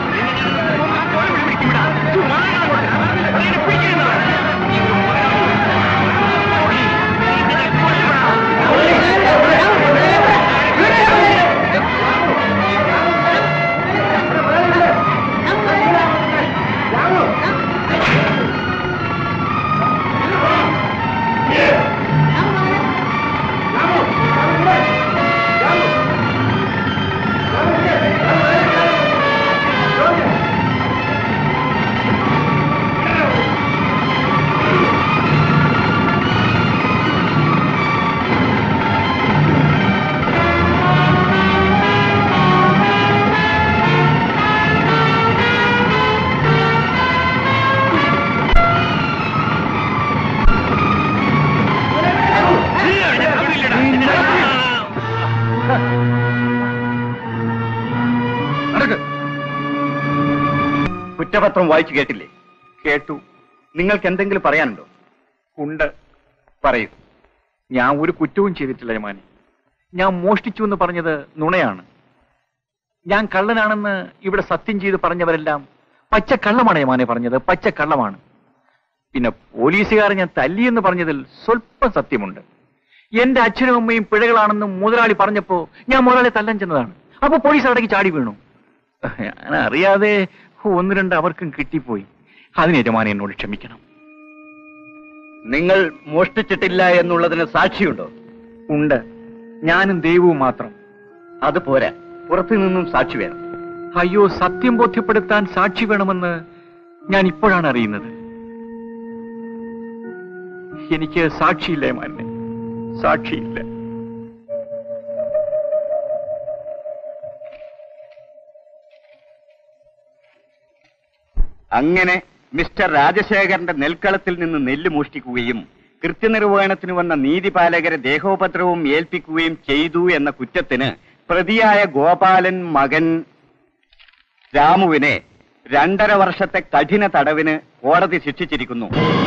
കുറ്റപത്രം വായിച്ചു കേട്ടില്ലേ? കേട്ടു. നിങ്ങൾക്ക് എന്തെങ്കിലും പറയാനുണ്ടോ? ഉണ്ട്. പറയൂ. ഞാൻ ഒരു കുറ്റവും ചെയ്തിട്ടില്ല യമാനെ. ഞാൻ മോഷ്ടിച്ചു എന്ന് പറഞ്ഞത് നുണയാണ്. ഞാൻ കള്ളനാണെന്ന് ഇവിടെ സത്യം ചെയ്ത് പറഞ്ഞവരെല്ലാം പച്ചക്കള്ളമാണ് യമാനെ പറഞ്ഞത്, പച്ചക്കള്ളമാണ്. പിന്നെ പോലീസുകാരെ ഞാൻ തല്ലിയെന്ന് പറഞ്ഞതിൽ സ്വല്പം സത്യമുണ്ട്. എന്റെ അച്ഛനും അമ്മയും പിഴകളാണെന്ന് മുതലാളി പറഞ്ഞപ്പോ ഞാൻ മുതലാളി തല്ലാൻ ചെന്നതാണ്. അപ്പൊ പോലീസ് അവിടേക്ക് ചാടി വീണു. ഞാൻ അറിയാതെ ഒന്ന് രണ്ട് അവർക്കും കിട്ടിപ്പോയി. അതിന് യജമാനെ എന്നോട് ക്ഷമിക്കണം. നിങ്ങൾ മോഷ്ടിച്ചിട്ടില്ല എന്നുള്ളതിന് സാക്ഷിയുണ്ടോ? ഉണ്ട്. ഞാനും ദൈവവും മാത്രം. അത് പോരാ, പുറത്തു നിന്നും സാക്ഷി വേണം. അയ്യോ, സത്യം ബോധ്യപ്പെടുത്താൻ സാക്ഷി വേണമെന്ന് ഞാൻ ഇപ്പോഴാണ് അറിയുന്നത്. എനിക്ക് സാക്ഷിയില്ല യമാനെ, സാക്ഷിയില്ല. അങ്ങനെ മിസ്റ്റർ രാജശേഖരന്റെ നെൽക്കളത്തിൽ നിന്ന് നെല്ല് മോഷ്ടിക്കുകയും കൃത്യനിർവഹണത്തിന് വന്ന നീതിപാലകരെ ദേഹോപദ്രവവും ഏൽപ്പിക്കുകയും ചെയ്തു എന്ന കുറ്റത്തിന് പ്രതിയായ ഗോപാലൻ മകൻ രാമുവിനെ രണ്ടര വർഷത്തെ കഠിന തടവിന് കോടതി ശിക്ഷിച്ചിരിക്കുന്നു.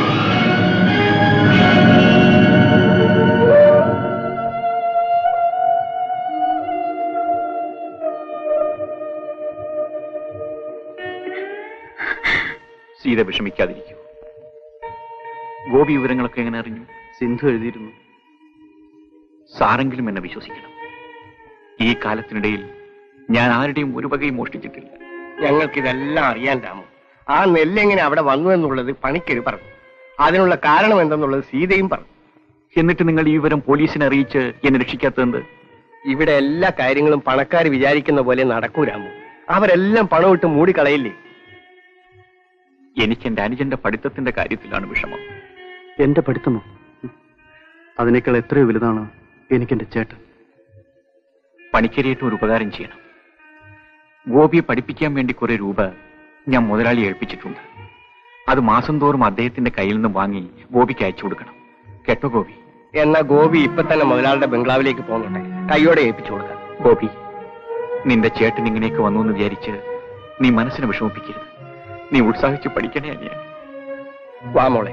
സീത വിഷമിക്കാതിരിക്കൂ. ഗോപി വിവരങ്ങളൊക്കെ എങ്ങനെ അറിഞ്ഞു? സിന്ധു എഴുതിയിരുന്നു. സാറെങ്കിലും എന്നെ വിശ്വസിക്കണം. ഈ കാലത്തിനിടയിൽ ഞാൻ ആരുടെയും ഒരു വകയും മോഷ്ടിച്ചിട്ടില്ല. ഞങ്ങൾക്കിതെല്ലാം അറിയാൻ രാമു. ആ നെല്ലെങ്ങനെ അവിടെ വന്നു എന്നുള്ളത് പണിക്കര് പറഞ്ഞു. അതിനുള്ള കാരണം എന്തെന്നുള്ളത് സീതയും പറഞ്ഞു. എന്നിട്ട് നിങ്ങൾ ഈ വിവരം പോലീസിനെ അറിയിച്ച് എന്നെ രക്ഷിക്കാത്തത്? ഇവിടെ എല്ലാ കാര്യങ്ങളും പണക്കാർ വിചാരിക്കുന്ന പോലെ നടക്കൂ രാമു. അവരെല്ലാം പണമിട്ട് മൂടിക്കളയില്ലേ? എനിക്ക് എന്റെ അനുജന്റെ പഠിത്തത്തിന്റെ കാര്യത്തിലാണ് വിഷമം. എന്റെ പഠിത്തമോ? അതിനേക്കാൾ എത്രയോ വലുതാണ് എനിക്കെന്റെ ചേട്ടൻ. പണിക്കരിയായിട്ട് ഒരു ഉപകാരം ചെയ്യണം. ഗോപിയെ പഠിപ്പിക്കാൻ വേണ്ടി കുറെ രൂപ ഞാൻ മുതലാളി ഏൽപ്പിച്ചിട്ടുണ്ട്. അത് മാസം തോറും അദ്ദേഹത്തിന്റെ കയ്യിൽ നിന്ന് വാങ്ങി ഗോപിക്ക് അയച്ചു കൊടുക്കണം. കേട്ടോ ഗോപി? എന്നാ ഗോപി ഇപ്പൊ തന്നെ മുതലാളുടെ ബംഗ്ലാവിലേക്ക് പോന്നോട്ടെ. കൈയോടെ ഏൽപ്പിച്ചു കൊടുക്കാം. ഗോപി, നിന്റെ ചേട്ടൻ ഇങ്ങനെയൊക്കെ വന്നു എന്ന് വിചാരിച്ച് നീ മനസ്സിനെ വിഷമിപ്പിക്കരുത്. നീ ഉത്സാഹിച്ച് പഠിക്കണേ അനിയ. വാ മോളെ.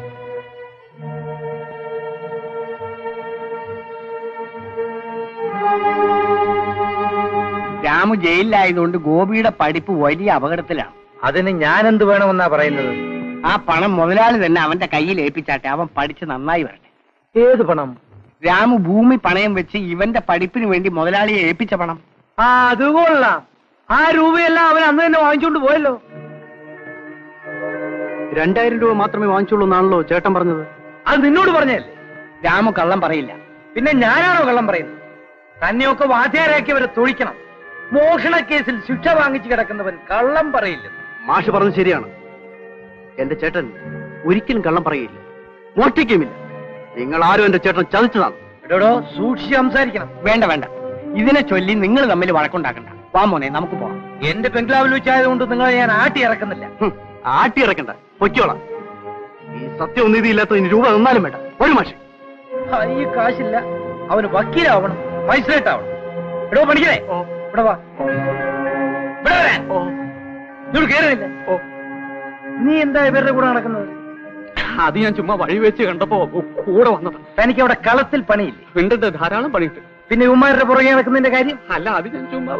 രാമു ജയിലിലായതുകൊണ്ട് ഗോപിയുടെ പഠിപ്പ് വലിയ അപകടത്തിലാണ്. അതിന് ഞാൻ എന്ത് വേണമെന്നാ പറയുന്നത്? ആ പണം മുതലാളി തന്നെ അവന്റെ കയ്യിൽ ഏൽപ്പിച്ചാട്ടെ. അവൻ പഠിച്ച് നന്നായി വരട്ടെ. ഏത് പണം? രാമു ഭൂമി പണയം വെച്ച് ഇവന്റെ പഠിപ്പിന് വേണ്ടി മുതലാളിയെ ഏൽപ്പിച്ച പണം. ആ അത് കൊള്ളാം. ആ രൂപയെല്ലാം അവൻ അന്ന് തന്നെ വാങ്ങിച്ചോണ്ട് പോയല്ലോ. രണ്ടായിരം രൂപ മാത്രമേ വാങ്ങിച്ചുള്ളൂ എന്നാണല്ലോ ചേട്ടൻ പറഞ്ഞത്. അത് നിന്നോട് പറഞ്ഞല്ലേ? രാമു കള്ളം പറയില്ല. പിന്നെ ഞാനാണോ കള്ളം പറയുന്നത്? തന്നെയൊക്കെ വാദ്യാരാക്കിയവരെ തൊഴിക്കണം. മോഷണ കേസിൽ ശിക്ഷ വാങ്ങിച്ചു കിടക്കുന്നവൻ കള്ളം പറയില്ല. മാഷ് പറഞ്ഞത് ശരിയാണ്. എന്റെ ചേട്ടൻ ഒരിക്കലും കള്ളം പറയില്ല, മോഷ്ടിക്കുമില്ല. നിങ്ങൾ ആരും എന്റെ ചേട്ടൻ ചതിച്ചതാണ്. എടോ, സൂക്ഷിച്ച് സംസാരിക്കണം. വേണ്ട വേണ്ട, ഇതിനെ ചൊല്ലി നിങ്ങൾ തമ്മിൽ വഴക്കുണ്ടാക്കണ്ട. വാ മോനെ, നമുക്ക് പോവാം. എന്റെ ബംഗ്ലാവിൽ വെച്ചായതുകൊണ്ട് നിങ്ങളെ ഞാൻ ആട്ടി ഇറക്കുന്നില്ല. ആട്ടി ഇറക്കണ്ട, പൊയ്ക്കോളാം. ഈ സത്യവും നീതിയില്ലാത്ത ഇനി രൂപ നിന്നാലും വേണ്ട. ഒരു മാഷ് ഈ കാശില്ല. അവന് വക്കീലാവണം, മജിസ്ട്രേറ്റ് ആവണം. എടോ പഠിക്കണേ, ഇവിടെ വാ. ഇവിടെ വരാൻ. ഇവിടെ കേറുന്നില്ല. നീ എന്താ ഇവരുടെ കൂടെ നടക്കുന്നത്? അത് ഞാൻ ചുമ്മാ വഴി വെച്ച് കണ്ടപ്പോ കൂടെ വന്നത്. തനിക്ക് അവിടെ കളത്തിൽ പണിയില്ലേ? ഉണ്ട്, ധാരാളം പണിയിട്ട്. പിന്നെ ഉമ്മാരുടെ പുറകെ നടക്കുന്നതിന്റെ കാര്യം? അല്ല, അത് ഞാൻ ചുമ്മാ.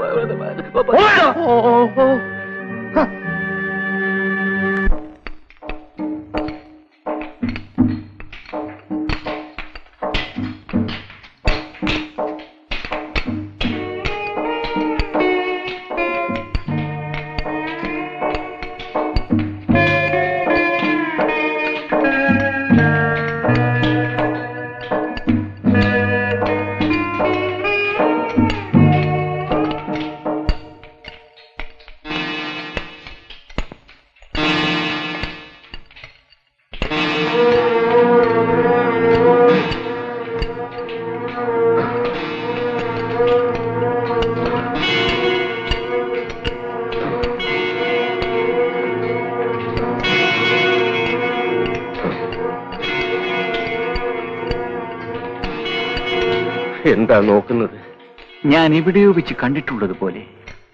എന്താ നോക്കുന്നത്? ഞാൻ എവിടെയോ വെച്ച് കണ്ടിട്ടുള്ളത് പോലെ.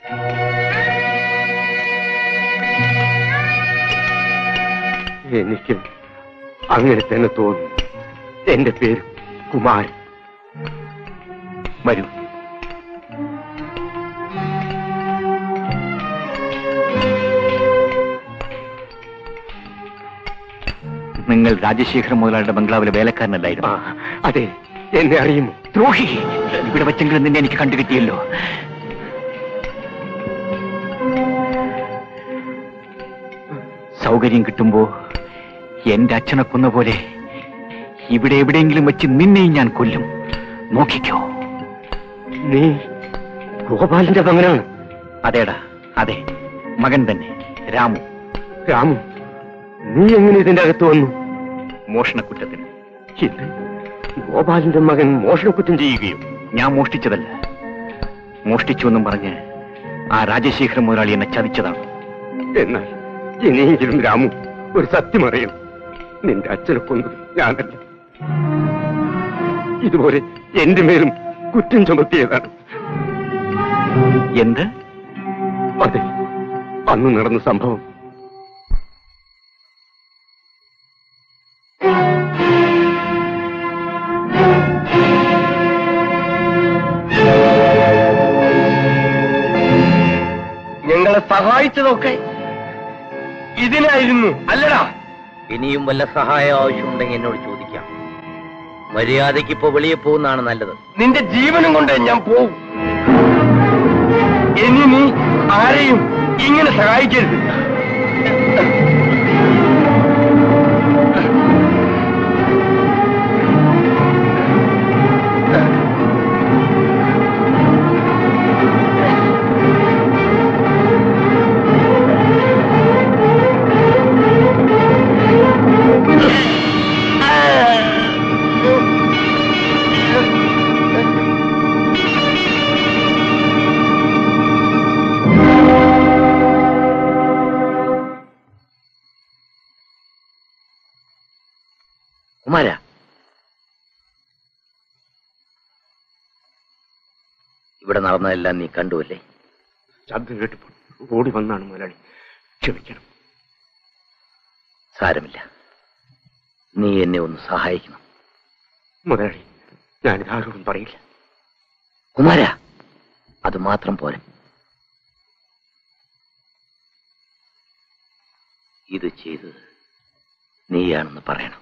എനിക്കും അങ്ങനെ തന്നെ തോന്നുന്നു. എന്റെ പേര് കുമാരൻ. വരൂ. നിങ്ങൾ രാജശേഖര മുതലാളിയുടെ ബംഗ്ലാവിലെ വേലക്കാരനല്ലായിരുന്നു? അതെ, എന്നെ അറിയുന്നു. ദ്രോഹി! ഇവിടെ വെച്ചെങ്കിലും നിന്നെ എനിക്ക് കണ്ടുകിട്ടിയല്ലോ. സൗകര്യം കിട്ടുമ്പോ എന്റെ അച്ഛനെ കൊന്ന പോലെ ഇവിടെ എവിടെയെങ്കിലും വെച്ച് നിന്നെയും ഞാൻ കൊല്ലും. നോക്കിക്കോ. നീ ഗോപാലിന്റെ മകനാണ്? അതേടാ, അതെ, മകൻ തന്നെ, രാമു. രാമു, നീ എങ്ങനെ ഇതിന്റെ അകത്ത് വന്നു? മോഷണക്കുറ്റത്തിന്. ഇത് ഗോപാലിന്റെ മകൻ മോഷണക്കുറ്റം ചെയ്യുകയും? ഞാൻ മോഷ്ടിച്ചതല്ല. മോഷ്ടിച്ചു എന്നും പറഞ്ഞ് ആ രാജശേഖര മുതലാളി എന്നെ ചതിച്ചതാണ്. എന്നാൽ ഇനിയെങ്കിലും രാമു ഒരു സത്യം അറിയണം. നിന്റെ അച്ഛനെ കൊണ്ടത് ഞാനല്ല. ഇതുപോലെ എന്റെ മേലും കുറ്റം ചുമത്തിയതാണ്. എന്ത്? അതെ, അന്ന് നടന്ന സംഭവം. ഞങ്ങളെ സഹായിച്ചതൊക്കെ ഇതിനായിരുന്നു അല്ലടാ. ഇനിയും വല്ല സഹായം ആവശ്യമുണ്ടെങ്കിൽ എന്നോട് ചോദിക്കാം. മര്യാദയ്ക്ക് ഇപ്പൊ വെളിയെ പോകുന്നതാണ് നല്ലത്. നിന്റെ ജീവനും കൊണ്ട് ഞാൻ പോവും. ഇനി നീ ആരെയും ഇങ്ങനെ സഹായിക്കരുത്. കുമാര, ഇവിടെ നടന്നതെല്ലാം നീ കണ്ടുവല്ലേ? ശബ്ദം കേട്ടപ്പോൾ ഓടി വന്നാണ് മുതലാളി. ക്ഷമിക്കണം. സാരമില്ല, നീ എന്നെ ഒന്ന് സഹായിക്കണം. മുതലാളി, ഞാനിതാരോടും പറയില്ല. കുമാര, അത് മാത്രം പോരെ. ഇത് ചെയ്തത് നീയാണെന്ന് പറയണം.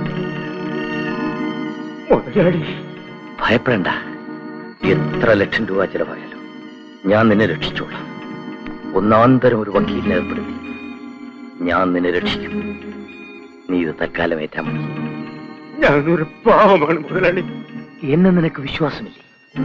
മുതലാളി, ഭയപ്പെടണ്ട. എത്ര ലക്ഷം രൂപ ചെലവായാലും ഞാൻ നിന്നെ രക്ഷിച്ചോളാം. ഒന്നാന്തരം ഒരു വക്കീലിനെ ഏർപ്പെടുത്തി ഞാൻ നിന്നെ രക്ഷിക്കും. നീ ഇത് തൽക്കാലം ഏറ്റാ മതി. ഞാനൊരു പാവമാണ് മുതലാളി. എന്നെ നിനക്ക് വിശ്വാസമില്ലേ?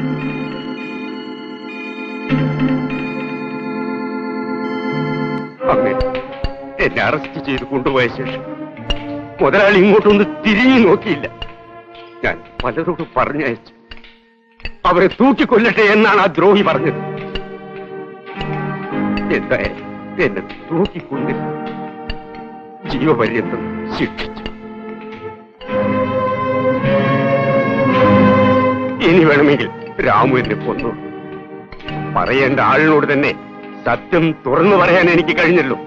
അമ്മേ, എന്നെ അറസ്റ്റ് ചെയ്ത് കൊണ്ടുപോയ ശേഷം മുതലാളി ഇങ്ങോട്ടൊന്ന് തിരിഞ്ഞു നോക്കിയില്ല. ഞാൻ പലരോടും പറഞ്ഞയച്ചു. അവരെ തൂക്കിക്കൊല്ലട്ടെ എന്നാണ് ആ ദ്രോഹി പറഞ്ഞത്. എന്തായാലും എന്നെ തൂക്കിക്കൊണ്ട് ജീവപര്യന്തം ശിക്ഷിച്ചു. ഇനി വേണമെങ്കിൽ രാമു എന്നെ കൊന്നു. പറയേണ്ട ആളിനോട് തന്നെ സത്യം തുറന്നു പറയാൻ എനിക്ക് കഴിഞ്ഞല്ലോ.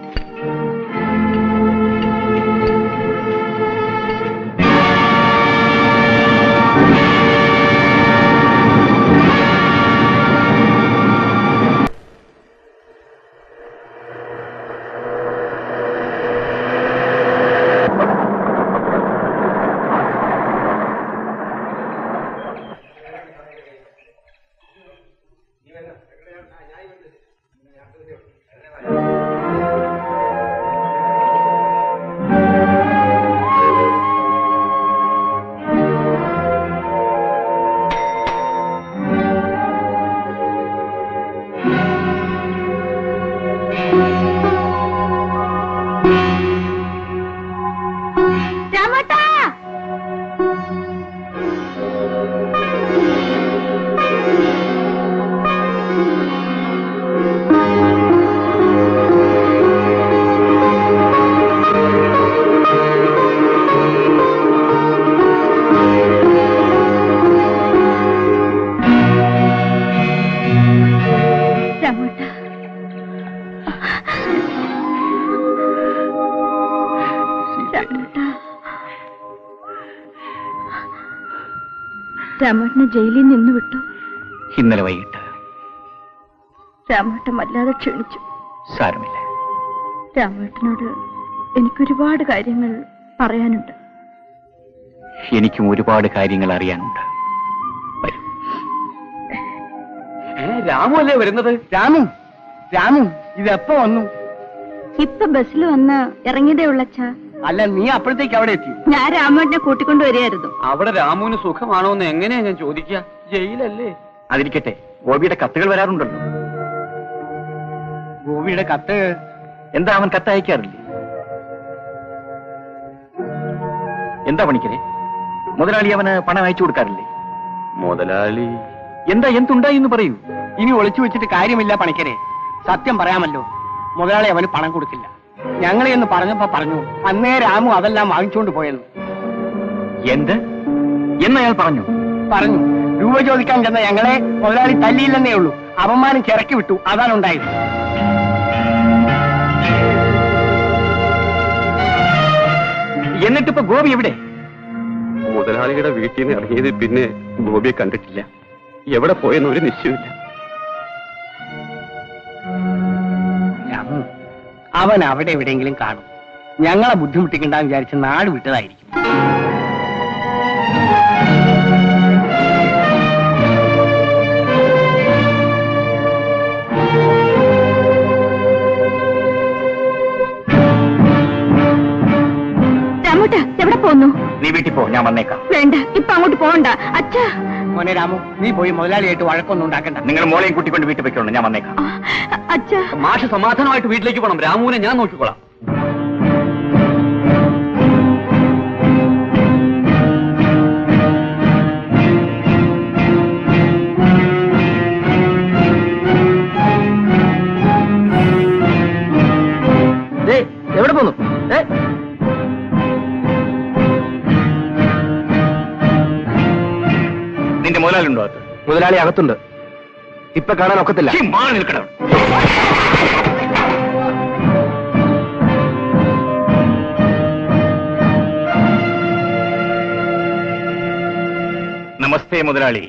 രാമേട്ടനെ ജയിലിൽ നിന്ന് വിട്ടു. ഇന്നലെ വൈകിട്ട്. രാമേട്ടൻ വല്ലാതെ ക്ഷണിച്ചു. സാരമില്ല. രാമേട്ടനോട് എനിക്കൊരുപാട് കാര്യങ്ങൾ പറയാനുണ്ട്. എനിക്കും ഒരുപാട് കാര്യങ്ങൾ അറിയാനുണ്ട്. വരൂ. രാമു അല്ലേ വരുന്നത്? രാമു രാമു ഇതെപ്പോ വന്നു? ഇപ്പൊ ബസ്സിൽ വന്ന് ഇറങ്ങിയതേ ഉള്ളച്ചാ. അല്ല, നീ അപ്പോഴത്തേക്ക് അവിടെ എത്തി? ഞാൻ രാമേട്ടനെ കൂട്ടിക്കൊണ്ട് വരികയായിരുന്നു. അവിടെ രാമുവിന് സുഖമാണോ എന്ന് എങ്ങനെയാ ഞാൻ ചോദിക്കുക? ജയിലല്ലേ? അതിരിക്കട്ടെ, ഗോപിയുടെ കത്തുകൾ വരാറുണ്ടല്ലോ. ഗോപിയുടെ കത്ത് എന്താ അവൻ കത്തയക്കാറില്ലേ? എന്താ പണിക്കരെ, മുതലാളി അവന് പണം അയച്ചു കൊടുക്കാറില്ലേ? മുതലാളി എന്താ എന്തുണ്ടായി എന്ന് പറയൂ. ഇനി ഒളിച്ചു വെച്ചിട്ട് കാര്യമില്ല പണിക്കരെ. സത്യം പറയാമല്ലോ, മുതലാളി അവന് പണം കൊടുക്കില്ല. ഞങ്ങളെ എന്ന് പറഞ്ഞപ്പോ പറഞ്ഞു അന്നേ രാമു അതെല്ലാം വാങ്ങിച്ചുകൊണ്ട് പോയെന്ന്. എന്ത് എന്നയാൾ പറഞ്ഞു? പറഞ്ഞു. രൂപ ചോദിക്കാൻ ചെന്ന ഞങ്ങളെ മുതലാളി തല്ലിയില്ലെന്നേ ഉള്ളൂ, അപമാനം ചിറക്കി വിട്ടു. അതാണ് ഉണ്ടായത്. എന്നിട്ടിപ്പോ ഗോപി എവിടെ? മുതലാളിയുടെ വീട്ടിൽ നിന്ന് ഇറങ്ങിയത് പിന്നെ ഗോപിയെ കണ്ടിട്ടില്ല. എവിടെ പോയെന്ന് ഒരു നിശ്ചയമില്ല. രാമു അവൻ അവിടെ എവിടെയെങ്കിലും കാണും. ഞങ്ങളെ ബുദ്ധിമുട്ടിക്കണ്ടെന്ന് വിചാരിച്ച് നാട് വിട്ടതായിരിക്കും. എവിടെ പോന്നു? നീ വീട്ടിൽ പോ, ഞാൻ വന്നേക്കാം. വേണ്ട, ഇപ്പൊ അങ്ങോട്ട് പോകണ്ട. അച്ഛാ. മോനെ രാമു, നീ പോയി മുതലാളിയായിട്ട് വഴക്കൊന്നും ഉണ്ടാക്കണ്ട. നിങ്ങൾ മോളെയും കൂട്ടിക്കൊണ്ട് വീട്ടിൽ പോയിക്കോളൂ, ഞാൻ വന്നേക്കാം. അച്ഛാ. മാഷ് സമാധാനമായിട്ട് വീട്ടിലേക്ക് പോകണം. രാമുവിനെ ഞാൻ നോക്കിക്കോളാം. എവിടെ പോന്നു? നിന്റെ മുതലാളി ഉണ്ടോ? അത് മുതലാളി അകത്തുണ്ട്. ഇപ്പൊ കാണാൻ ഒക്കത്തില്ല. നിൽക്കണം. നമസ്തേ മുതലാളി.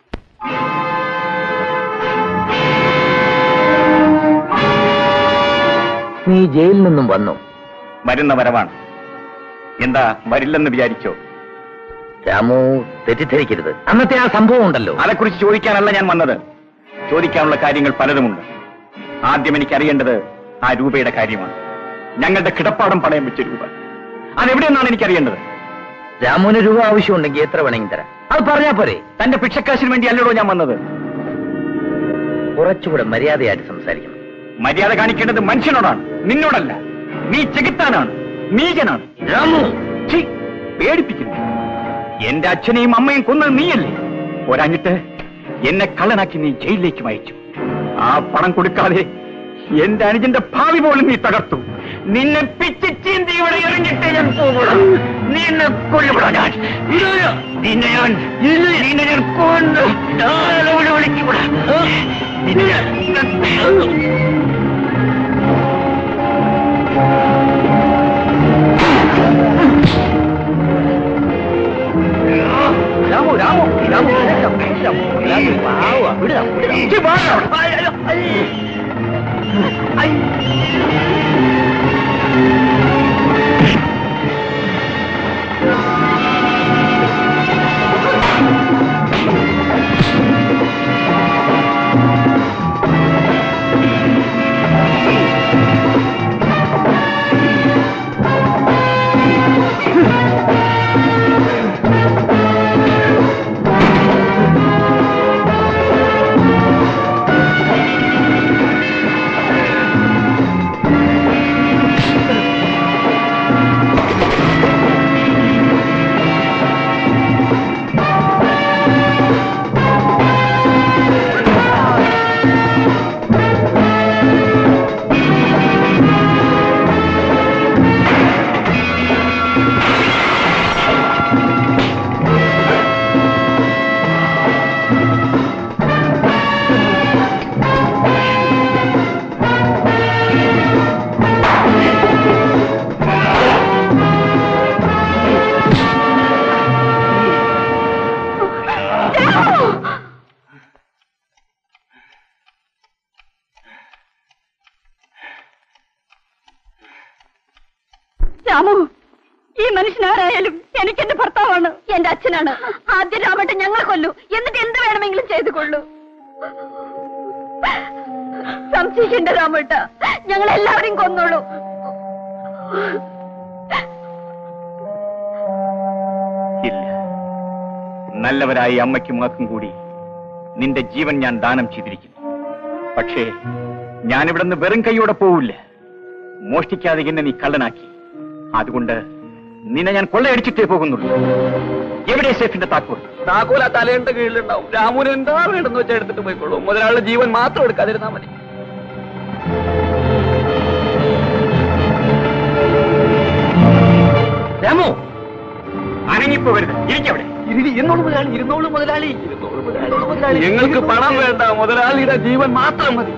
നീ ജയിലിൽ നിന്നും വന്നു? വരുന്ന വരവാണ്. എന്താ വരില്ലെന്ന് വിചാരിച്ചോ? രാമു, തെറ്റിദ്ധരിക്കരുത്. അന്നത്തെ ആ സംഭവം ഉണ്ടല്ലോ, അതേക്കുറിച്ച് ചോദിക്കാനല്ല ഞാൻ വന്നത്. ചോദിക്കാനുള്ള കാര്യങ്ങൾ പലതുമുണ്ട്. ആദ്യം എനിക്ക് അറിയേണ്ടത് ആ രൂപയുടെ കാര്യമാണ്. ഞങ്ങളുടെ കിടപ്പാടം പണയം വെച്ച രൂപ അതെവിടെയെന്നാണ് എനിക്കറിയേണ്ടത്. രാമുവിന് രൂപ ആവശ്യമുണ്ടെങ്കിൽ എത്ര വേണമെങ്കിൽ തരാം. അത് പറഞ്ഞാ പോരെ? തന്റെ പിച്ചക്കാശിന് വേണ്ടി അല്ലടോ ഞാൻ വന്നത്. കുറച്ചുകൂടെ മര്യാദയായിട്ട് സംസാരിക്കണം. മര്യാദ കാണിക്കേണ്ടത് മനുഷ്യനോടാണ്, നിന്നോടല്ല. നീ ചെകുത്താനാണ്, നീചനാണ്. രാമു, പേടിപ്പിക്കുന്നു. എന്റെ അച്ഛനെയും അമ്മയും കൊന്നത് നീയല്ലേ? പോരാഞ്ഞിട്ട് എന്നെ കള്ളനാക്കി നീ ജയിലിലേക്ക് അയച്ചു. ആ പണം കൊടുക്കാതെ എന്റെ അനുജന്റെ ഭാവി പോലും നീ തകർത്തു. നിന്നെ പിച്ചിച്ചീന്തി ഇവിടെ എറിഞ്ഞിട്ട് ഞാൻ പോകണം. നീ എന്നെ കൊല്ലുകൂടാ. ഞാൻ നിന്നെ ഞാൻ നിന്നെ ഞാൻ കൊന്ന് വിളിക്കൂടാ. രാമു രാമു രാമു വിടാം രാമു, ഈ മനുഷ്യനാരായാലും എനിക്ക് എന്റെ ഭർത്താവാണ്, എന്റെ അച്ഛനാണ്. ആദ്യം രാമേട്ടൻ ഞങ്ങളെ കൊല്ലൂ, എന്നിട്ട് എന്ത് വേണമെങ്കിലും ചെയ്തു കൊള്ളൂ. സംശയിക്കേണ്ട രാമേട്ട, ഞങ്ങളെല്ലാവരെയും കൊന്നോളൂ. ഇല്ല, നല്ലവരായി അമ്മയ്ക്കും മകൾക്കും കൂടി നിന്റെ ജീവൻ ഞാൻ ദാനം ചെയ്തിരിക്കുന്നു. പക്ഷേ ഞാനിവിടെ നിന്ന് വെറും കൈയോടെ പോവില്ല. മോഷ്ടിക്കാതെ എന്നെ നീ കള്ളനാക്കി. അതുകൊണ്ട് നിന്നെ ഞാൻ കൊള്ളയടിച്ചിട്ടേ പോകുന്നുള്ളൂ. എവിടെ സേഫിന്റെ താക്കോൽ? താക്കോൽ ആ തലേന്റെ കീഴിലുണ്ടാവും. രാമുന് എന്താ വേണ്ടെന്ന് വെച്ചാൽ എടുത്തിട്ട് പോയിക്കോളൂ. മുതലാളിയുടെ ജീവൻ മാത്രം എടുക്കാതിരുന്നാ മതി. ഇരിക്കവിടെ. ഇരുന്നോളൂ മുതലാളി, ഇരുന്നോളൂ മുതലാളി, ഇരുന്നോളൂ മുതലാളി, മുതലാളി. ഞങ്ങൾക്ക് പണം വേണ്ട, മുതലാളിയുടെ ജീവൻ മാത്രം മതി.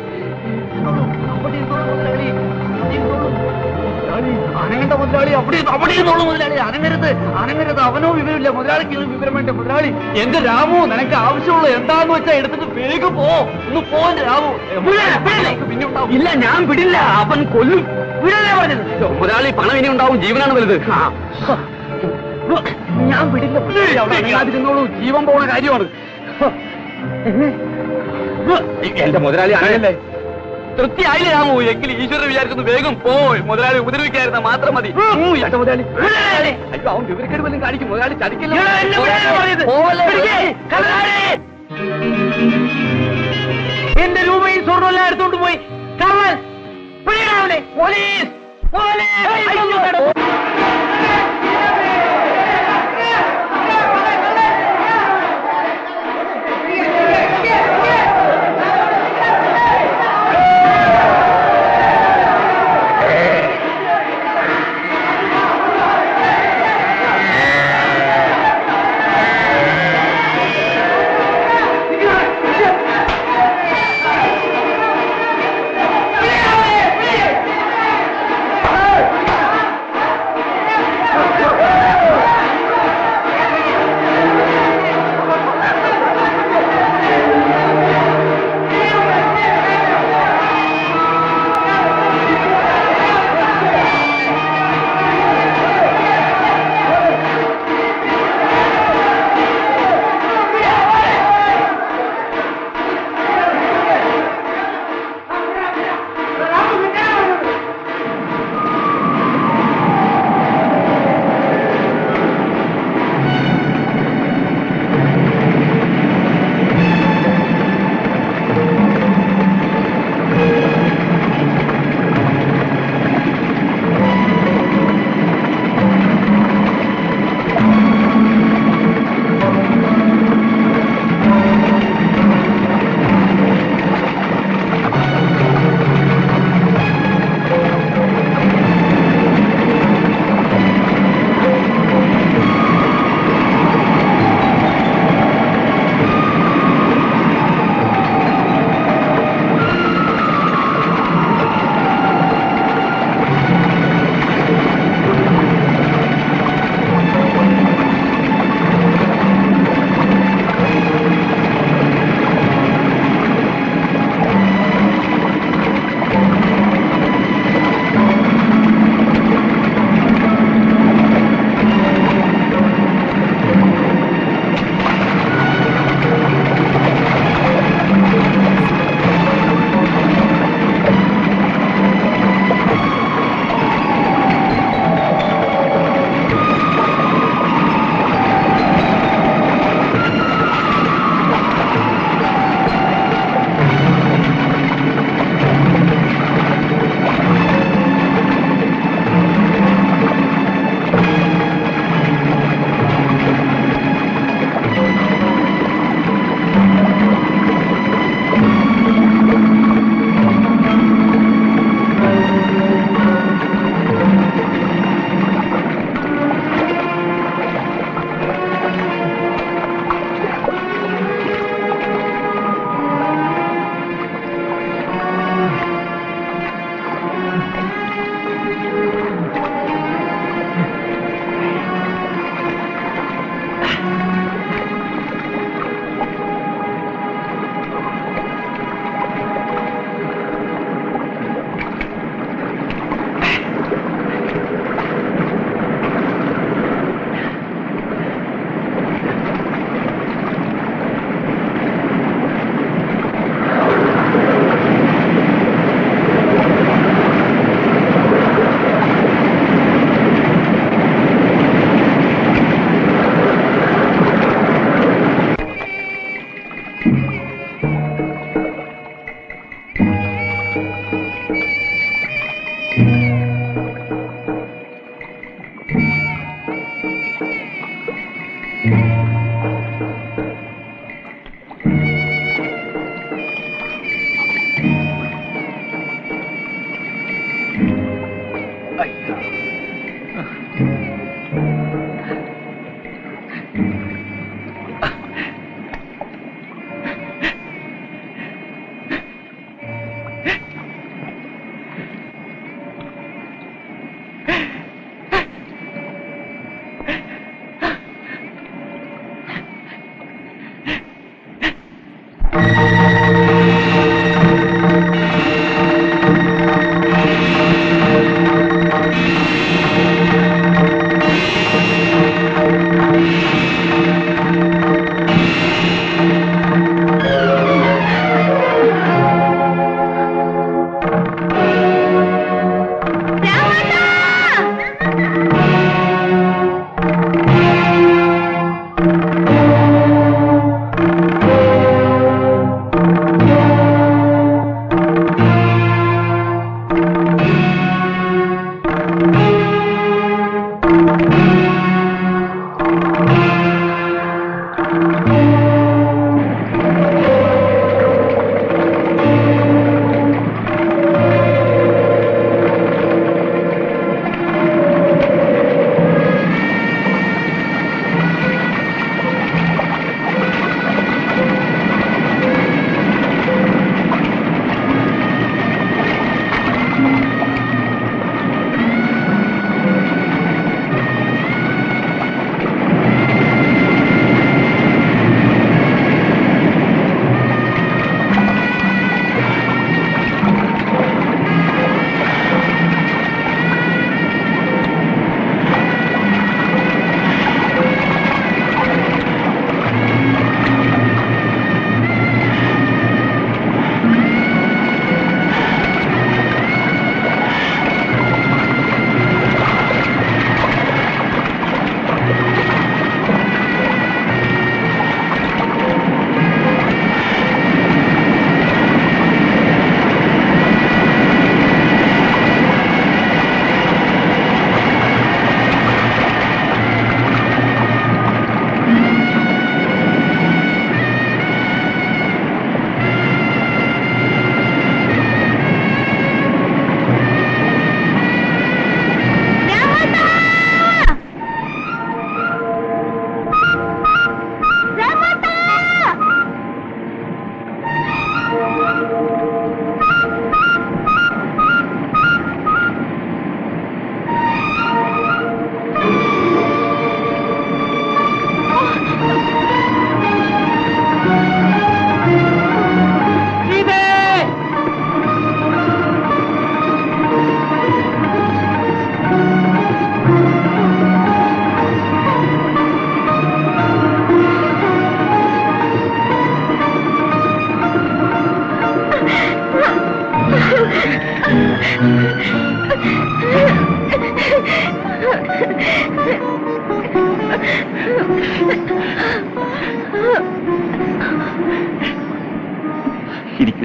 അനങ്ങണ്ട മുതലാളി, അവിടെ അവിടെ ഇരുന്നോളൂ മുതലാളി, അനങ്ങരുത്, അനങ്ങരുത്. അവനോ വിവരമില്ല, മുതലാളിക്ക് വിവരം വേണ്ട മുതലാളി. എന്റെ രാമു, നിനക്ക് ആവശ്യമുള്ള എന്താന്ന് വെച്ചാൽ എടുത്തിട്ട് വേഗം പോ, ഒന്ന് പോ എന്റെ രാമു. പിന്നെ ഇല്ല, ഞാൻ വിടില്ല, അവൻ കൊല്ലും. വിടല്ലേ പറഞ്ഞത് മുതലാളി. പണം ഇനി ഉണ്ടാവും, ജീവനാണ് വലുത്. ഞാൻ വിടില്ല, അതിരുന്നോളൂ, ജീവൻ പോണ കാര്യമാണ്. എന്റെ മുതലാളി അനങ്ങല്ലേ. തൃപ്തിയായില്ലേ രാമു? എങ്കിൽ ഈശ്വരൻ വിചാരിക്കുന്നു വേഗം പോയി. മുതലാളി ഉപദ്രവിക്കായിരുന്ന മാത്രം മതി. എന്റെ മുതലാളി, അയ്യോ അവൻ വിവരക്കേട് വല്ലതും കാണിക്കും. മുതലാളി ചതിക്കില്ല. എന്റെ രൂപയിൽ സ്വർണ്ണമെല്ലാം എടുത്തോണ്ട് പോയി കള്ളൻ. Police, police.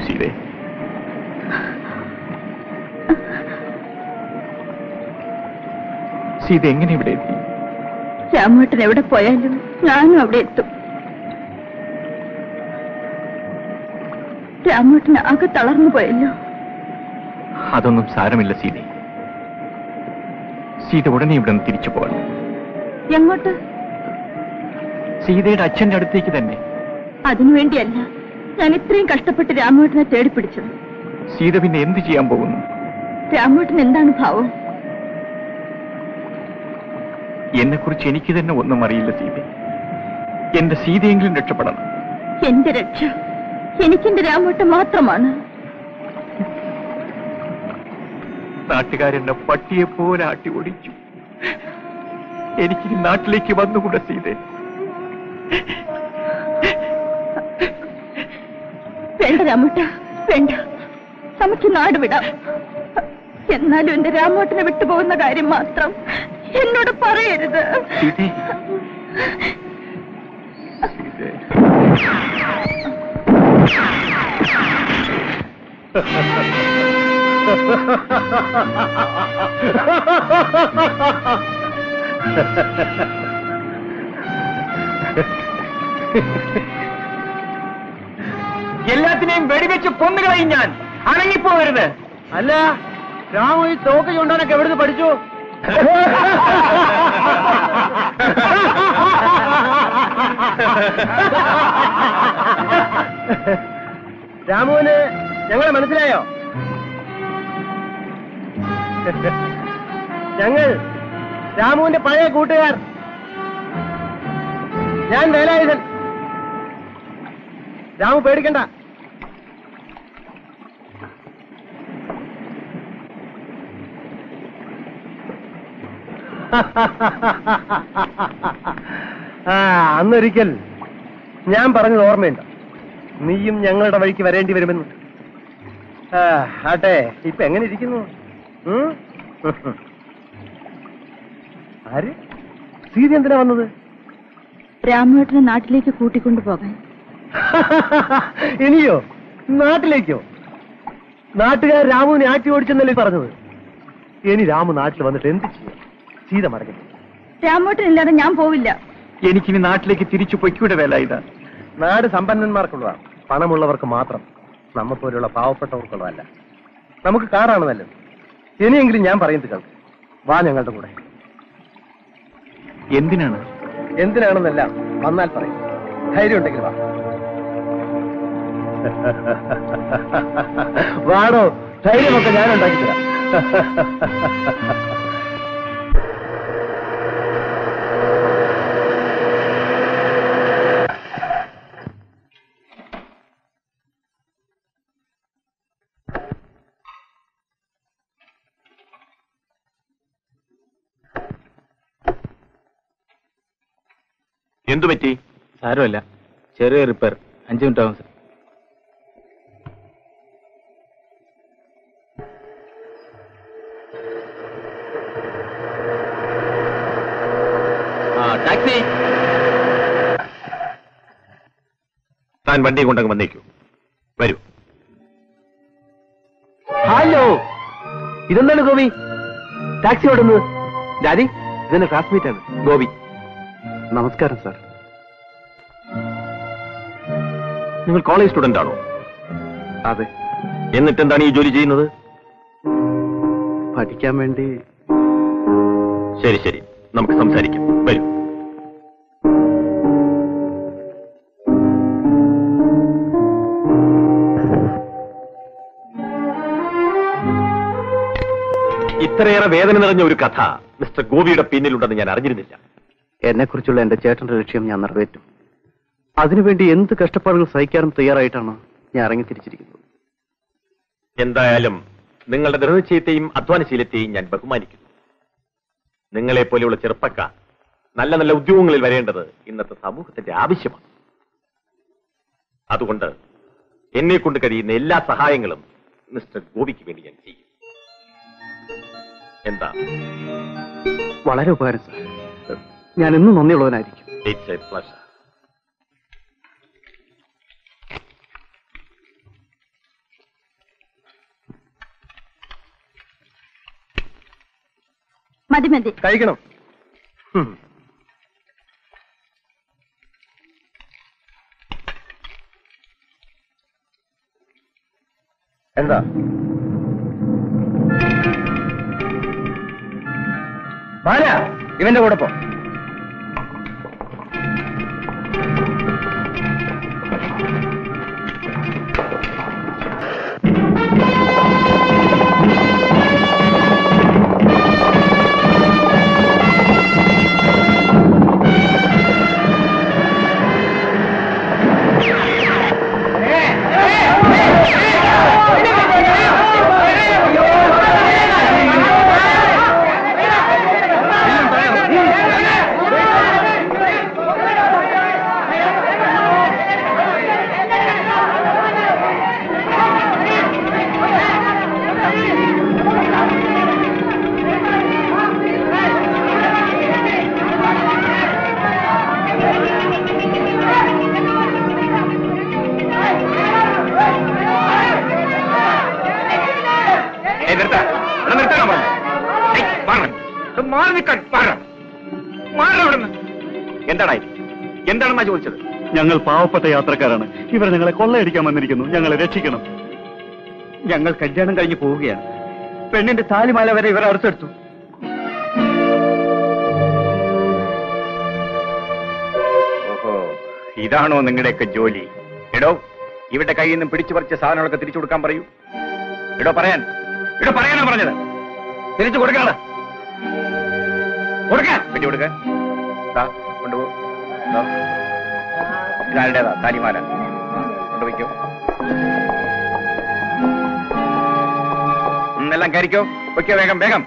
സീതേ. സീത എങ്ങനെ ഇവിടെ എത്തി? രാമേട്ടൻ എവിടെ പോയാലും ഞാനും അവിടെ എത്തും. രാമേട്ടൻ ആകെ തളർന്നു പോയല്ലോ. അതൊന്നും സാരമില്ല സീത. സീത ഉടനെ ഇവിടെ നിന്ന് തിരിച്ചു പോകണം. എങ്ങോട്ട്? സീതയുടെ അച്ഛന്റെ അടുത്തേക്ക് തന്നെ. അതിനുവേണ്ടിയല്ല ഞാൻ ഇത്രയും കഷ്ടപ്പെട്ട് രാമേട്ടനെ തേടിപ്പിടിച്ചത്. സീത പിന്നെ എന്ത് ചെയ്യാൻ പോകുന്നു? രാമേട്ടൻ എന്താണ് ഭാവം? എന്നെ കുറിച്ച് എനിക്ക് തന്നെ ഒന്നും അറിയില്ല സീത. എന്റെ സീതയെങ്കിലും രക്ഷപ്പെടണം. എന്റെ രക്ഷ എനിക്കെന്റെ രാമേട്ടൻ മാത്രമാണ്. നാട്ടുകാരെന്നെ പട്ടിയെ പോലെ ആട്ടി ഓടിച്ചു. എനിക്കിനി നാട്ടിലേക്ക് വന്നുകൂടെ സീതേ? വേണ്ട രാമേട്ട, വേണ്ട. നമുക്ക് നാട് വിടാം. എന്നാലും എന്റെ രാമേട്ടനെ വിട്ടുപോകുന്ന കാര്യം മാത്രം എന്നോട് പറയരുത്. സീതേ, എല്ലാത്തിനെയും വെടിവെച്ച് കൊന്നുകളയും ഞാൻ. അനങ്ങിപ്പോകരുത്. അല്ല, രാമു ഈ തോക്ക് ചൂണ്ടാനൊക്കെ എവിടുന്ന് പഠിച്ചു? രാമുവിന് ഞങ്ങളെ മനസ്സിലായോ? ഞങ്ങൾ രാമുവിന്റെ പഴയ കൂട്ടുകാർ. ഞാൻ വേലായുധൻ. രാമു പേടിക്കണ്ട. ആ അന്നൊരിക്കൽ ഞാൻ പറഞ്ഞത് ഓർമ്മയുണ്ട്, നീയും ഞങ്ങളുടെ വഴിക്ക് വരേണ്ടി വരുമെന്ന്. ആ ആട്ടെ, ഇപ്പൊ എങ്ങനെ ഇരിക്കുന്നു? ആര്? സീത എന്തിനാ വന്നത്? രാമേട്ടനെ നാട്ടിലേക്ക് കൂട്ടിക്കൊണ്ടുപോകാൻ. ഇനിയോ? നാട്ടിലേക്കോ? നാട്ടുകാർ രാമുവിനെ ആറ്റി ഓടിച്ചെന്നല്ലേ പറഞ്ഞത്? ഇനി രാമു നാട്ടിൽ വന്നിട്ട് എന്ത് ചെയ്യും? സീത മടങ്ങി. രാമേട്ടനില്ലാതെ ഞാൻ പോവില്ല. എനിക്കിനി നാട്ടിലേക്ക് തിരിച്ചു പൊയ്ക്കൂടെ വേലായുധ? നാട് സമ്പന്നന്മാർക്കുള്ളതാണ്, പണമുള്ളവർക്ക് മാത്രം. നമ്മെപ്പോലുള്ള പാവപ്പെട്ടവർക്കുള്ളതല്ല. നമുക്ക് കാറാണ് നല്ലത്. ഇനിയെങ്കിലും ഞാൻ പറയുന്നത് കേൾക്ക്. വാ ഞങ്ങളുടെ കൂടെ. എന്തിനാണ്? എന്തിനാണെന്നല്ല വന്നാൽ പറയും. ധൈര്യം ഉണ്ടെങ്കിൽ വാ. വാടോ, ധൈര്യമൊക്കെ ഞാൻ ഉണ്ടാക്കിത്തരാം. എന്തു പറ്റി? സാരമല്ല, ചെറിയ റിപ്പയർ. അഞ്ചു മിനിറ്റ് ആവും സർ. ടാക്സി. താൻ വണ്ടി കൊണ്ടങ്ങ് വന്നേക്കൂ. വരൂ. ഹലോ, ഇതെന്താണ് ഗോപി? ടാക്സി ഓടുന്നത്? ഡാഡി, ഇതെന്റെ ക്ലാസ്മേറ്റ് ആണ് ഗോപി. നമസ്കാരം സാർ. നിങ്ങൾ കോളേജ് സ്റ്റുഡന്റ് ആണോ? അതെ. എന്നിട്ട് എന്താണ് ഈ ജോലി ചെയ്യുന്നത്? പഠിക്കാൻ വേണ്ടി. ശരി ശരി, നമുക്ക് സംസാരിക്കാം. വരൂ. ഇത്രയേറെ വേദന നിറഞ്ഞ ഒരു കഥ മിസ്റ്റർ ഗോപിയുടെ പിന്നിലുണ്ടെന്ന് ഞാൻ അറിഞ്ഞിരുന്നില്ല. എന്നെക്കുറിച്ചുള്ള എന്റെ ചേട്ടന്റെ ലക്ഷ്യം ഞാൻ നിറവേറ്റും. അതിനുവേണ്ടി എന്ത് കഷ്ടപ്പാടുകൾ സഹിക്കാനും തയ്യാറായിട്ടാണ് ഞാൻ ഇറങ്ങി തിരിച്ചിരിക്കുന്നത്. എന്തായാലും നിങ്ങളുടെ ദൃഢനിശ്ചയത്തെയും അധ്വാനശീലത്തെയും ഞാൻ ബഹുമാനിക്കുന്നു. നിങ്ങളെ പോലെയുള്ള ചെറുപ്പക്കാർ നല്ല നല്ല ഉദ്യോഗങ്ങളിൽ വരേണ്ടത് ഇന്നത്തെ സമൂഹത്തിന്റെ ആവശ്യമാണ്. അതുകൊണ്ട് എന്നെ കൊണ്ട് കഴിയുന്ന എല്ലാ സഹായങ്ങളും മിസ്റ്റർ ഗോപിക്ക് വേണ്ടി ഞാൻ ചെയ്യും. എന്താ? വളരെ ഉപകാരം സാർ. ഞാൻ എന്നും നന്ദിയുള്ളവനായിരിക്കും. It's A pleasure. മതി മതി. കഴിക്കണം. എന്താ ബാല, ഇവന്റെ കൂടെ പോ. എന്താണ് എന്താണെന്നാ ചോദിച്ചത്? ഞങ്ങൾ പാവപ്പെട്ട യാത്രക്കാരാണ്. ഇവർ ഞങ്ങളെ കൊള്ളയടിക്കാൻ വന്നിരിക്കുന്നു. ഞങ്ങളെ രക്ഷിക്കണം. ഞങ്ങൾ കല്യാണം കഴിഞ്ഞ് പോവുകയാണ്. പെണ്ണിന്റെ താലിമാല വരെ ഇവർ അടുത്തെടുത്തു. ഓഹോ, ഇതാണോ നിങ്ങളുടെയൊക്കെ ജോലി? എടോ, ഇവിടെ കയ്യിൽ നിന്നും പിടിച്ചു പറിച്ച സാധനങ്ങളൊക്കെ തിരിച്ചു കൊടുക്കാൻ പറയൂ. എടോ പറയാൻ എടോ പറയാനാ പറഞ്ഞത്. തിരിച്ചു കൊടുക്കാണ്. കൊടുക്കാൻ പറ്റി കൊടുക്കാൻ. കൊണ്ടുപോ. ഇതാരുടേതാ താലിമാല? കൊണ്ടുപോയിക്കോ. എല്ലാം കയറിക്കോ. വയ്ക്കോ, വേഗം വേഗം.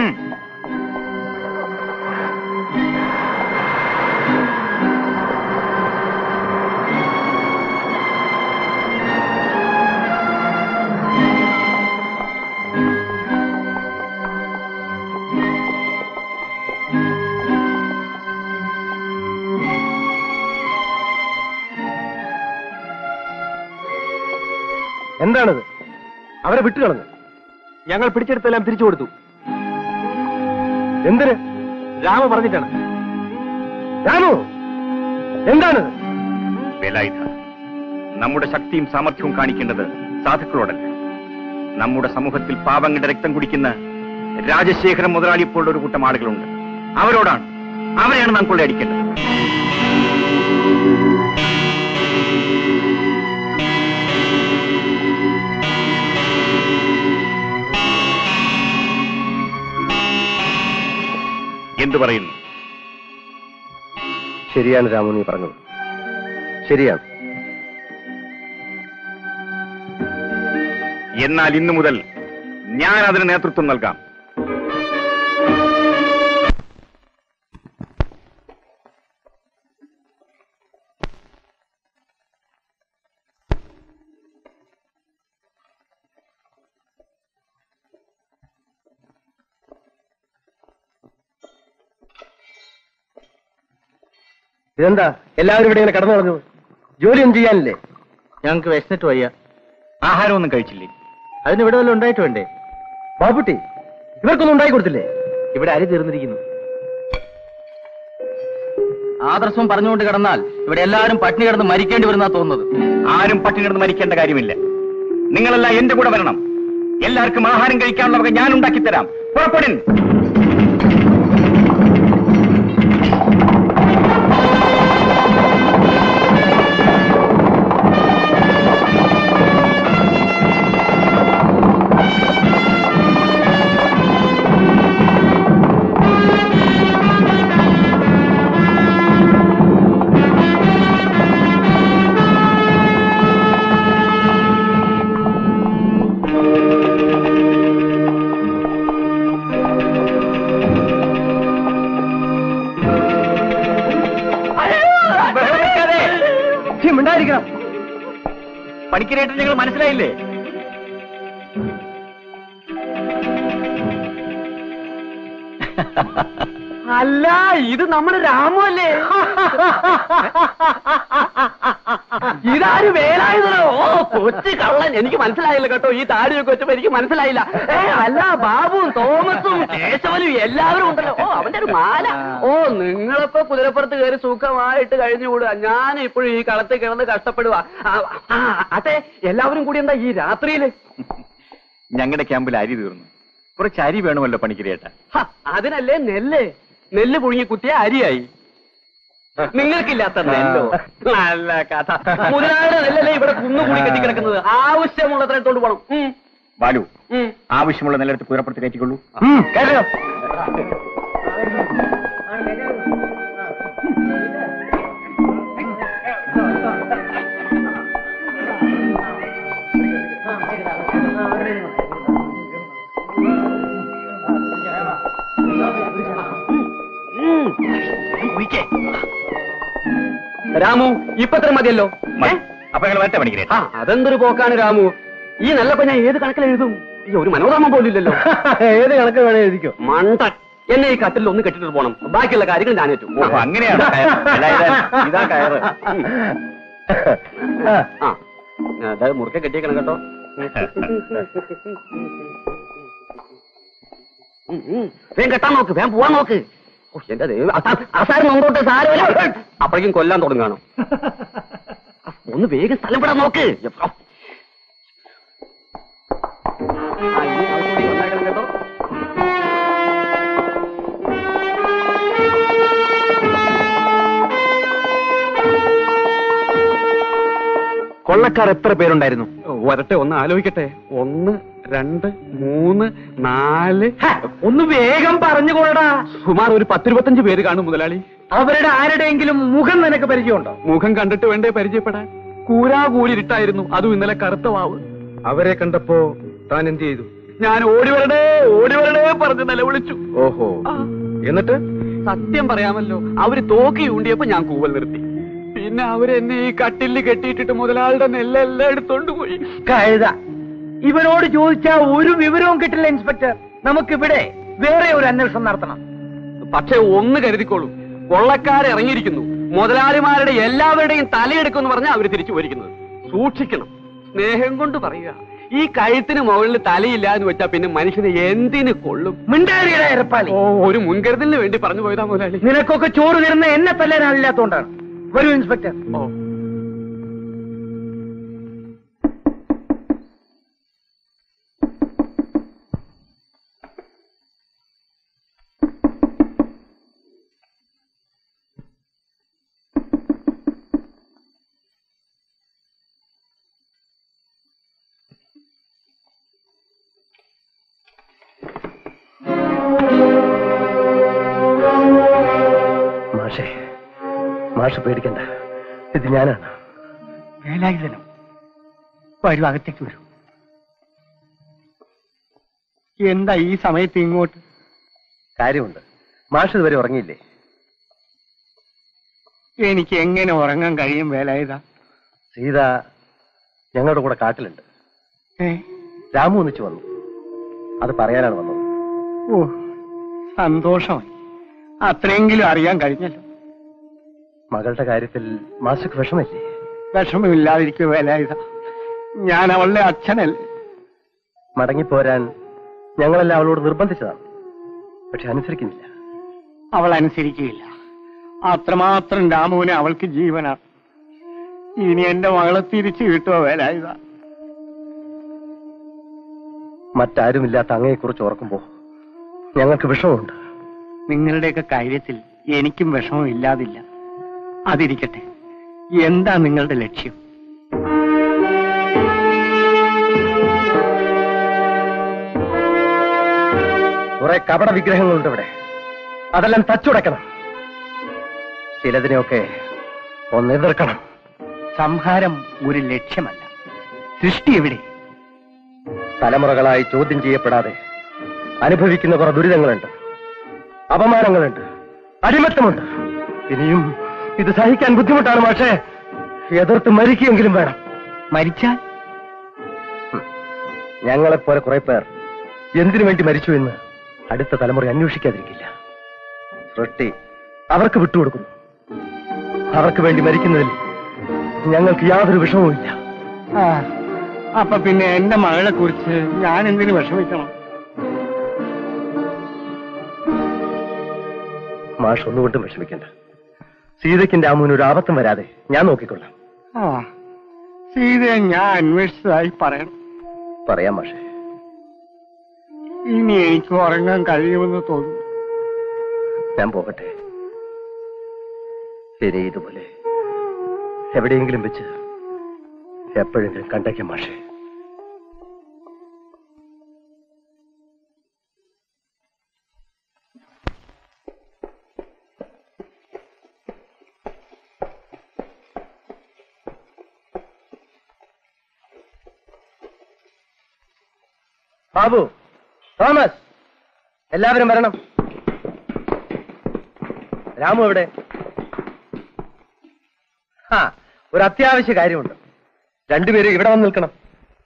എന്താണിത്? അവരെ വിട്ടുകളഞ്ഞു. ഞങ്ങൾ പിടിച്ചെടുത്തെല്ലാം തിരിച്ചു കൊടുത്തു. എന്തിന്? രാമ പറഞ്ഞിട്ടാണ്. രാമു, എന്താണിത്? വേലായുധ, നമ്മുടെ ശക്തിയും സാമർഥ്യവും കാണിക്കേണ്ടത് സാധുക്കളോടല്ല. നമ്മുടെ സമൂഹത്തിൽ പാവങ്ങളുടെ രക്തം കുടിക്കുന്ന രാജശേഖരൻ മുതലാളി പോലുള്ള ഒരു കൂട്ടം ആളുകളുണ്ട്. അവരോടാണ്. അവരെയാണ് നാം കൊള്ളയടിക്കേണ്ടത്. എന്തു പറയുന്നു? ശരിയാണ് രാമു, നീ പറഞ്ഞത് ശരിയാണ്. എന്നാൽ ഇന്നു മുതൽ ഞാൻ അതിന് നേതൃത്വം നൽകാം. ഇതെന്താ എല്ലാവരും ഇവിടെ ഇങ്ങനെ കടന്നു കളഞ്ഞു? ജോലിയൊന്നും ചെയ്യാനില്ലേ? ഞങ്ങൾക്ക് വിശന്നിട്ട് വയ്യ. ആഹാരമൊന്നും കഴിച്ചില്ലേ? അതിന് ഇവിടെ വല്ലതും ഉണ്ടായിട്ട് വേണ്ടേ? ബാബുട്ടി, ഇവർക്കൊന്നും ഉണ്ടായി കൊടുത്തില്ലേ? ഇവിടെ അരി തീർന്നിരിക്കുന്നു. ആദർശം പറഞ്ഞുകൊണ്ട് കിടന്നാൽ ഇവിടെ എല്ലാവരും പട്ടിണി കിടന്ന് മരിക്കേണ്ടി വരുന്നാ തോന്നുന്നത്. ആരും പട്ടിണി കിടന്ന് മരിക്കേണ്ട കാര്യമില്ല. നിങ്ങളെല്ലാം എന്റെ കൂടെ വരണം. എല്ലാവർക്കും ആഹാരം കഴിക്കാനുള്ള വക ഞാൻ ഉണ്ടാക്കിത്തരാം. പുറപ്പെടും. ഉണ്ടായിരിക്കണം. പണിക്കരേട്ടൻ ഞങ്ങൾ മനസ്സിലായില്ലേ? അല്ല, ഇത് നമ്മുടെ രാമു അല്ലേ? ഇതാര് വേലായുധനോ? ഓ കൊച്ചു കള്ളൻ, എനിക്ക് മനസ്സിലായില്ല കേട്ടോ. ഈ താടിയൊക്കെ വെച്ചപ്പോ എനിക്ക് മനസ്സിലായില്ല. ഏ അല്ല, ബാബുവും തോമസും കേശവനും എല്ലാവരും ഉണ്ടല്ലോ. ഓ അവന്റെ ഒരു മാല. ഓ നിങ്ങളിപ്പോ കുതിരപ്പുറത്ത് കയറി സുഖമായിട്ട് കഴിഞ്ഞുകൂടുക, ഞാൻ ഇപ്പോഴും ഈ കളത്തിൽ കിടന്ന് കഷ്ടപ്പെടുക. അതെ, എല്ലാവരും കൂടി എന്താ ഈ രാത്രിയില്? ഞങ്ങളുടെ ക്യാമ്പിൽ അരി തീർന്നു, കുറച്ച് അരി വേണമല്ലോ പണിക്കരേട്ട. അതിനല്ലേ നെല്ല് നെല്ല് പുഴുങ്ങി കുത്തിയ അരിയായി. നിങ്ങൾക്കില്ലാത്ത നെല്ലോ? നല്ല കഥ. മുതലാളിയുടെ നെല്ലല്ലേ ഇവിടെ കുന്നുകൂടി കെട്ടിക്കിടക്കുന്നത്. ആവശ്യമുള്ളത്ര എടുത്തോണ്ട് പോണം. ബാലു, ആവശ്യമുള്ള നെല്ലെടുത്ത് കുതിരപ്പുറത്ത് കയറ്റിക്കൊള്ളൂ. രാമു ഇപ്പൊ എത്ര മതിയല്ലോ? അപ്പൊ ഞങ്ങൾ വരട്ടെ പണിക്കരേ. ആ അതെന്തൊരു പോക്കാണ് രാമു. ഈ നല്ലപ്പോ ഞാൻ ഏത് കണക്കിൽ എഴുതും? ഈ ഒരു മനോരമ പോലില്ലല്ലോ. ഏത് കണക്ക് വേണേ എഴുതിക്കോ. മണ്ടൻ. എന്നെ ഈ കട്ടിൽ ഒന്ന് കെട്ടിട്ട് പോണം, ബാക്കിയുള്ള കാര്യങ്ങൾ ഞാൻ ഏറ്റു. അങ്ങനെയാണ് ഇതാ കയറ്. ആ അതായത് മുറുക്കെ കെട്ടിയേക്കണം കേട്ടോ. വേഗം കെട്ടാൻ നോക്ക്, വേഗം പോവാൻ നോക്ക്. എന്റെ ദൈവം, അസാരം നോക്കോട്ടെ, സാരമില്ല. അപ്പോഴേക്കും കൊല്ലാൻ തുടങ്ങാണോ? ഒന്ന് വേഗം സ്ഥലം വിടാൻ നോക്ക്. കേട്ടോ. കൊള്ളക്കാർ എത്ര പേരുണ്ടായിരുന്നു? വരട്ടെ, ഒന്ന് ആലോചിക്കട്ടെ. ഒന്ന്, രണ്ട്, മൂന്ന്, നാല്. ഒന്ന് വേഗം പറഞ്ഞുകൊള്ളടാ. സുമാർ ഒരു പത്തിരുപത്തഞ്ച് പേര് കാണും മുതലാളി. അവരുടെ ആരുടെയെങ്കിലും മുഖം നിനക്ക് പരിചയമുണ്ടോ? മുഖം കണ്ടിട്ട് വേണ്ടേ പരിചയപ്പെടാൻ? കൂരാകൂരിട്ടായിരുന്നു, അതും ഇന്നലെ കറുത്ത വാവ്. അവരെ കണ്ടപ്പോ താൻ എന്ത് ചെയ്തു? ഞാൻ ഓടി വരണേ ഓടി വരണേ പറഞ്ഞ് നിലവിളിച്ചു. ഓഹോ, എന്നിട്ട്? സത്യം പറയാമല്ലോ, അവര് തോക്കി ഊണ്ടിയപ്പോ ഞാൻ കൂവൽ നിർത്തി. പിന്നെ അവരെന്നെ ഈ കട്ടില് കെട്ടിയിട്ടിട്ട് മുതലാളുടെ നെല്ലെല്ലാം എടുത്തോണ്ട് പോയി. കഴുത, ഇവനോട് ചോദിച്ചാ ഒരു വിവരവും കിട്ടില്ല ഇൻസ്പെക്ടർ. നമുക്കിവിടെ വേറെ ഒരു അന്വേഷണം നടത്തണം. പക്ഷെ ഒന്ന് കരുതിക്കോളൂ, കൊള്ളക്കാർ ഇറങ്ങിയിരിക്കുന്നു. മുതലാളിമാരുടെ എല്ലാവരുടെയും തലയെടുക്കുമെന്ന് പറഞ്ഞാൽ അവര് തിരിച്ചു പോയിരിക്കുന്നത്. സൂക്ഷിക്കണം. സ്നേഹം കൊണ്ട് പറയുക, ഈ കഴുത്തിന് മുകളിൽ തലയില്ല എന്ന് വെച്ചാൽ പിന്നെ മനുഷ്യനെ എന്തിന് കൊള്ളും? മിണ്ടാരിയുടെ ഇരപ്പാലി. ഓ, ഒരു മുൻകരുതലിന് വേണ്ടി പറഞ്ഞു പോയതാ മുതലാളി. നിനക്കൊക്കെ ചോറ് തരുന്ന എന്നെ തല്ലാനാളില്ലാത്തോണ്ടാണ്. വരൂ ഇൻസ്പെക്ടർ. ഓ മാഷേ, മാഷ് പേടിക്കണ്ട, ഇത് ഞാനാണ്. വേലായുധനം, വരൂ, അകത്തേക്ക് വരൂ. എന്താ ഈ സമയത്ത് ഇങ്ങോട്ട്? കാര്യമുണ്ട്. മാഷ് ഇതുവരെ ഉറങ്ങിയില്ലേ? എനിക്ക് എങ്ങനെ ഉറങ്ങാൻ കഴിയും വേലായുധ? സീത ഞങ്ങളുടെ കൂടെ കാട്ടിലുണ്ട്. ഏ രാമു ഒന്നിച്ചു വന്നു, അത് പറയാനാണ് വന്നത്. ഓ, സന്തോഷമായി. അത്രയെങ്കിലും അറിയാൻ കഴിഞ്ഞല്ലോ. മകളുടെ കാര്യത്തിൽ മാഷക്ക് വിഷമില്ലേ? വിഷമമില്ലാതിരിക്കും വേലായുധ, ഞാൻ അവളുടെ അച്ഛനല്ലേ. മടങ്ങിപ്പോരാൻ ഞങ്ങളെല്ലാം അവളോട് നിർബന്ധിച്ചതാണ്, പക്ഷെ അനുസരിക്കുന്നില്ല. അവൾ അനുസരിക്കുകയില്ല. അത്രമാത്രം രാമുവിനെ അവൾക്ക് ജീവനാണ്. ഇനി എന്റെ മകളെ തിരിച്ചു കിട്ടുമോ വേലായുധ? മറ്റാരുമില്ലാത്ത അങ്ങയെക്കുറിച്ച് ഓർക്കുമ്പോ ഞങ്ങൾക്ക് വിഷമമുണ്ട്. നിങ്ങളുടെയൊക്കെ കാര്യത്തിൽ എനിക്കും വിഷമം ഇല്ലാതില്ല. അതിരിക്കട്ടെ, എന്താ നിങ്ങളുടെ ലക്ഷ്യം? കുറെ കപട വിഗ്രഹങ്ങളുണ്ട് ഇവിടെ, അതെല്ലാം തച്ചുടയ്ക്കണം. ചിലതിനെയൊക്കെ ഒന്ന് എതിർക്കണം. സംഹാരം ഒരു ലക്ഷ്യമല്ല, സൃഷ്ടി എവിടെ? തലമുറകളായി ചോദ്യം ചെയ്യപ്പെടാതെ അനുഭവിക്കുന്ന കുറെ ദുരിതങ്ങളുണ്ട്, അപമാനങ്ങളുണ്ട്, അടിമത്തമുണ്ട്. ഇനിയും ഇത് സഹിക്കാൻ ബുദ്ധിമുട്ടാണ് പക്ഷേ എതിർത്ത് മരിക്കുകയെങ്കിലും വേണം. മരിച്ചാൽ ഞങ്ങളെപ്പോലെ കുറെ പേർ എന്തിനു വേണ്ടി മരിച്ചു എന്ന് അടുത്ത തലമുറ അന്വേഷിക്കാതിരിക്കില്ല. സൃഷ്ടി അവർക്ക് വിട്ടുകൊടുക്കുന്നു. അവർക്ക് വേണ്ടി മരിക്കുന്നതിൽ ഞങ്ങൾക്ക് യാതൊരു വിഷമവുമില്ല. ആ, അപ്പൊ പിന്നെ എന്റെ മകളെ കുറിച്ച് ഞാൻ എന്തിനു വിഷമിക്കണം? മാഷ് ഒന്നുകൊണ്ടും വിഷമിക്കണ്ട. സീതയ്ക്കും രാമുവിന് ഒരു ആപത്തും വരാതെ ഞാൻ നോക്കിക്കൊള്ളാം. ആ, സീതയെ ഞാൻ അന്വേഷിച്ചതായി പറയണം. പറയാം മാഷെ. ഇനി എനിക്ക് ഉറങ്ങാൻ കഴിയുമെന്ന് തോന്നുന്നു. ഞാൻ പോകട്ടെ. ശരി, ഇതുപോലെ എവിടെയെങ്കിലും വെച്ച് എപ്പോഴെങ്കിലും കണ്ടേക്കാം മാഷെ. ബാബു, തോമസ്, എല്ലാവരും വരണം. രാമു എവിടെ? ആ, ഒരു അത്യാവശ്യ കാര്യമുണ്ട്. രണ്ടുപേരും ഇവിടെ വന്ന് നിൽക്കണം.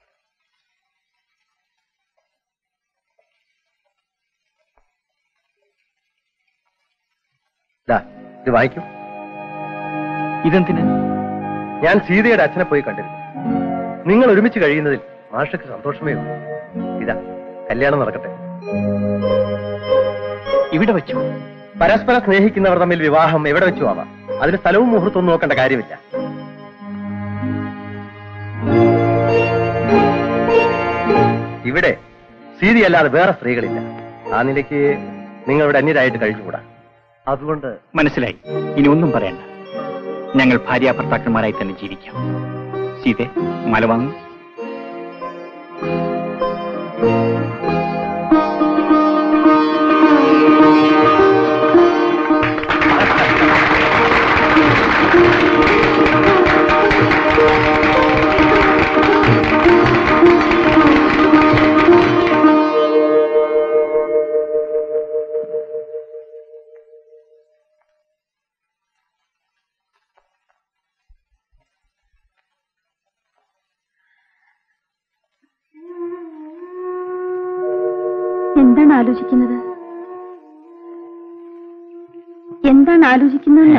ഇത് വായിക്കൂ. ഇതെന്തിന്? ഞാൻ സീതയുടെ അച്ഛനെ പോയി കണ്ടിരുന്നു. നിങ്ങൾ ഒരുമിച്ച് കഴിയുന്നതിൽ മാഷക്ക് സന്തോഷമേ ഉള്ളൂ. ഇതാ, കല്യാണം നടക്കട്ടെ. ഇവിടെ വെച്ചു? പരസ്പരം സ്നേഹിക്കുന്നവർ തമ്മിൽ വിവാഹം എവിടെ വെച്ചു ആവാം. അതിന് സ്ഥലവും മുഹൂർത്തവും നോക്കേണ്ട കാര്യമില്ല. ഇവിടെ സീതയല്ലാതെ വേറെ സ്ത്രീകളില്ല. ആ നിലയ്ക്ക് നിങ്ങളുടെ അന്യരായിട്ട് കഴിഞ്ഞുകൂടാ. അതുകൊണ്ട് മനസ്സിലായി. ഇനി ഒന്നും പറയണ്ട. ഞങ്ങൾ ഭാര്യ ഭർത്താക്കന്മാരായി തന്നെ ജീവിക്കാം. സീതെ, മല വാങ്ങും. എന്താണ് ആലോചിക്കുന്നത്? എന്താണ് ആലോചിക്കുന്നത്?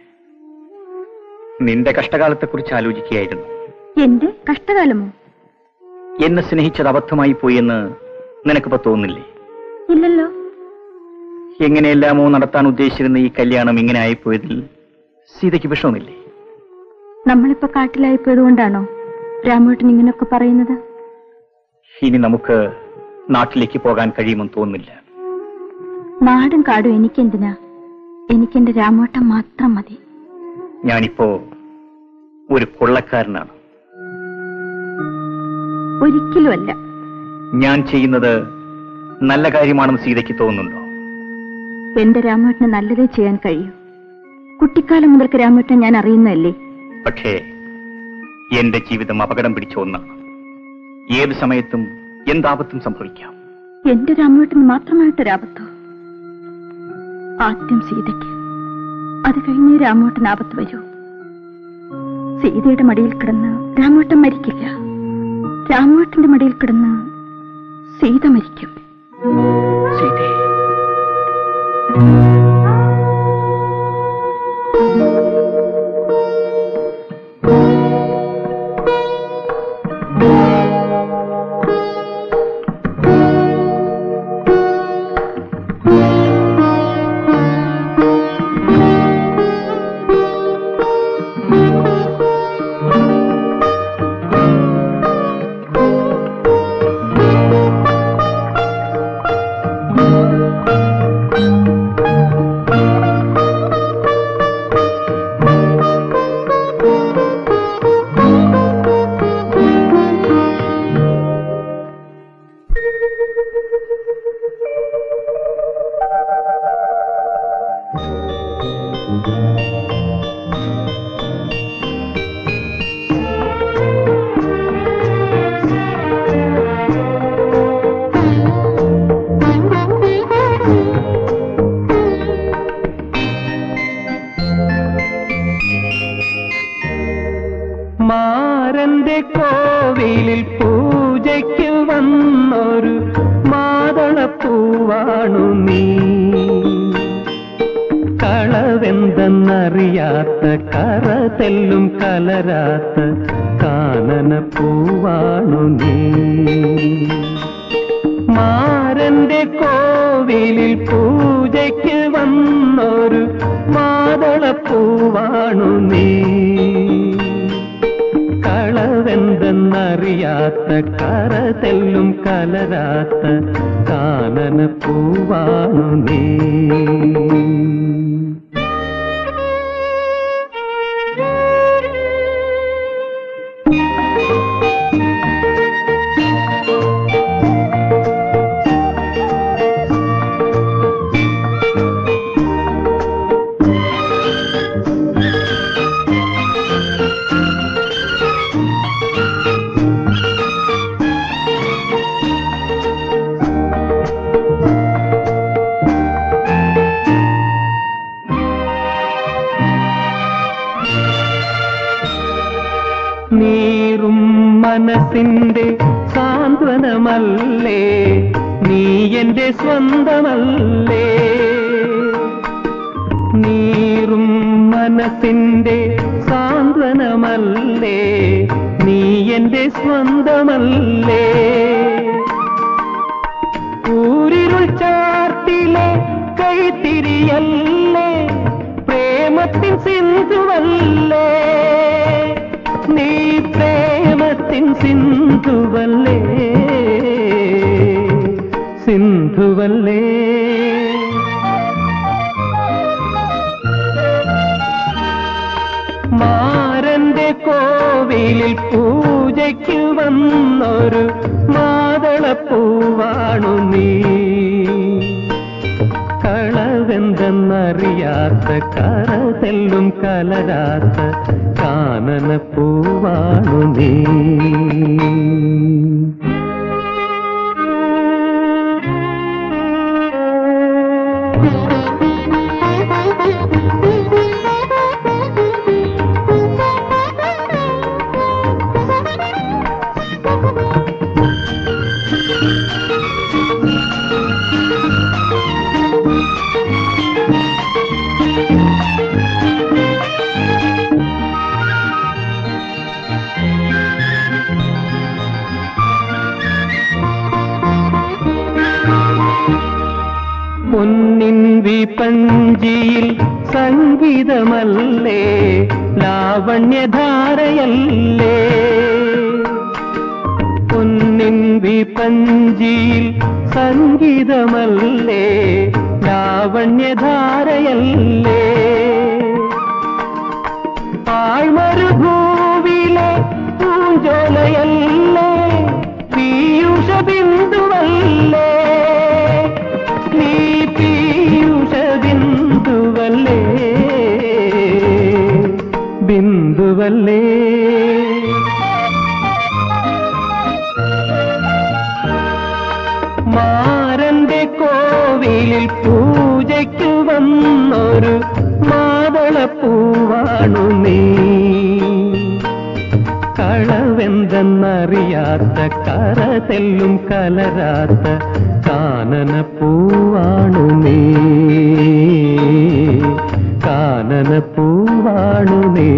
നിന്റെ കഷ്ടകാലത്തെ കുറിച്ച് ആലോചിക്കുകയായിരുന്നു. എന്റെ കഷ്ടകാലമോ? എന്നെ സ്നേഹിച്ചത് അബദ്ധമായി പോയി എന്ന് നിനക്കിപ്പോ തോന്നില്ലേ? ഇല്ലല്ലോ. എങ്ങനെയെല്ലാമോ നടത്താൻ ഉദ്ദേശിച്ചിരുന്ന ഈ കല്യാണം ഇങ്ങനെ ആയിപ്പോയതിൽ സീതയ്ക്ക് വിഷമമില്ലേ? നമ്മളിപ്പോ കാട്ടിലായിപ്പോയത് കൊണ്ടാണോ രാമേട്ടൻ ഇങ്ങനെയൊക്കെ പറയുന്നത്? ഇനി നമുക്ക് നാട്ടിലേക്ക് പോകാൻ കഴിയുമെന്ന് തോന്നുന്നില്ല. നാടും കാടും എനിക്കെന്തിനാ? എനിക്കെന്റെ രാമേട്ടൻ മാത്രം മതി. ഞാനിപ്പോ ഒരു കൊള്ളക്കാരനാണ്. ഒരിക്കലുമല്ല. ഞാൻ ചെയ്യുന്നത് നല്ല കാര്യമാണെന്ന് സീതയ്ക്ക് തോന്നുന്നുണ്ടോ? എന്റെ രാമേട്ടന് നല്ലതേ ചെയ്യാൻ കഴിയൂ. കുട്ടിക്കാലം മുതൽക്ക് രാമേട്ടൻ ഞാൻ അറിയുന്നതല്ലേ. പക്ഷേ എന്റെ ജീവിതം അപകടം പിടിച്ച ഒന്നാണ്. ഏത് സമയത്തും എന്താപത്തും സംഭവിക്കാം. എന്റെ രാമേട്ടന് മാത്രമായിട്ടൊരാപത്തോ? ആദ്യം സീതയ്ക്ക്, അത് കഴിഞ്ഞ് രാമേട്ടൻ ആപത്ത് വരൂ. സീതയുടെ മടിയിൽ കിടന്ന് രാമേട്ടൻ മരിക്കില്ല. രാമേട്ടന്റെ മടിയിൽ കിടന്ന് സീത മരിക്കും. സീതേ, മാരന്റെ കോവിലിൽ പൂജയ്ക്ക് വന്നൊരു മാതളപ്പൂവാണു നീ. കളവെന്ന കളവെന്തെന്നറിയാത്ത കറ തെല്ലും കലരാത്ത കാനന പൂവാണു നീ. മാരന്റെ കോവിലിൽ പൂജയ്ക്ക് വന്നൊരു മാതളപ്പൂവാണു നീ. കളവെന്തെന്നറിയാത്ത കറ തെല്ലും കലരാത്ത കാനന പൂവാണു നീ. നീറും മനസ്സിന്റെ സാന്ത്വനമല്ലേ നീ എന്റെ സ്വന്തമല്ലേ. നീറും മനസ്സിന്റെ സാന്ത്വനമല്ലേ നീ എന്റെ സ്വന്തമല്ലേ. ഊരിരുൾ ചാർത്തിലെ കൈത്തിരിയല്ലേ പ്രേമത്തിൻ സിന്ധുവല്ലേ. നീ പ്രേമത്തിൻ സിന്ധുവല്ലേ സിന്ധുവല്ലേ. മാരന്റെ കോവിലിൽ പൂജയ്ക്ക് വന്നൊരു മാതളപ്പൂവാണു നീ. കളവെന്തെന്നറിയാത്ത കറ തെല്ലും കലരാത്ത കാനന പൂവാണു നീ. പൊന്നിൻ വിപഞ്ചിയിൽ സംഗീതമല്ലേ ലാവണ്യധാരയല്ലേ. പൊന്നിൻ വിപഞ്ചിയിൽ സംഗീതമല്ലേ ലാവണ്യധാരയല്ലേ. പാഴ്മരുഭൂവിലെ പൂഞ്ചോലയല്ലേ പീയൂഷ ബിന്ദുവല്ലേ. നീ പീയൂഷ ബിന്ദുവല്ലേ ബിന്ദുവല്ലേ. മാരന്റെ കോവിലിൽ പൂജയ്ക്ക് വന്നൊരു മാതളപ്പൂവാണു നീ. കളവെന്തെന്നറിയാത്ത കറ തെല്ലും കലരാത്ത കാനന പൂവാണു നീ. കാനന പൂവാണു നീ.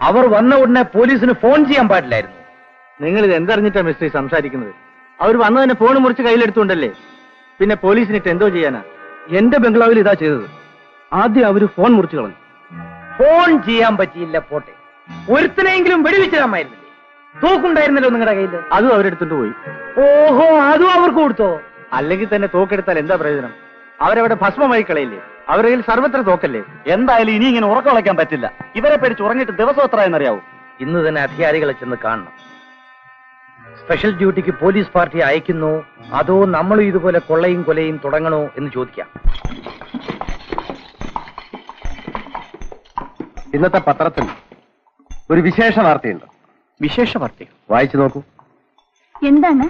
അവർ വന്ന ഉടനെ പോലീസിന് ഫോൺ ചെയ്യാൻ പാടില്ലായിരുന്നു. നിങ്ങൾ ഇത് എന്തറിഞ്ഞിട്ടാ മിസ്റ്റർ സംസാരിക്കുന്നത്? അവർ വന്നു തന്നെ ഫോൺ മുറിച്ച് കയ്യിലെടുത്തുകൊണ്ടല്ലേ. പിന്നെ പോലീസിനിട്ട് എന്തോ ചെയ്യാനാ? എന്റെ ബംഗ്ലാവിൽ ഇതാ ചെയ്തത്. ആദ്യം അവര് ഫോൺ മുറിച്ചു കളഞ്ഞു. ഫോൺ ചെയ്യാൻ പറ്റിയില്ല പോട്ടെ, ഒരുത്തനെങ്കിലും വെടിവെച്ചിടാമായിരുന്നില്ലേ? തോക്കുണ്ടായിരുന്നല്ലോ നിങ്ങളുടെ കയ്യിൽ. അതും അവരെടുത്തിട്ട് പോയി. ഓഹോ, അതും അവർക്ക് കൊടുത്തോ? അല്ലെങ്കിൽ തന്നെ തോക്കെടുത്താൽ എന്താ പ്രയോജനം? അവരവിടെ ഭസ്മമായി കളയില്ലേ? അവരുടെ കയ്യിൽ സർവത്ര തോക്കല്ലേ. എന്തായാലും ഇനി ഇങ്ങനെ ഉറക്കം കളയ്ക്കാൻ പറ്റില്ല. ഇവരെ പേടിച്ച് ഉറങ്ങിയിട്ട് ദിവസം എത്ര എന്നറിയാവൂ? ഇന്ന് തന്നെ അധികാരികളെ ചെന്ന് കാണണം. സ്പെഷ്യൽ ഡ്യൂട്ടിക്ക് പോലീസ് പാർട്ടി അയക്കുന്നു, അതോ നമ്മളും ഇതുപോലെ കൊള്ളയും കൊലയും തുടങ്ങണോ എന്ന് ചോദിക്കാം. ഇന്നത്തെ പത്രത്തിൽ ഒരു വിശേഷ വാർത്തയുണ്ട്. വിശേഷ വാർത്തയോ? വായിച്ചു നോക്കൂ. എന്താണ്?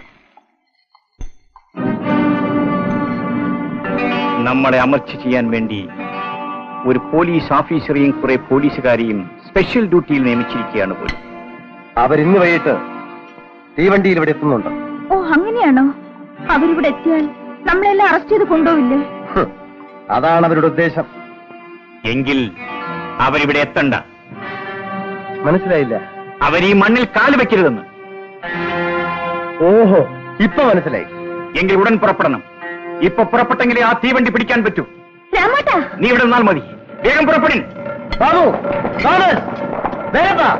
നമ്മളെ അമർച്ച ചെയ്യാൻ വേണ്ടി ഒരു പോലീസ് ഓഫീസറെയും കുറെ പോലീസുകാരെയും സ്പെഷ്യൽ ഡ്യൂട്ടിയിൽ നിയമിച്ചിരിക്കുകയാണ് പോലും. അവരിന്ന് വൈകിട്ട് തീവണ്ടിയിൽ ഇവിടെ എത്തുന്നുണ്ട്. ഓ, അങ്ങനെയാണോ? അവരിവിടെ എത്തിയാൽ നമ്മളെല്ലാം അറസ്റ്റ് ചെയ്ത് കൊണ്ടുപോവില്ലേ? അതാണ് അവരുടെ ഉദ്ദേശം. എങ്കിൽ അവരിവിടെ എത്തണ്ട. മനസ്സിലായില്ല? അവരീ മണ്ണിൽ കാല് വെക്കരുതെന്ന്. ഓഹോ, ഇപ്പൊ മനസ്സിലായി. എങ്കിൽ ഉടൻ പുറപ്പെടണം. ഇപ്പൊ പുറപ്പെട്ടെങ്കിലേ ആ തീവണ്ടി പിടിക്കാൻ പറ്റൂ. രാമോട്ടാ, നീ ഇവിടെ നിന്നാൽ മതി. വേഗം പുറപ്പെടിൻ. ബാബു, തോമസ്, വേഗം വാ.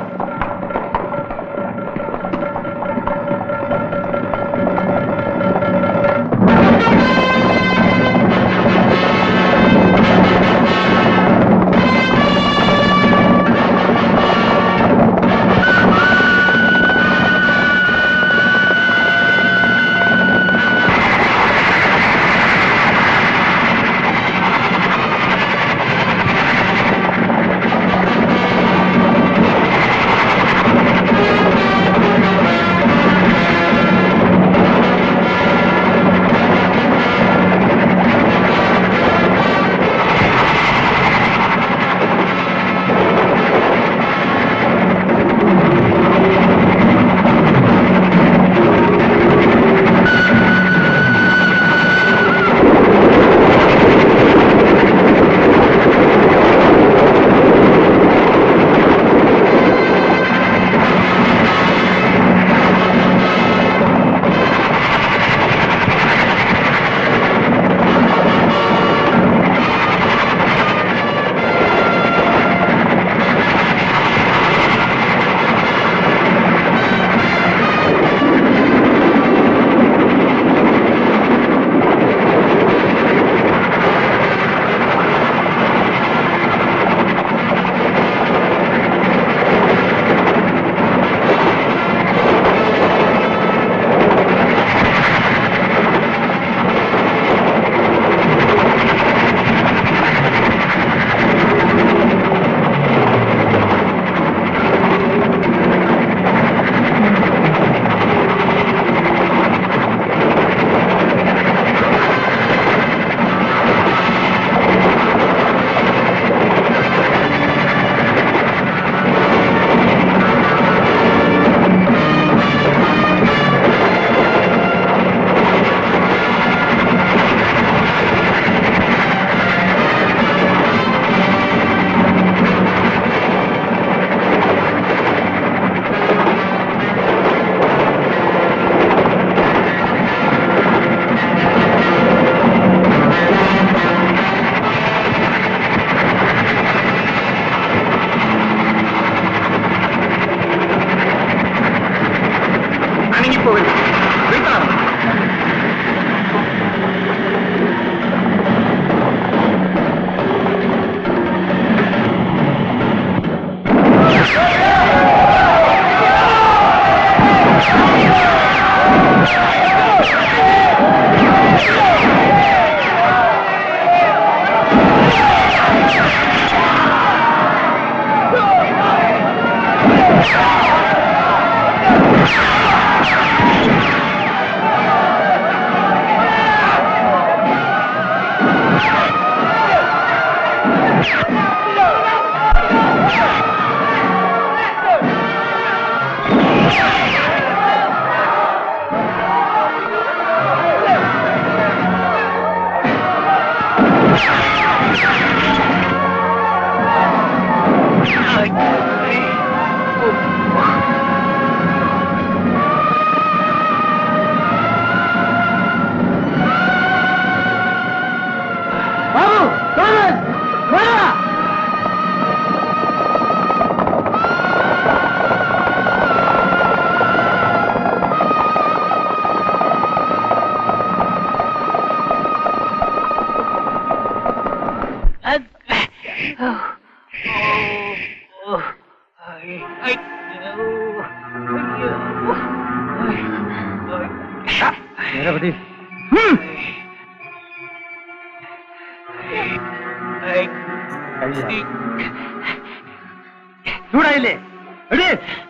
ചൂടായില്ലേ എടീ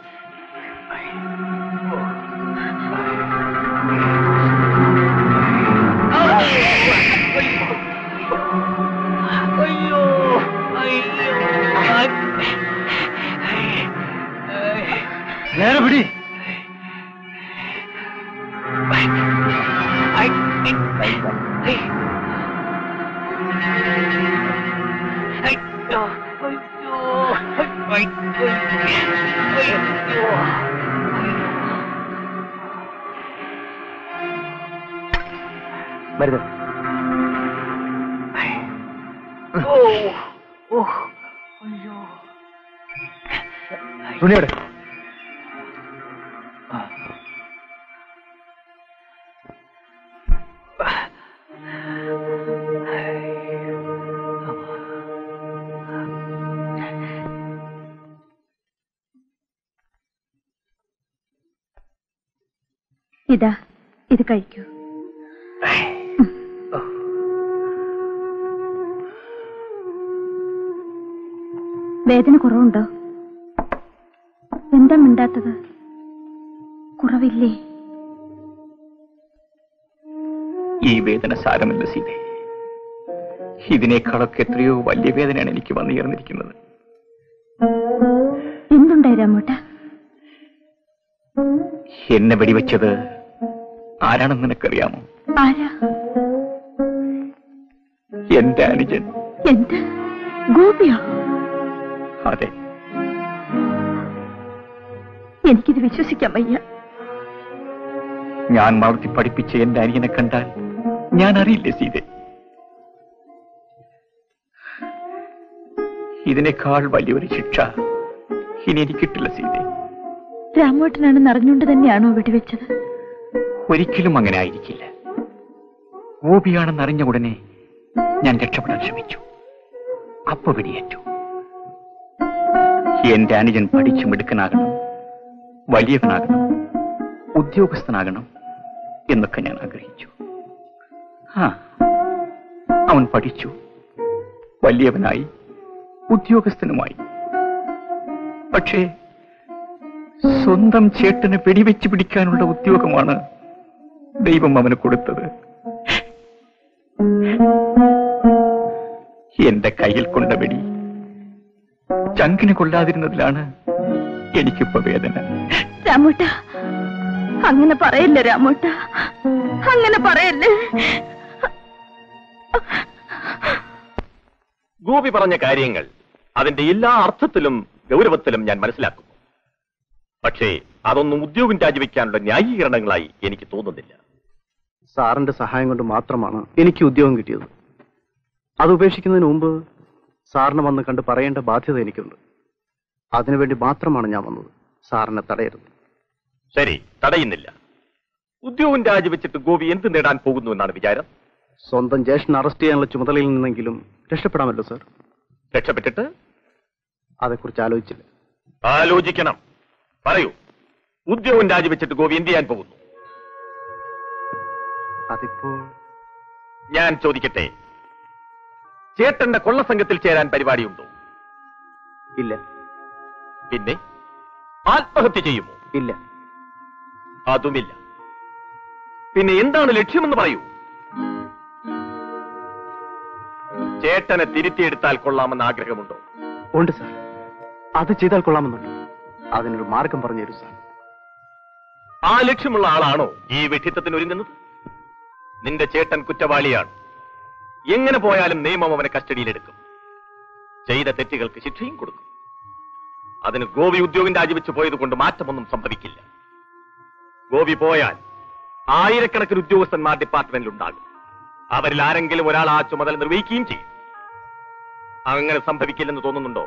നേരെ പിടി മരുന്ന് തുണിയോടെ ഇതാ ഇത് കഴിക്കൂ. വേദന കുറവുണ്ടോ? എന്താ മിണ്ടാത്തത്? കുറവില്ലേ? ഈ വേദന സാരമില്ല സീതേ. ഇതിനേക്കാളൊക്കെ എത്രയോ വലിയ വേദനയാണ് എനിക്ക് വന്നുയർന്നിരിക്കുന്നത്. എന്തുണ്ടായി രാമോട്ട? എന്നെ വെടിവെച്ചത് ആരാണെന്ന് നിനക്കറിയാമോ? ആരാ? എന്റെ അനുജൻ. എന്ത്? ഗോപിയോ? അതെ. എനിക്കിത് വിശ്വസിക്കാൻ വയ്യ. ഞാൻ വളർത്തി പഠിപ്പിച്ച എന്റെ അനിയനെ കണ്ടാൽ ഞാൻ അറിയില്ലേ സീതെ? ഇതിനേക്കാൾ വലിയൊരു ശിക്ഷ ഇനി എനിക്ക് കിട്ടില്ല സീതെ. രാമോട്ടനാണെന്ന് അറിഞ്ഞുകൊണ്ട് തന്നെയാണോ വെടിവെച്ചത്? ഒരിക്കലും അങ്ങനെ ആയിരിക്കില്ല. ഗോപിയാണെന്ന് അറിഞ്ഞ ഉടനെ ഞാൻ രക്ഷപ്പെടാൻ ശ്രമിച്ചു. അപ്പൊ വെടിയേറ്റു. എന്റെ അനുജൻ പഠിച്ചു മിടുക്കനാകണം, വലിയവനാകണം, ഉദ്യോഗസ്ഥനാകണം എന്നൊക്കെ ഞാൻ ആഗ്രഹിച്ചു. ആ അവൻ പഠിച്ചു, വലിയവനായി, ഉദ്യോഗസ്ഥനുമായി. പക്ഷേ സ്വന്തം ചേട്ടന് വെടിവെച്ച് പിടിക്കാനുള്ള ഉദ്യോഗമാണ് ദൈവം അവന് കൊടുത്തത്. എന്റെ കയ്യിൽ കൊണ്ട വെടി ചങ്കിന് കൊള്ളാതിരുന്നതിലാണ് എനിക്കിപ്പോ വേദന. രാമോട്ട, അങ്ങനെ പറയല്ലേ രാമോട്ട, അങ്ങനെ പറയല്ലേ. ഗോപി പറഞ്ഞ കാര്യങ്ങൾ അതിന്റെ എല്ലാ അർത്ഥത്തിലും ഗൗരവത്തിലും ഞാൻ മനസ്സിലാക്കുന്നു. പക്ഷേ അതൊന്നും ഉദ്യോഗം രാജിവെക്കാനുള്ള ന്യായീകരണങ്ങളായി എനിക്ക് തോന്നുന്നില്ല. സാറിന്റെ സഹായം കൊണ്ട് മാത്രമാണ് എനിക്ക് ഉദ്യോഗം കിട്ടിയത്. അത് ഉപേക്ഷിക്കുന്നതിന് മുമ്പ് സാറിനെ വന്ന് കണ്ട് പറയേണ്ട ബാധ്യത എനിക്കുണ്ട്. അതിനുവേണ്ടി മാത്രമാണ് ഞാൻ വന്നത്. സാറിനെ തടയരുത്. ശരി, തടയുന്നില്ല. ഉദ്യോഗം രാജിവെച്ചിട്ട് ഗോപി എന്ത് നേടാൻ പോകുന്നു എന്നാണ് വിചാരം? സ്വന്തം ജ്യേഷ്ഠനെ അറസ്റ്റ് ചെയ്യാനുള്ള ചുമതലയിൽ നിന്നെങ്കിലും രക്ഷപ്പെടാമല്ലോ സാർ. രക്ഷപ്പെട്ടിട്ട്? അതേക്കുറിച്ച് ആലോചിച്ചില്ല. ആലോചിക്കണം. പറയൂ, ഉദ്യോഗം രാജിവെച്ചിട്ട് ഗോപി എന്ത് ചെയ്യാൻ പോകുന്നു? അതിപ്പോ ഞാൻ ചോദിക്കട്ടെ, ചേട്ടന്റെ കൊള്ളസംഘത്തിൽ ചേരാൻ പരിപാടിയുണ്ടോ? ഇല്ല. പിന്നെ ആത്മഹത്യ ചെയ്യുമോ? ഇല്ല. അതുമില്ല. പിന്നെ എന്താണ് ലക്ഷ്യമെന്ന് പറയൂ. ചേട്ടനെ തിരുത്തിയെടുത്താൽ കൊള്ളാമെന്ന് ആഗ്രഹമുണ്ടോ? ഉണ്ട് സാർ, അത് ചെയ്താൽ കൊള്ളാമെന്നുണ്ട്. അതിനൊരു മാർഗം പറഞ്ഞു തരൂ സാർ. ആ ലക്ഷ്യമുള്ള ആളാണോ ഈ വെഠിത്തത്തിന് ഒരുങ്ങുന്നത്? നിന്റെ ചേട്ടൻ കുറ്റവാളിയാണ്. എങ്ങനെ പോയാലും നിയമം അവനെ കസ്റ്റഡിയിലെടുക്കും. ചെയ്ത തെറ്റുകൾക്ക് ശിക്ഷയും കൊടുക്കും. അതിന് ഗോപി ഉദ്യോഗം രാജിവെച്ച് പോയത് കൊണ്ട് മാറ്റമൊന്നും സംഭവിക്കില്ല. ഗോപി പോയാൽ ആയിരക്കണക്കിന് ഉദ്യോഗസ്ഥന്മാർ ഡിപ്പാർട്ട്മെന്റിൽ ഉണ്ടാകും. അവരിൽ ആരെങ്കിലും ഒരാൾ ആ ചുമതല നിർവഹിക്കുകയും ചെയ്യും. അങ്ങനെ സംഭവിക്കില്ലെന്ന് തോന്നുന്നുണ്ടോ?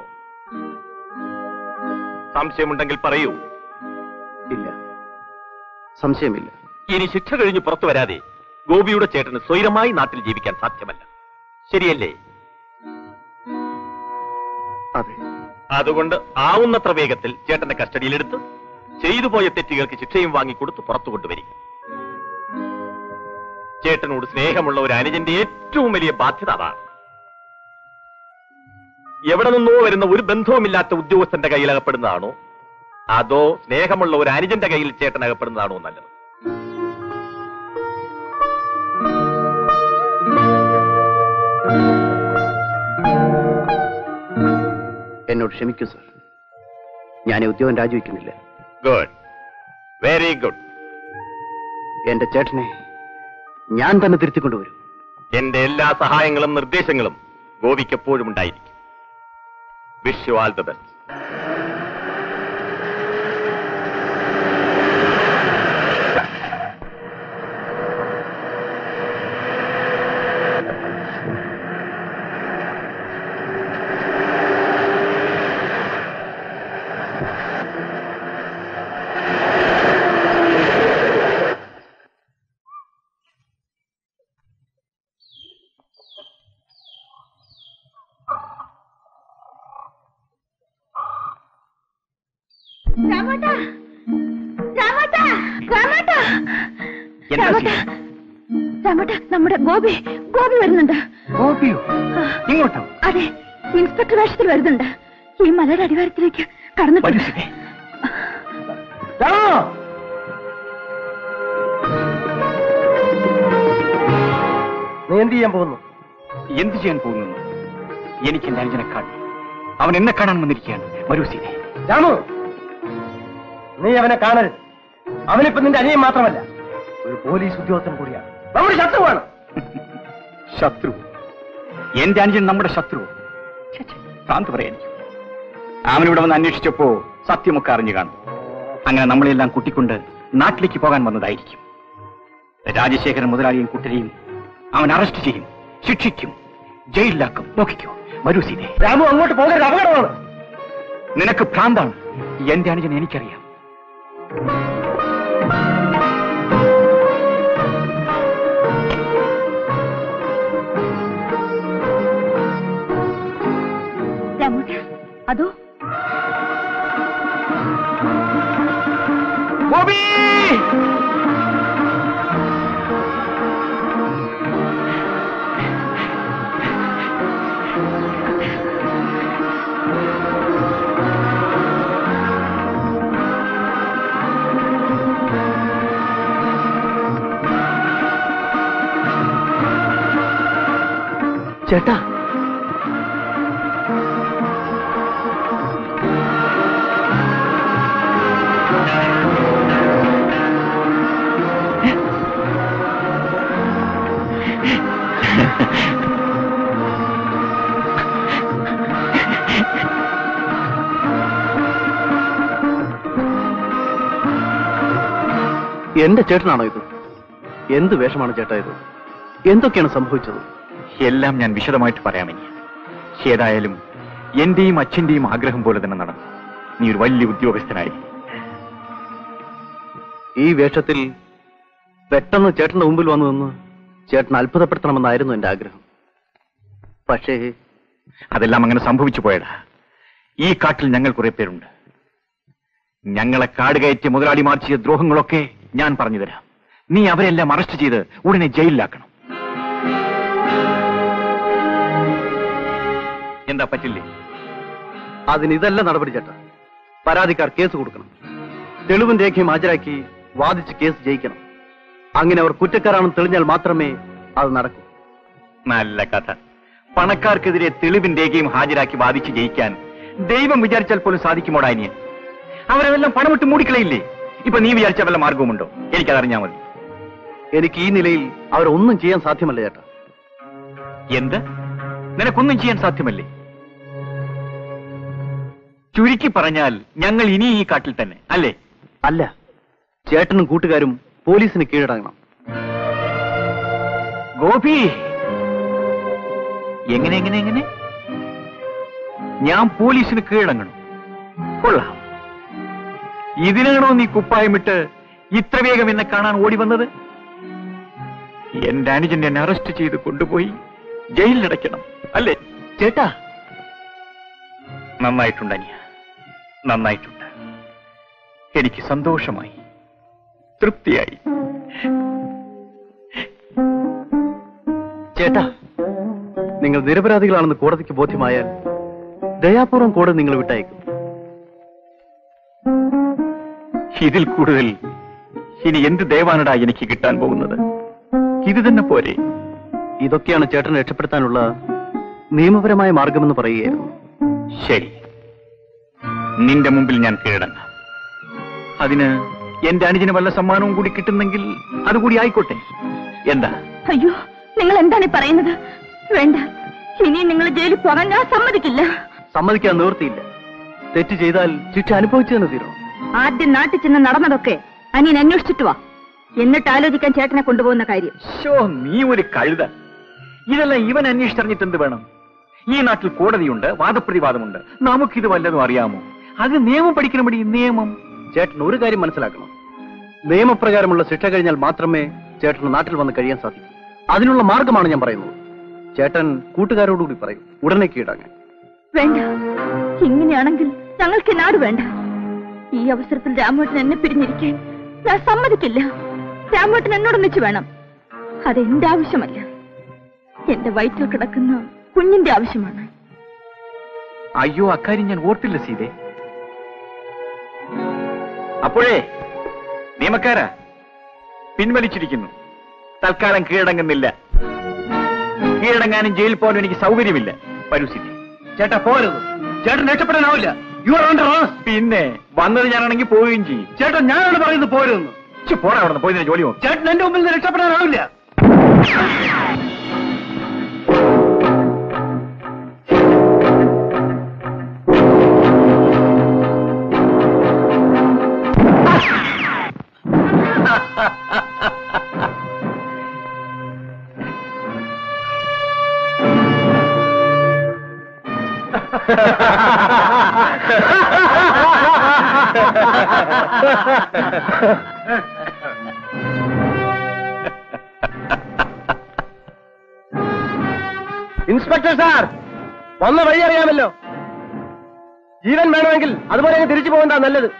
സംശയമുണ്ടെങ്കിൽ പറയൂ. ഇല്ല, സംശയമില്ല. ഇനി ശിക്ഷ കഴിഞ്ഞ് പുറത്തു വരാതെ ഗോപിയുടെ ചേട്ടന് സ്വൈരമായി നാട്ടിൽ ജീവിക്കാൻ സാധ്യമല്ല. ശരിയല്ലേ? അതെ. അതുകൊണ്ട് ആവുന്നത്ര വേഗത്തിൽ ചേട്ടന്റെ കസ്റ്റഡിയിലെടുത്ത് ചെയ്തു പോയ തെറ്റുകൾക്ക് ശിക്ഷയും വാങ്ങിക്കൊടുത്ത് പുറത്തു കൊണ്ടുവരിക. ചേട്ടനോട് സ്നേഹമുള്ള ഒരു അനുജന്റെ ഏറ്റവും വലിയ ബാധ്യത അതാണ്. എവിടെ നിന്നോ വരുന്ന ഒരു ബന്ധവുമില്ലാത്ത ഉദ്യോഗസ്ഥന്റെ കയ്യിൽ അകപ്പെടുന്നതാണോ അതോ സ്നേഹമുള്ള ഒരു അനുജന്റെ കയ്യിൽ ചേട്ടൻ അകപ്പെടുന്നതാണോ നല്ലത്? എന്നോട് ക്ഷമിക്കൂ സർ, ഞാൻ ഈ ഉദ്യോഗം രാജിവെക്കുന്നില്ല. Good, very good. എന്റെ ചേട്ടനെ ഞാൻ തന്നെ തിരുത്തിക്കൊണ്ടുവരും. എന്റെ എല്ലാ സഹായങ്ങളും നിർദ്ദേശങ്ങളും ഗോപിക്ക് എപ്പോഴും ഉണ്ടായിരിക്കും. Wish you all the best. നമ്മുടെ ഗോപി ഗോപി വരുന്നുണ്ട്. ഗോപിയോ? ഇങ്ങോട്ടോ? അതെ, ഇൻസ്പെക്ടർ വേഷത്തിൽ വരുന്നുണ്ട്. ഈ മലയുടെ അടിവാരത്തിലേക്ക് കടന്നിട്ടുണ്ട്. നീ എന്ത് ചെയ്യാൻ പോകുന്നു? എന്ത് ചെയ്യാൻ പോകുന്നു? എനിക്ക് എന്റെ അനുജനെ കാണണം. അവൻ എന്നെ കാണാൻ വന്നിരിക്കുകയാണ്. വരൂ സീതേ. രാമു, നീ അവനെ കാണരുത്. അവനിപ്പോ നിന്റെ അനിയൻ മാത്രമല്ല, ഒരു പോലീസ് ഉദ്യോഗസ്ഥൻ കൂടിയാണ്. നമ്മുടെ ശത്രുവാണ്. ശത്രു? എന്റെ അനുജൻ നമ്മുടെ ശത്രു? ഭ്രാന്ത് പറയാൻ. അവനിവിടെ വന്ന് അന്വേഷിച്ചപ്പോ സത്യമൊക്കെ അറിഞ്ഞു കാണും. അങ്ങനെ നമ്മളെല്ലാം കൂട്ടിക്കൊണ്ട് നാട്ടിലേക്ക് പോകാൻ വന്നതായിരിക്കും. രാജശേഖരൻ മുതലാളിയും കുട്ടരെയും അവൻ അറസ്റ്റ് ചെയ്യും, ശിക്ഷിക്കും, ജയിലിലാക്കും. നോക്കിക്കോ. വരൂ സീതേ. രാമു, അങ്ങോട്ട് പോകരുത്, അപകടമാണ്. നിനക്ക് ഭ്രാന്താണ്. എന്റെ അനുജൻ എനിക്കറിയാം. അതോ ഗോപി! ചേട്ടാ, എന്റെ ചേട്ടനാണോ ഇത്? എന്ത് വേഷമാണ് ചേട്ടാ ഇത്? എന്തൊക്കെയാണ് സംഭവിച്ചത്? എല്ലാം ഞാൻ വിശദമായിട്ട് പറയാമെനി. ഏതായാലും എന്റെയും അച്ഛന്റെയും ആഗ്രഹം പോലെ തന്നെ നടന്നു. നീ ഒരു വലിയ ഉദ്യോഗസ്ഥനായി. ഈ വേഷത്തിൽ പെട്ടെന്ന് ചേട്ടന്റെ മുമ്പിൽ വന്നു നിന്ന് ചേട്ടൻ അത്ഭുതപ്പെടുത്തണമെന്നായിരുന്നു എന്റെ ആഗ്രഹം. പക്ഷേ അതെല്ലാം അങ്ങനെ സംഭവിച്ചു പോയടാ. ഈ കാട്ടിൽ ഞങ്ങൾ കുറെ പേരുണ്ട്. ഞങ്ങളെ കാട് കയറ്റി മുതലാളിമാർ ചെയ്ത ദ്രോഹങ്ങളൊക്കെ ഞാൻ പറഞ്ഞു തരാം. നീ അവരെല്ലാം അറസ്റ്റ് ചെയ്ത് ഉടനെ ജയിലിലാക്കണം. എന്താ പറ്റില്ലേ? അതിന് ഇതല്ല നടപടി ചേട്ടാ. പരാതിക്കാർ കേസ് കൊടുക്കണം, തെളിവും രേഖയും ഹാജരാക്കി വാദിച്ച് കേസ് ജയിക്കണം. അങ്ങനെ അവർ കുറ്റക്കാരാണെന്ന് തെളിഞ്ഞാൽ മാത്രമേ അത് നടക്കൂ. നല്ല കഥ. പണക്കാർക്കെതിരെ തെളിവും രേഖയും ഹാജരാക്കി വാദിച്ച് ജയിക്കാൻ ദൈവം വിചാരിച്ചാൽ പോലും സാധിക്കുമോടാ അനിയൻ? അവരെല്ലാം പണമിട്ട് മൂടിക്കളയില്ലേ? ഇപ്പൊ നീ വിചാരിച്ച വല്ല മാർഗവുമുണ്ടോ? എനിക്കതറിഞ്ഞാൽ മതി. എനിക്ക് ഈ നിലയിൽ അവരൊന്നും ചെയ്യാൻ സാധ്യമല്ല ചേട്ടാ. എന്ത്? നിനക്കൊന്നും ചെയ്യാൻ സാധ്യമല്ലേ? ചുരുക്കി പറഞ്ഞാൽ ഞങ്ങൾ ഇനി ഈ കാട്ടിൽ തന്നെ അല്ലേ? അല്ല, ചേട്ടനും കൂട്ടുകാരും പോലീസിന് കീഴടങ്ങണം. ഗോപി, എങ്ങനെ എങ്ങനെ എങ്ങനെ ഞാൻ പോലീസിന് കീഴടങ്ങണം? കൊള്ളാം. ഇതിനാണോ നീ കുപ്പായമിട്ട് ഇത്ര വേഗം എന്നെ കാണാൻ ഓടി വന്നത്? എന്റെ അനുജൻ എന്നെ അറസ്റ്റ് ചെയ്ത് കൊണ്ടുപോയി ജയിലിലടയ്ക്കണം അല്ലേ? ചേട്ടാ, നന്നായിട്ടുണ്ട് അനിയ, നന്നായിട്ടുണ്ട്. എനിക്ക് സന്തോഷമായി, തൃപ്തിയായി. ചേട്ടാ, നിങ്ങൾ നിരപരാധികളാണെന്ന് കോടതിക്ക് ബോധ്യമായാൽ ദയാപൂർവം കോടതി നിങ്ങൾ വിട്ടയക്കും. ഇതിൽ കൂടുതൽ ഇനി എന്ത് ദേവാനടാ എനിക്ക് കിട്ടാൻ പോകുന്നത്? ഇത് തന്നെ പോരെ? ഇതൊക്കെയാണ് ചേട്ടനെ രക്ഷപ്പെടുത്താനുള്ള നിയമപരമായ മാർഗമെന്ന് പറയുകയായിരുന്നു. ശരി, നിന്റെ മുമ്പിൽ ഞാൻ കീഴടങ്ങാം. അതിന് എന്റെ അനുജന് വല്ല സമ്മാനവും കൂടി കിട്ടുന്നെങ്കിൽ അതുകൂടി ആയിക്കോട്ടെ. എന്താ? അയ്യോ, നിങ്ങൾ എന്താണ് ഈ പറയുന്നത്? വേണ്ട, ഇനി നിങ്ങൾ ജയിലിൽ പോകാൻ ഞാൻ സമ്മതിക്കില്ല. സമ്മതിക്കാൻ നിവൃത്തിയില്ല. തെറ്റ് ചെയ്താൽ ശിക്ഷ അനുഭവിച്ചു തന്നെ തീരണം. ആദ്യം നാട്ടിൽ ചെന്ന് നടന്നതൊക്കെ അനിയൻ അന്വേഷിച്ചിട്ട് വാ, എന്നിട്ട് ആലോചിക്കാൻ ചേട്ടനെ കൊണ്ടുപോകുന്ന കാര്യം. ഷോ, നീ ഒരു കഴുത. ഇതെല്ലാം ഇവൻ അന്വേഷിച്ചറിഞ്ഞിട്ട് എന്ത് വേണം? ഈ നാട്ടിൽ കോടതിയുണ്ട്, വാദപ്രതിവാദമുണ്ട്. നമുക്കിത് വല്ലതും അറിയാമോ? അത് നിയമം പഠിക്കണമടി, നിയമം. ചേട്ടൻ ഒരു കാര്യം മനസ്സിലാക്കണം. നിയമപ്രകാരമുള്ള ശിക്ഷ കഴിഞ്ഞാൽ മാത്രമേ ചേട്ടന് നാട്ടിൽ വന്ന് കഴിയാൻ സാധിക്കൂ. അതിനുള്ള മാർഗമാണ് ഞാൻ പറയുന്നത്. ചേട്ടൻ കൂട്ടുകാരോടുകൂടി പറയും ഉടനെ കീഴടങ്ങാൻ. വേണ്ട, ഇങ്ങനെയാണെങ്കിൽ ഞങ്ങൾക്ക് നാട് വേണ്ട. ഈ അവസരത്തിൽ രാമേട്ടൻ എന്നെ പിരിഞ്ഞിരിക്കാൻ ഞാൻ സമ്മതിക്കില്ല. രാമേട്ടൻ എന്നോടൊന്നിച്ച് വേണം. അതെന്റെ ആവശ്യമല്ല, എന്റെ വയറ്റിൽ കിടക്കുന്ന കുഞ്ഞിന്റെ ആവശ്യമാണ്. അയ്യോ, അക്കാര്യം ഞാൻ ഓർത്തില്ല സീതേ. അപ്പോഴേ നിയമക്കാരാ, പിൻവലിച്ചിരിക്കുന്നു. തൽക്കാലം കീഴടങ്ങുന്നില്ല. കീഴടങ്ങാനും ജയിലിൽ പോകാനും എനിക്ക് സൗകര്യമില്ല. വരൂ സീതേ. ചേട്ടാ പോരുത്. ചേട്ടൻ രക്ഷപ്പെടാനാവില്ല. You are under arrest. പിന്നെ വന്നത് ഞാനാണെങ്കിൽ പോവുകയും ചെയ്യും. ചേട്ടൻ ഞാനാണ് പറയുന്നത് പോരുന്നു. പോടാ അവിടെ പോയി ജോലി നോക്കും. ചേട്ടൻ എന്റെ മുമ്പിൽ നിന്ന് രക്ഷപ്പെടാനാവില്ല. ഇൻസ്പെക്ടർ സാർ, വന്ന വഴി അറിയാമല്ലോ. ജീവൻ വേണമെങ്കിൽ അതുപോലെ അങ്ങ് തിരിച്ചു പോകണ്ട നല്ലത്.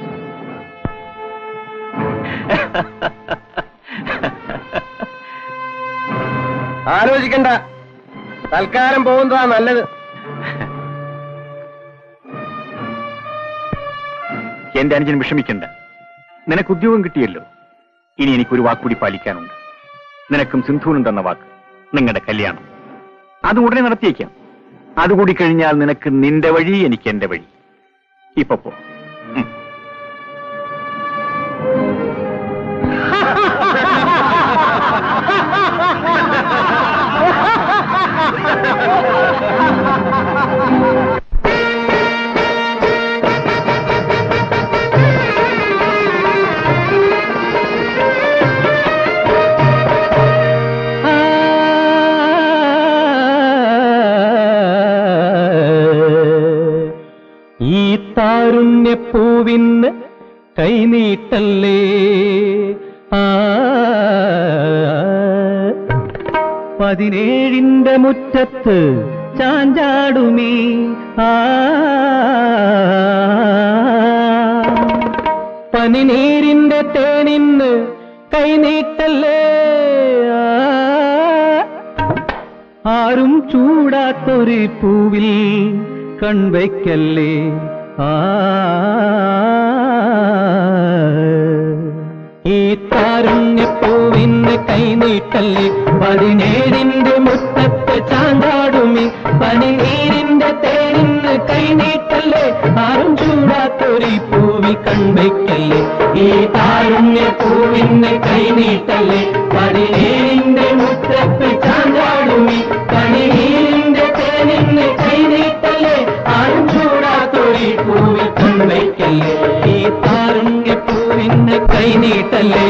ആലോചിക്കണ്ട, തൽക്കാലം പോകുന്നതാ നല്ലത്. എന്റെ അനുജൻ വിഷമിക്കണ്ട. നിനക്ക് ഉദ്യോഗം കിട്ടിയല്ലോ. ഇനി എനിക്കൊരു വാക്കുകൂടി പാലിക്കാനുണ്ട്. നിനക്കും സിന്ധുവിനും തന്ന വാക്ക്, നിങ്ങളുടെ കല്യാണം. അത് ഉടനെ നടത്തിയേക്കാം. അതുകൂടി കഴിഞ്ഞാൽ നിനക്ക് നിന്റെ വഴി, എനിക്ക് എന്റെ വഴി. ഇപ്പൊ പോ. താരുണ്യപ്പൂവിന് കൈനീട്ടല്ലേ ആ പതിനേഴിന്റെ മുറ്റത്ത് ചാഞ്ചാടുമീ ആ പനിനീരിന്റെ തേനിന്ന് കൈനീട്ടല്ലേ ആരും ചൂടാത്തൊരു പൂവിൽ കൺവയ്ക്കല്ലേ ആ ഈ താരുണ്യപ്പൂവിന് കൈനീട്ടല്ലേ പതിനേഴിന്റെ മുറ്റത്ത് ചാണ്ടാടുമി പനിനീരിന്റെ തേനിന്ന് കൈനീട്ടല്ലേ ആരും ചൂടാത്തൊരു പൂവിൽ കൺവയ്ക്കല്ലേ ഈ താരുണ്യപ്പൂവിന് കൈനീട്ടല്ലേ പതിനേഴിന്റെ മുറ്റത്ത് ചാണ്ടാടുമി പനിനീരിന്റെ തേനിന്ന് കൈനീട്ടല്ലേ ആരും ചൂടാത്തൊരു പൂവിൽ കൺവയ്ക്കല്ലേ ഈ താരുണ്യപ്പൂവിന് കൈനീട്ടല്ലേ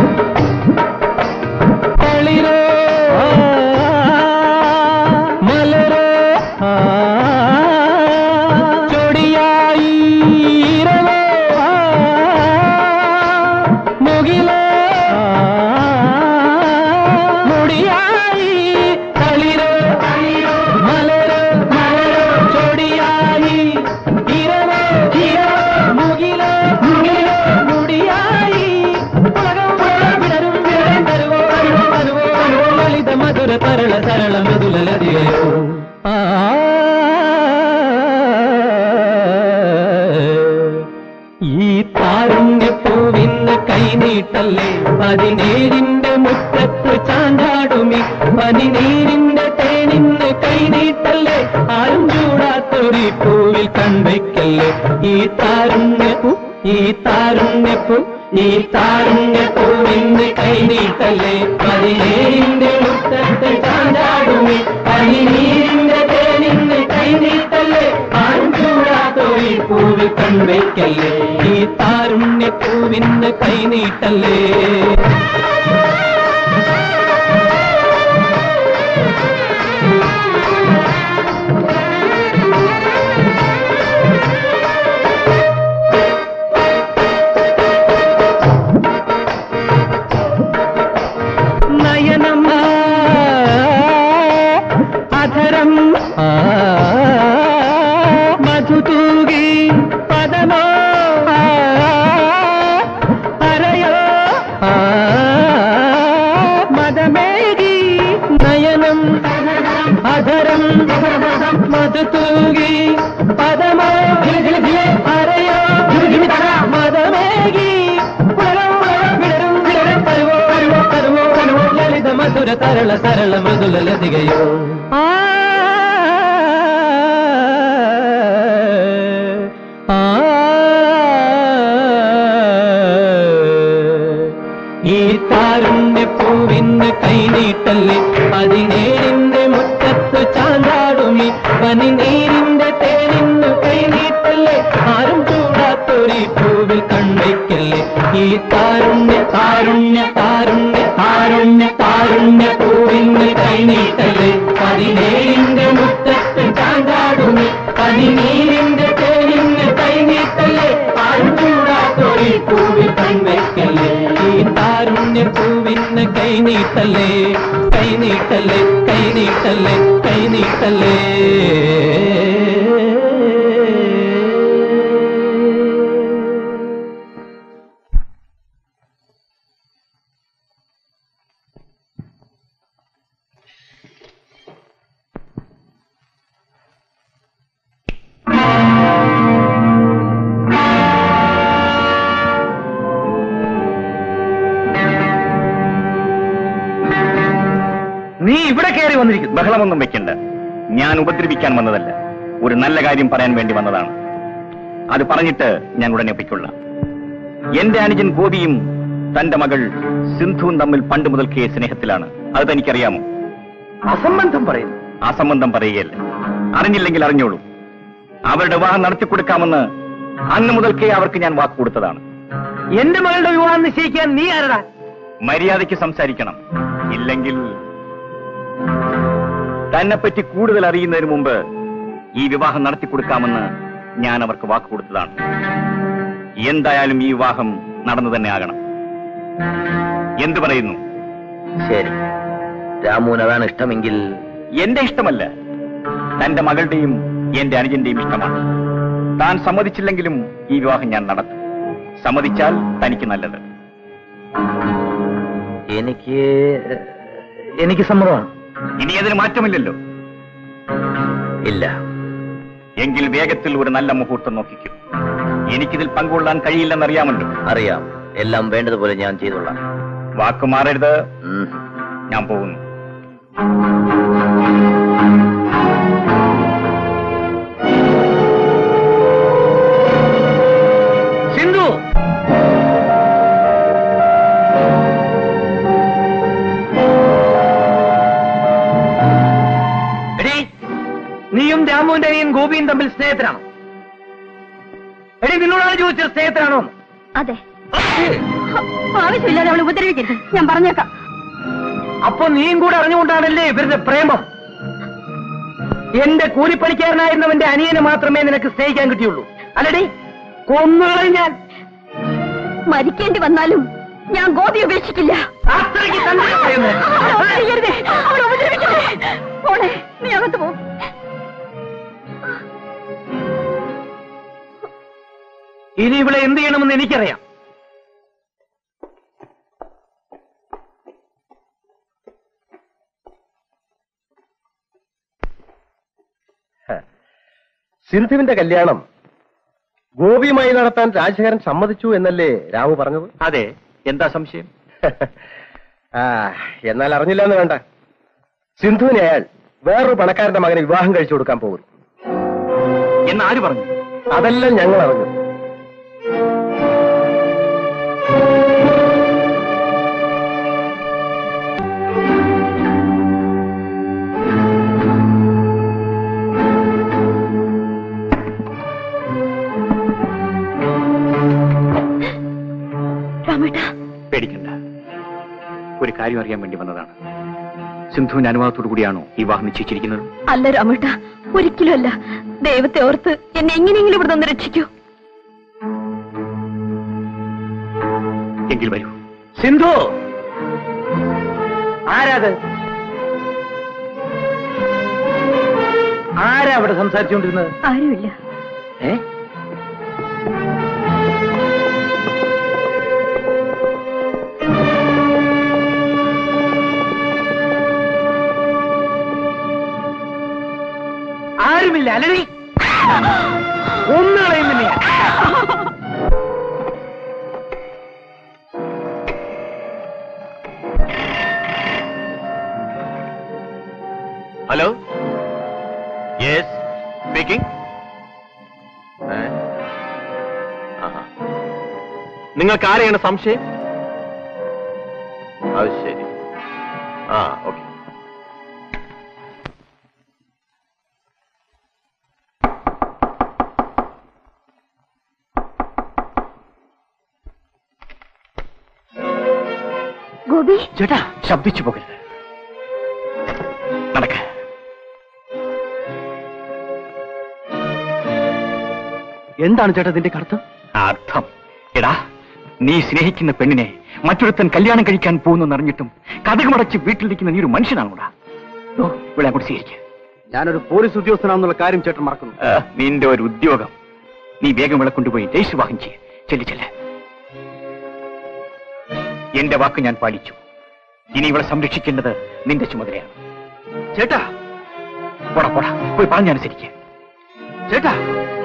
മല തരള തരള മൃദുലലതികയോ ആ ഈ താരുണ്യപ്പൂവിന്ന് കൈനീട്ടല്ലേ പതിനേഴിന്റെ മുറ്റത്ത് ചാഞ്ചാടുമി പതിനീരിന്റെ തേനിന്ന് കൈനീട്ടല്ലേ ആരും ചൂടാത്തൊരു പൂവിൽ കൺവയ്ക്കല്ലേ ഈ താരുണ്യപ്പൂ ഈ താരുണ്യപ്പൂ ഈ താരുണ്യപ്പൂവിന്ന് കൈനീട്ടല്ലേ പതിനേഴിന്റെ മുറ്റത്ത് ചാഞ്ചാടുമി പതിനീരിന്റെ തേനിന്ന് കൈനീട്ടല്ലേ ആരും ചൂടാത്തൊരു പൂവിൽ കൺവയ്ക്കല്ലേ ഈ താരുണ്യപ്പൂവിന്ന് കൈനീട്ടല്ലേ നയനം അധരം മധുതൂകി പദമോ അരയോ മദമേകി നയനം അധരം മധുതൂകി പദമോ അരയോ മദമേകി ലളിത മധുര തരള തരള മൃദുലലതികയോ ആ ഈ താരുണ്യപ്പൂവിന്ന് കൈനീട്ടല്ലേ പതിനേഴിന്റെ മുറ്റത്ത് ചാഞ്ചാടുമി പനിനീരിന്റെ തേനിന്ന് കൈനീട്ടല്ലേ ആരും ചൂടാത്തൊരു പൂവിൽ കൺവയ്ക്കല്ലേ ഈ താരുണ്യ താരുണ്യ താരുണ്യ താരുണ്യ താരുണ്യ പൂവിന്ന് കൈനീട്ടല്ലേ പതിനേഴിന്റെ മുറ്റത്ത് ചാഞ്ചാടുമി പതിനീരിന്റെ തേനിന്ന് കൈനീട്ടല്ലേ ആരും ചൂടാത്തൊരു പൂവിൽ കൺവയ്ക്കല്ലേ ഈ താരുണ്യ പൂവിന്ന് കൈനീട്ടല്ലേ കൈനീട്ടല്ലേ കൈനീട്ടല്ലേ കൈനീട്ടല്ലേ നീ ഇവിടെ കയറി വന്നിരിക്കുന്നു. ബഹളമൊന്നും വെക്കണ്ട. ഞാൻ ഉപദ്രവിക്കാൻ വന്നതല്ല, ഒരു നല്ല കാര്യം പറയാൻ വേണ്ടി വന്നതാണ്. അത് പറഞ്ഞിട്ട് ഞാൻ ഉടനെ ഒപ്പിക്കൊള്ളാം. എന്റെ അനുജൻ ഗോപിയും തന്റെ മകൾ സിന്ധുവും തമ്മിൽ പണ്ട് മുതൽക്കേ സ്നേഹത്തിലാണ്. അത് തനിക്കറിയാമോ? അസംബന്ധം പറയുന്നു. അസംബന്ധം പറയുകയല്ല, അറിഞ്ഞില്ലെങ്കിൽ അറിഞ്ഞോളൂ. അവരുടെ വിവാഹം നടത്തിക്കൊടുക്കാമെന്ന് അന്ന് മുതൽക്കേ അവർക്ക് ഞാൻ വാക്ക് കൊടുത്തതാണ്. എന്റെ മകളുടെ വിവാഹം നിശ്ചയിക്കാൻ നീ ആരടാ? മര്യാദയ്ക്ക് സംസാരിക്കണം, ഇല്ലെങ്കിൽ തന്നെപ്പറ്റി കൂടുതൽ അറിയുന്നതിന് മുമ്പ് ഈ വിവാഹം നടത്തിക്കൊടുക്കാമെന്ന് ഞാൻ അവർക്ക് വാക്ക് കൊടുത്തതാണ്. എന്തായാലും ഈ വിവാഹം നടന്നു തന്നെ ആകണം. എന്തു പറയുന്നു? ശരി, രാമുവിന് അതാണ് ഇഷ്ടമെങ്കിൽ. എന്റെ ഇഷ്ടമല്ല, തന്റെ മകളുടെയും എന്റെ അനുജന്റെയും ഇഷ്ടമാണ്. താൻ സമ്മതിച്ചില്ലെങ്കിലും ഈ വിവാഹം ഞാൻ നടത്തും. സമ്മതിച്ചാൽ തനിക്ക് നല്ലത്. എനിക്ക് എനിക്ക് സമ്മതമാണ്. ഇനി അതിന് മാറ്റമില്ലല്ലോ? ഇല്ല. എങ്കിൽ വേഗത്തിൽ ഒരു നല്ല മുഹൂർത്തം നോക്കിക്കും. എനിക്കിതിൽ പങ്കുകൊള്ളാൻ കഴിയില്ലെന്നറിയാമല്ലോ. അറിയാം. എല്ലാം വേണ്ടതുപോലെ ഞാൻ ചെയ്തോളാം. വാക്ക് മാറരുത്. ഞാൻ പോകുന്നു. സിന്ധു, നീയും രാമുവിന്റെ അനിയൻ ഗോപിയും തമ്മിൽ സ്നേഹത്തിലാണോ? എടി, നിന്നോടാണ് ചോദിച്ചത് സ്നേഹത്തിലാണോ? അതെ. ആവശ്യമില്ലാതെ അവൾ ഉപദ്രവിക്കരുത്, ഞാൻ പറഞ്ഞേക്കാം. അപ്പൊ നീയും കൂടെ അറിഞ്ഞുകൊണ്ടാണല്ലേ ഇവരുടെ പ്രേമം? എന്റെ കൂലിപ്പണിക്കാരനായിരുന്നവന്റെ അനിയനെ മാത്രമേ നിനക്ക് സ്നേഹിക്കാൻ കിട്ടിയുള്ളൂ, അല്ലടി? കൊന്നുകളെ ഞാൻ. മരിക്കേണ്ടി വന്നാലും ഞാൻ ഗോപി ഉപേക്ഷിക്കില്ല. അത്രയ്ക്ക് തന്നെ പറയുന്നത്. അവൾ ഉപദ്രവിക്കരുത്. പോണേ, നീ അകത്ത് പോ. ഇനി ഇവിടെ എന്ത് ചെയ്യണമെന്ന് എനിക്കറിയാം. സിന്ധുവിന്റെ കല്യാണം ഗോപിയുമായി നടത്താൻ രാജശേഖരൻ സമ്മതിച്ചു എന്നല്ലേ രാമു പറഞ്ഞത്? അതെ, എന്താ സംശയം? ആ എന്നാൽ അറിഞ്ഞില്ല എന്ന് വേണ്ട. സിന്ധുവിനെ അയാൾ വേറൊരു പണക്കാരന്റെ മകനെ വിവാഹം കഴിച്ചു കൊടുക്കാൻ പോകുന്നു. എന്നാര് പറഞ്ഞു? അതെല്ലാം ഞങ്ങൾ അറിഞ്ഞു. പേടിക്കണ്ട, ഒരു കാര്യം അറിയാൻ വേണ്ടി വന്നതാണ്. സിന്ധുവിന്റെ അനുവാദത്തോടു കൂടിയാണോ ഈ വിവാഹം നിശ്ചയിച്ചിരിക്കുന്നത്? അല്ല രാമേട്ട, ഒരിക്കലും അല്ല. ദൈവത്തെ ഓർത്ത് എന്നെ എങ്ങനെയെങ്കിലും ഇവിടെ നിന്ന് രക്ഷിക്കൂ. എങ്കിൽ വരൂ. സിന്ധു, ആരാത്? ആരാ അവിടെ സംസാരിച്ചുകൊണ്ടിരുന്നത്? ആരുമില്ല. ഏ ആരുമില്ല അല്ലേ? ഒന്നുകളയുന്നില്ല. Hello, yes speaking. നിങ്ങൾക്ക് ആരെയാണ് സംശയം? അത് ശരി. ആ ഓക്കെ. ഗോപി ചേട്ടാ, ശബ്ദിച്ചു പോകരുത്. നടക്ക. എന്താണ് ചേട്ടാ ഇതിന്റെ അർത്ഥം? അർത്ഥം എടാ, നീ സ്നേഹിക്കുന്ന പെണ്ണിനെ മറ്റൊരുത്തൻ കല്യാണം കഴിക്കാൻ പോകുന്നറിഞ്ഞിട്ടും കഥകമടച്ച് വീട്ടിലിരിക്കുന്ന നീ ഒരു മനുഷ്യനാണോടാ? ഇവിടെ അങ്ങോട്ട് സ്വീകരിക്കുക. ഞാനൊരു പോലീസ് ഉദ്യോഗസ്ഥനാണെന്നുള്ള കാര്യം ചേട്ടൻ മറക്കുന്നു. നിന്റെ ഒരു ഉദ്യോഗം. നീ വേഗം ഇവിടെ കൊണ്ടുപോയി രജിസ്റ്റർ വിവാഹം ചെയ്യ. ചെല്ലി ചെല്ല. എന്റെ വാക്ക് ഞാൻ പാലിച്ചു. ഇനി ഇവളെ സംരക്ഷിക്കേണ്ടത് നിന്റെ ചുമതലയാണ്. ചേട്ടാ, പോടാ പോടാ, പോയി പറഞ്ഞനുസരിക്ക. ചേട്ടാ,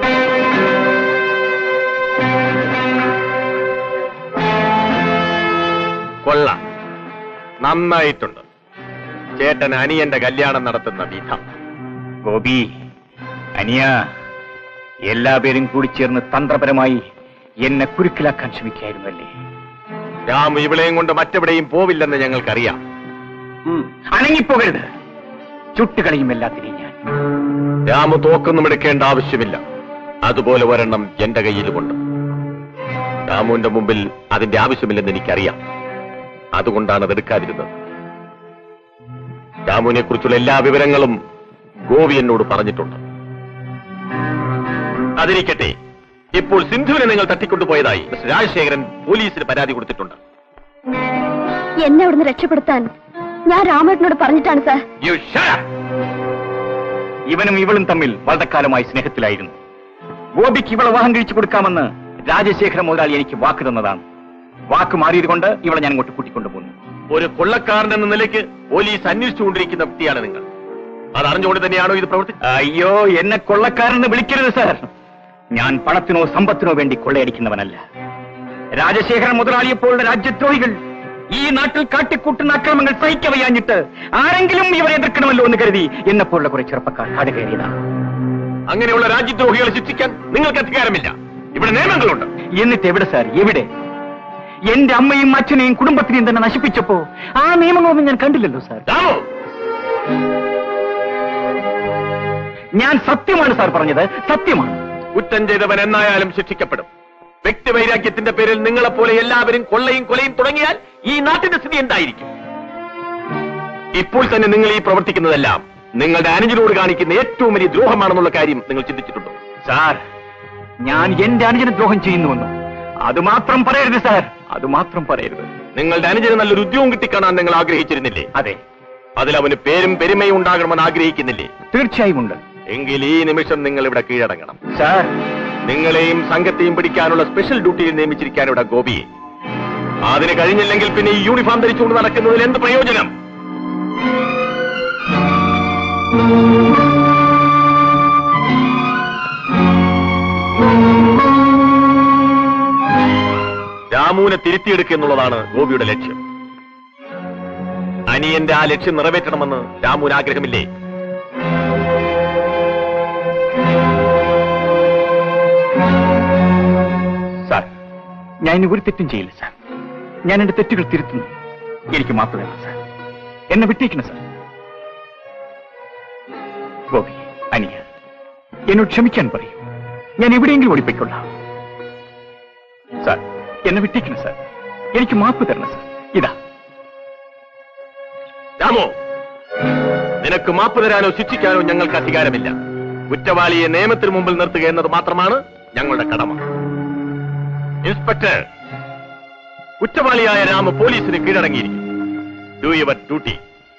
കൊള്ളാം, നന്നായിട്ടുണ്ട്. ചേട്ടൻ അനിയന്റെ കല്യാണം നടത്തുന്ന വിധം. ഗോപി, അനിയ, എല്ലാപേരും കൂടി ചേർന്ന് തന്ത്രപരമായി എന്നെ കുരുക്കിലാക്കാൻ ശ്രമിക്കായിരുന്നല്ലേ? രാമു ഇവിടെയും കൊണ്ട് മറ്റെവിടെയും പോവില്ലെന്ന് ഞങ്ങൾക്കറിയാം. അനങ്ങിപ്പോകരുത്. ചുട്ടുകളയും എല്ലാത്തിനെയും ഞാൻ. രാമു തോക്കൊന്നും എടുക്കേണ്ട ആവശ്യമില്ല. അതുപോലെ ഒരെണ്ണം എന്റെ കയ്യിലുമുണ്ട്. രാമുവിന്റെ മുമ്പിൽ അതിന്റെ ആവശ്യമില്ലെന്ന് എനിക്കറിയാം. അതുകൊണ്ടാണ് അത് എടുക്കാതിരുന്നത്. രാമുവിനെ കുറിച്ചുള്ള എല്ലാ വിവരങ്ങളും ഗോപി എന്നോട് പറഞ്ഞിട്ടുണ്ട്. അതിരിക്കട്ടെ, ഇപ്പോൾ സിന്ധുവിനെ നിങ്ങൾ തട്ടിക്കൊണ്ടുപോയതായി മിസ്റ്റർ രാജശേഖരൻ പോലീസിന് പരാതി കൊടുത്തിട്ടുണ്ട്. എന്നെ അവിടുന്ന് രക്ഷപ്പെടുത്താൻ ഞാൻ രാമേട്ടനോട് പറഞ്ഞിട്ടാണ് സാർ. You shut up! ഇവനും ഇവളും തമ്മിൽ വളരെക്കാലമായി സ്നേഹത്തിലായിരുന്നു. ഗോപിക്ക് ഇവളെ വിവാഹം കഴിച്ചു കൊടുക്കാമെന്ന് രാജശേഖര മുതലാളി എനിക്ക് വാക്ക് തന്നതാണ്. വാക്ക് മാറിയത് കൊണ്ട് ഇവളെ ഞാൻ ഇങ്ങോട്ട് കൂട്ടിക്കൊണ്ടുപോകുന്നു. ഒരു കൊള്ളക്കാരൻ എന്ന നിലയ്ക്ക് പോലീസ് അന്വേഷിച്ചുകൊണ്ടിരിക്കുന്ന വ്യക്തിയാണ് നിങ്ങൾ. അതറിഞ്ഞുകൊണ്ട് തന്നെയാണോ ഇത് പ്രവർത്തിച്ചത്? അയ്യോ, എന്നെ കൊള്ളക്കാരെന്ന് വിളിക്കരുത് സാർ. ഞാൻ പണത്തിനോ സമ്പത്തിനോ വേണ്ടി കൊള്ളയടിക്കുന്നവനല്ല. രാജശേഖരൻ മുതലാളിയെപ്പോലുള്ള രാജ്യദ്രോഹികൾ ഈ നാട്ടിൽ കാട്ടിക്കൂട്ടുന്ന അക്രമങ്ങൾ സഹിക്കവയ്യാഞ്ഞിട്ട് ആരെങ്കിലും ഇവരെ എതിർക്കണമല്ലോ എന്ന് കരുതി എന്നെപ്പോലുള്ള കുറെ ചെറുപ്പക്കാർ കാട് കയറിയതാണ്. അങ്ങനെയുള്ള രാജ്യദ്രോഹികളെ ശിക്ഷിക്കാൻ നിങ്ങൾക്ക് അധികാരമില്ല. ഇവിടെ നിയമങ്ങളുണ്ട്. എന്നിട്ട് എവിടെ സാർ, എവിടെ? എന്റെ അമ്മയും അച്ഛനെയും കുടുംബത്തിനെയും തന്നെ നശിപ്പിച്ചപ്പോ ആ നിയമങ്ങളൊന്നും ഞാൻ കണ്ടില്ലല്ലോ സാർ. ഞാൻ സത്യമാണ് സാർ പറഞ്ഞത്, സത്യമാണ്. കുറ്റം ചെയ്തവൻ എന്നായാലും ശിക്ഷിക്കപ്പെടും. വ്യക്തിവൈരാഗ്യത്തിന്റെ പേരിൽ നിങ്ങളെപ്പോലെ എല്ലാവരും കൊള്ളയും കൊലയും തുടങ്ങിയാൽ ഈ നാട്ടിന്റെ സ്ഥിതി എന്തായിരിക്കും? ഇപ്പോൾ തന്നെ നിങ്ങൾ ഈ പ്രവർത്തിക്കുന്നതെല്ലാം നിങ്ങളുടെ അനുജനോട് കാണിക്കുന്ന ഏറ്റവും വലിയ ദ്രോഹമാണെന്നുള്ള കാര്യം നിങ്ങൾ ചിന്തിച്ചിട്ടുണ്ടോ? സാർ, ഞാൻ എന്റെ അനുജന് ദ്രോഹം ചെയ്യുന്നുവെന്ന് അതുമാത്രം പറയരുത് സാർ, അതുമാത്രം പറയരുത്. നിങ്ങളുടെ അനുജന് നല്ലൊരു ഉദ്യോഗം കിട്ടിക്കാണാൻ നിങ്ങൾ ആഗ്രഹിച്ചിരുന്നില്ലേ? അതെ. അതിൽ അവന് പേരും പെരുമയും ഉണ്ടാകണമെന്ന് ആഗ്രഹിക്കുന്നില്ലേ? തീർച്ചയായും ഉണ്ട്. എങ്കിൽ ഈ നിമിഷം നിങ്ങൾ ഇവിടെ കീഴടങ്ങണം. സാർ, നിങ്ങളെയും സംഘത്തെയും പിടിക്കാനുള്ള സ്പെഷ്യൽ ഡ്യൂട്ടിയിൽ നിയമിച്ചിരിക്കാൻ ഇവിടെ ഗോപിയെ. അതിന് കഴിഞ്ഞില്ലെങ്കിൽ പിന്നെ ഈ യൂണിഫോം ധരിച്ചുകൊണ്ട് നടക്കുന്നതിൽ എന്ത് പ്രയോജനം? രാമുവിനെ തിരുത്തിയെടുക്കുക എന്നുള്ളതാണ് ഗോപിയുടെ ലക്ഷ്യം. അനിയന്റെ ആ ലക്ഷ്യം നിറവേറ്റണമെന്ന് രാമുവിന് ആഗ്രഹമില്ലേ? സാർ, ഞാൻ ഇനി ഒരു തെറ്റും ചെയ്യില്ല സാർ. ഞാൻ എന്റെ തെറ്റുകൾ തിരുത്തുന്നു. എനിക്ക് മാപ്പ് വേണം സാർ. എന്നെ വിട്ടേക്കണം സാർ. ഗോപി, അനിയ, എന്നോട് ക്ഷമിക്കാൻ പറയൂ. ഞാൻ എവിടെയെങ്കിലും ഓടിപ്പോയിക്കൊള്ളാം. സാർ, എന്നെ വിട്ടേക്കണം സാർ. എനിക്ക് മാപ്പ് തരണം സാർ. ഇതാ. രാമോ, നിനക്ക് മാപ്പ് തരാനോ ശിക്ഷിക്കാനോ ഞങ്ങൾക്ക് അധികാരമില്ല. കുറ്റവാളിയെ നിയമത്തിന് മുമ്പിൽ നിർത്തുക എന്നത് മാത്രമാണ് ഞങ്ങളുടെ കടമ. ഇൻസ്പെക്ടർ, കുറ്റവാളിയായ രാമ പോലീസിന് കീഴടങ്ങിയിരിക്കും. Do your duty.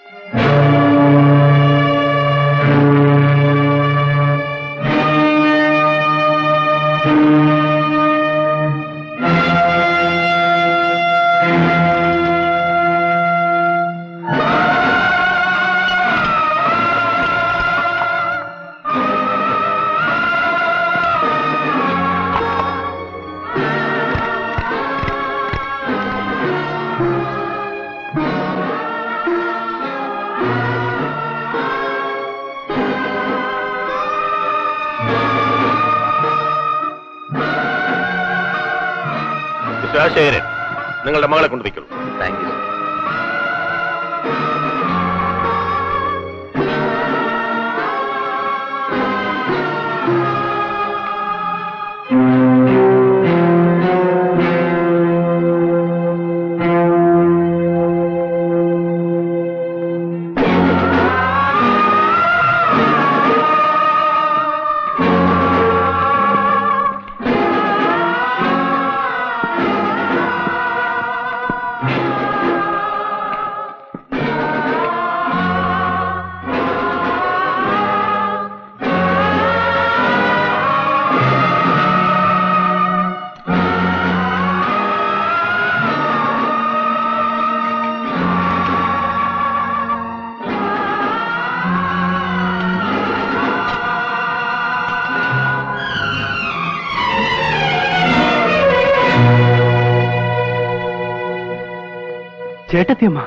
ശേഖരൻ, നിങ്ങളുടെ മകളെ കൊണ്ടുപോയിക്കോളൂ. Thank you. ചേട്ടത്തിയമ്മ,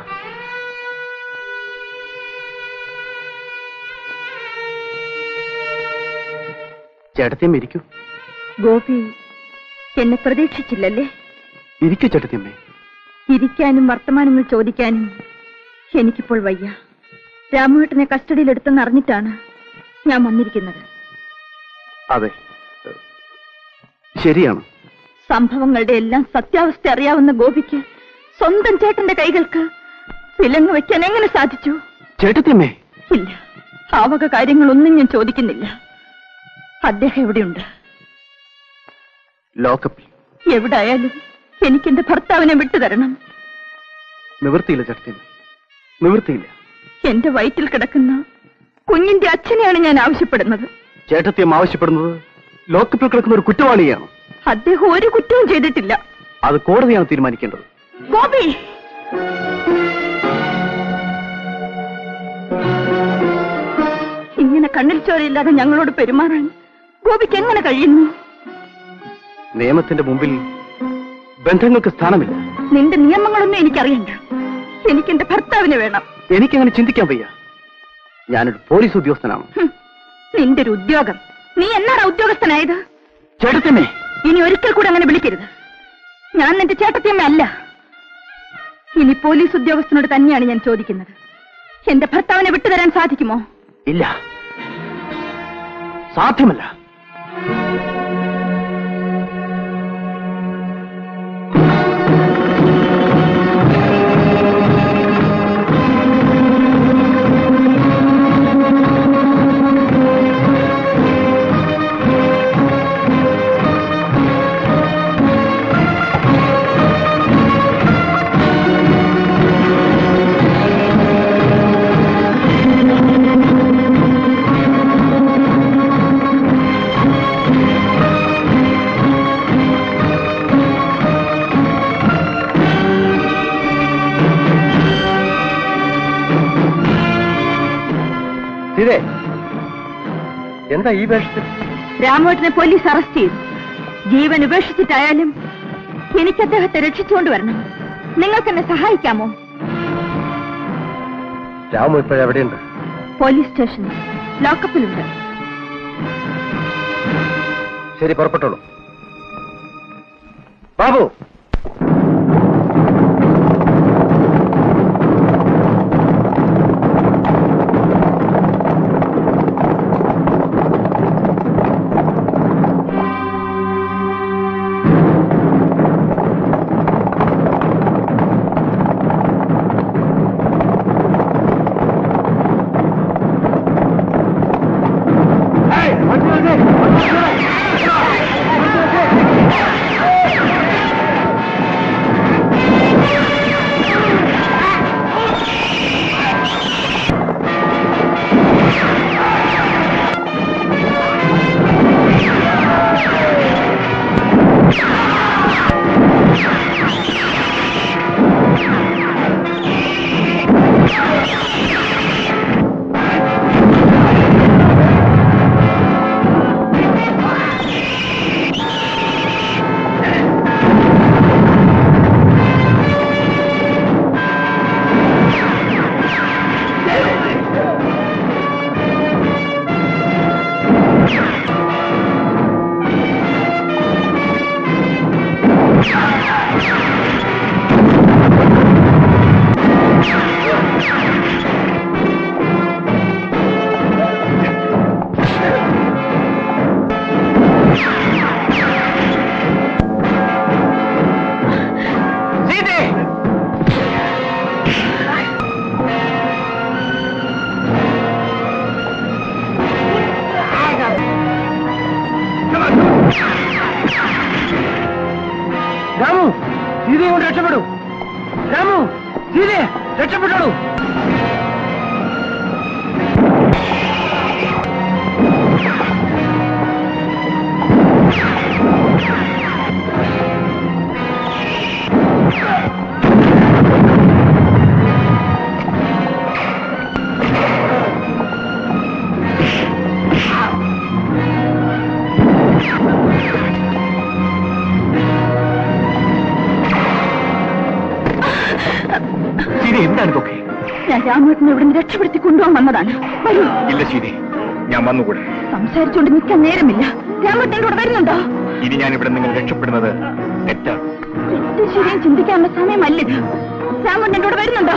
ചേട്ടത്തിയമ്മ ഇരിക്കൂ. ഗോപി എന്നെ പ്രതീക്ഷിച്ചില്ലല്ലേ? ഇരിക്കൂ ചേട്ടത്തിയമ്മേ. ഇരിക്കാനും വർത്തമാനങ്ങൾ ചോദിക്കാനും എനിക്കിപ്പോൾ വയ്യ. രാമുവേട്ടനെ കസ്റ്റഡിയിലെടുത്തെന്ന് അറിഞ്ഞിട്ടാണ് ഞാൻ വന്നിരിക്കുന്നത്. അതെ, ശരിയാണ്. സംഭവങ്ങളുടെ എല്ലാം സത്യാവസ്ഥ അറിയാവുന്ന ഗോപിക്ക് സ്വന്തം ചേട്ടന്റെ കൈകൾക്ക് വിലങ്ങ് വെക്കാൻ എങ്ങനെ സാധിച്ചു? ചേട്ടത്തിയമ്മേ. ഇല്ല, ആ വക കാര്യങ്ങളൊന്നും ഞാൻ ചോദിക്കുന്നില്ല. അദ്ദേഹം എവിടെയുണ്ട്? ലോക്കപ്പിൽ. എവിടായാലും എനിക്ക് എന്റെ ഭർത്താവിനെ വിട്ടുതരണം. നിവൃത്തിയില്ല ചേട്ടത്തിയമ്മേ, നിവൃത്തിയില്ല. എന്റെ വയറ്റിൽ കിടക്കുന്ന കുഞ്ഞിന്റെ അച്ഛനെയാണ് ഞാൻ ആവശ്യപ്പെടുന്നത്. ചേട്ടത്തിയമ്മ ആവശ്യപ്പെടുന്നത് ലോക്കപ്പിൽ കിടക്കുന്ന ഒരു കുറ്റവാളിയാണ്. അദ്ദേഹം ഒരു കുറ്റവും ചെയ്തിട്ടില്ല. അത് കോടതിയാണ് തീരുമാനിക്കേണ്ടത്. ഗോപി, ഇങ്ങനെ കണ്ണിൽ ചോരയില്ലാതെ ഞങ്ങളോട് പെരുമാറാൻ ഗോപിക്ക് എങ്ങനെ കഴിയുന്നു? നിയമത്തിന്റെ മുമ്പിൽ ബന്ധങ്ങൾക്ക് സ്ഥാനമില്ല. നിന്റെ നിയമങ്ങളൊന്നും എനിക്കറിയണ്ട. എനിക്ക് എന്റെ ഭർത്താവിനെ വേണം. എനിക്കങ്ങനെ ചിന്തിക്കാൻ വയ്യ. ഞാനൊരു പോലീസ് ഉദ്യോഗസ്ഥനാണ്. നിന്റെ ഒരു ഉദ്യോഗം? നീ എന്നാണ് ഉദ്യോഗസ്ഥനായത്? ചേട്ടത്തിയമ്മേ, ഇനി ഒരിക്കൽ കൂടെ അങ്ങനെ വിളിക്കരുത്. ഞാൻ നിന്റെ ചേട്ടത്തിയമ്മ അല്ല. ഇനി പോലീസ് ഉദ്യോഗസ്ഥനോട് തന്നെയാണ് ഞാൻ ചോദിക്കുന്നത്. എന്റെ ഭർത്താവിനെ വിട്ടുതരാൻ സാധിക്കുമോ? ഇല്ല, സാധ്യമല്ല. എന്താ ഈ വേഷത്തിൽ? രാമോട്ടനെ പോലീസ് അറസ്റ്റ് ചെയ്തു. ജീവൻ ഉപേക്ഷിച്ചിട്ടായാലും എനിക്ക് അദ്ദേഹത്തെ രക്ഷിച്ചുകൊണ്ട് വരണം. നിങ്ങൾക്ക് എന്നെ സഹായിക്കാമോ? രാമു ഇപ്പോഴെവിടെയുണ്ട്? പോലീസ് സ്റ്റേഷനിൽ ലോക്കപ്പിലുണ്ട്. ശരി, പുറപ്പെട്ടോളൂ. ബാബു, രാമു, സീതയെ കൊണ്ട് രക്ഷപ്പെടൂ. രാമു, സീതയെ രക്ഷപ്പെട്ടോളൂ. എന്താണ് ഇതൊക്കെ? ഞാൻ രാമേട്ടനെ ഇവിടെ നിന്ന് രക്ഷപ്പെടുത്തി കൊണ്ടുപോകാൻ വന്നതാണ്. വരൂ. ഇല്ല ശരി, ഞാൻ വന്നുകൂടെ. സംസാരിച്ചുകൊണ്ട് നിൽക്കാൻ നേരമില്ല. രാമേട്ടൻ ഇവിടെ വരുന്നുണ്ടോ? ഇനി ഞാൻ ഇവിടെ നിങ്ങൾ രക്ഷപ്പെടുന്നത് തെറ്റാണ്. ശരിയും ചിന്തിക്കാനുള്ള സമയമല്ലിത്. രാമേട്ടൻ ഇവിടെ വരുന്നുണ്ടോ?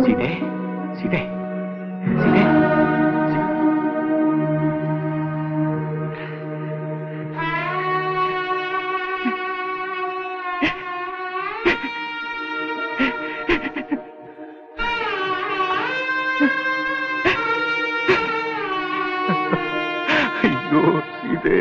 സീതേ സീതേ സീതേ അയ്യോ സീതേ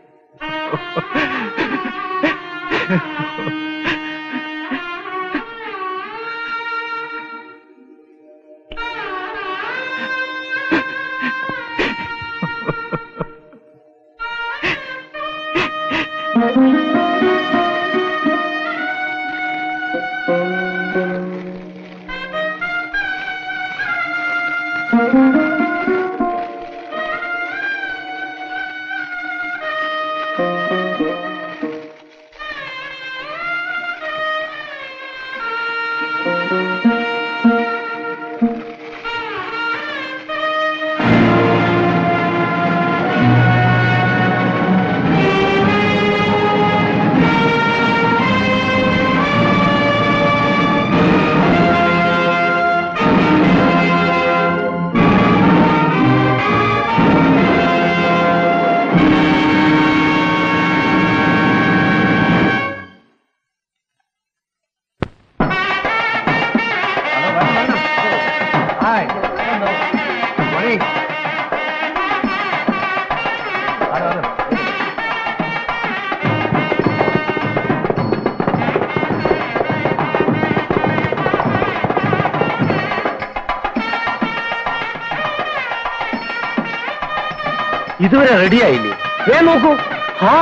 ഇതുവരെ റെഡിയായില്ലേ? ഏ നോക്കൂ. ആ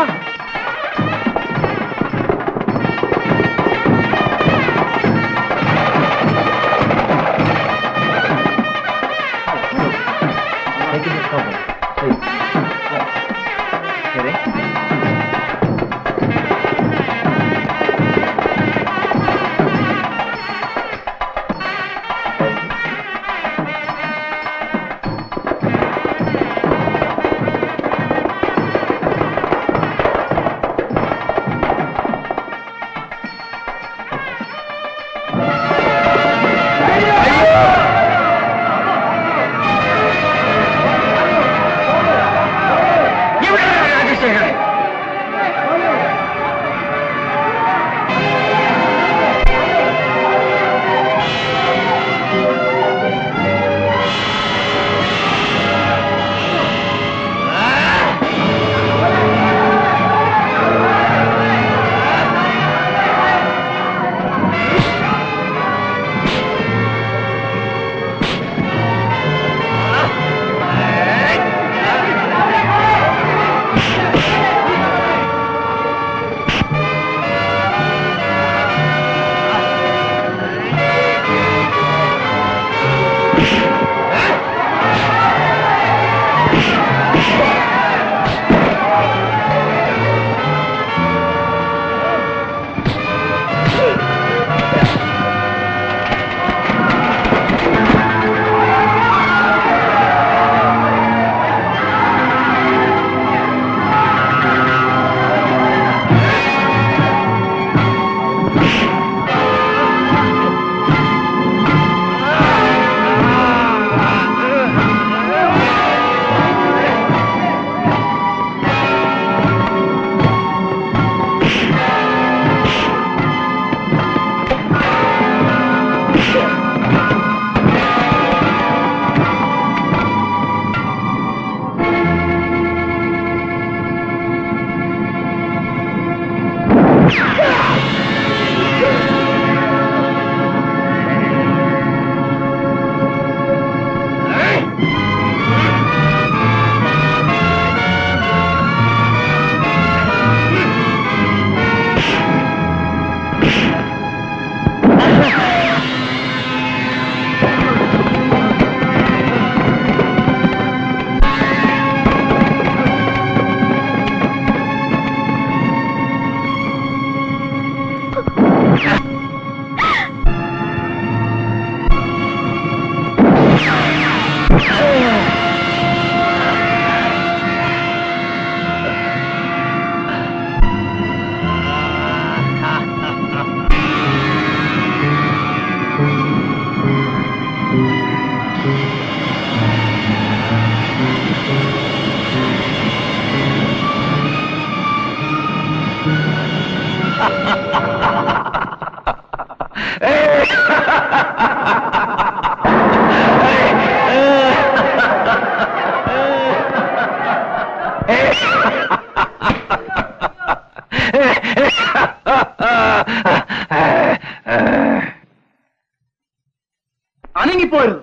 അനങ്ങിപ്പോരുത്.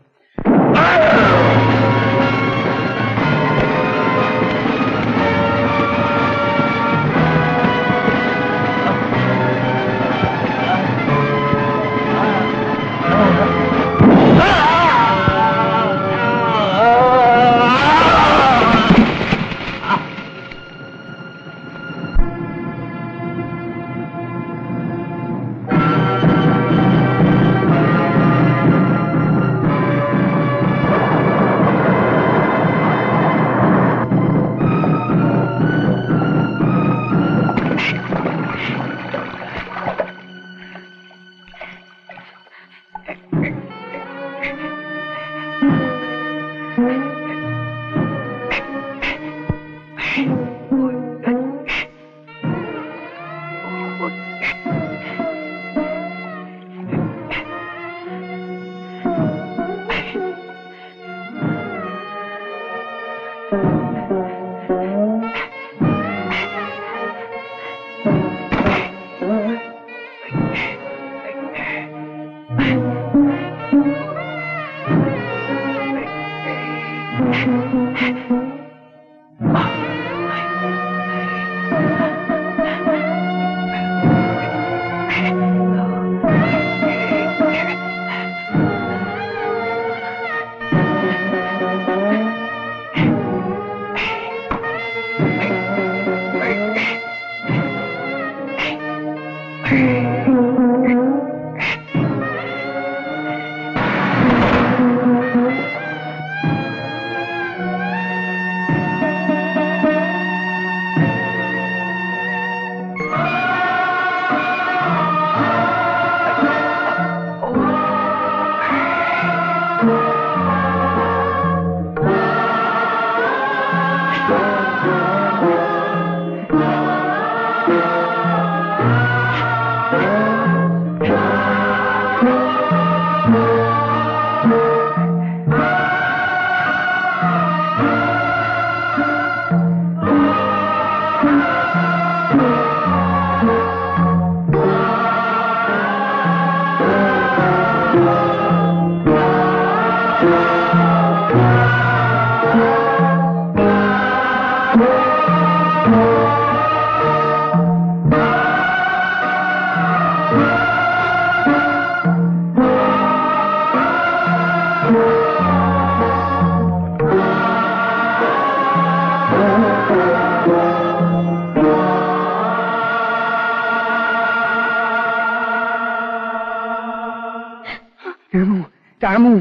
രാമു,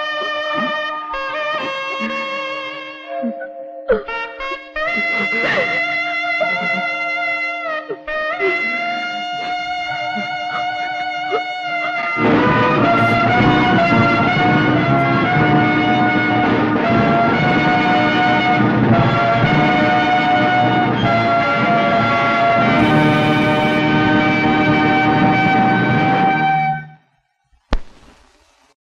Oh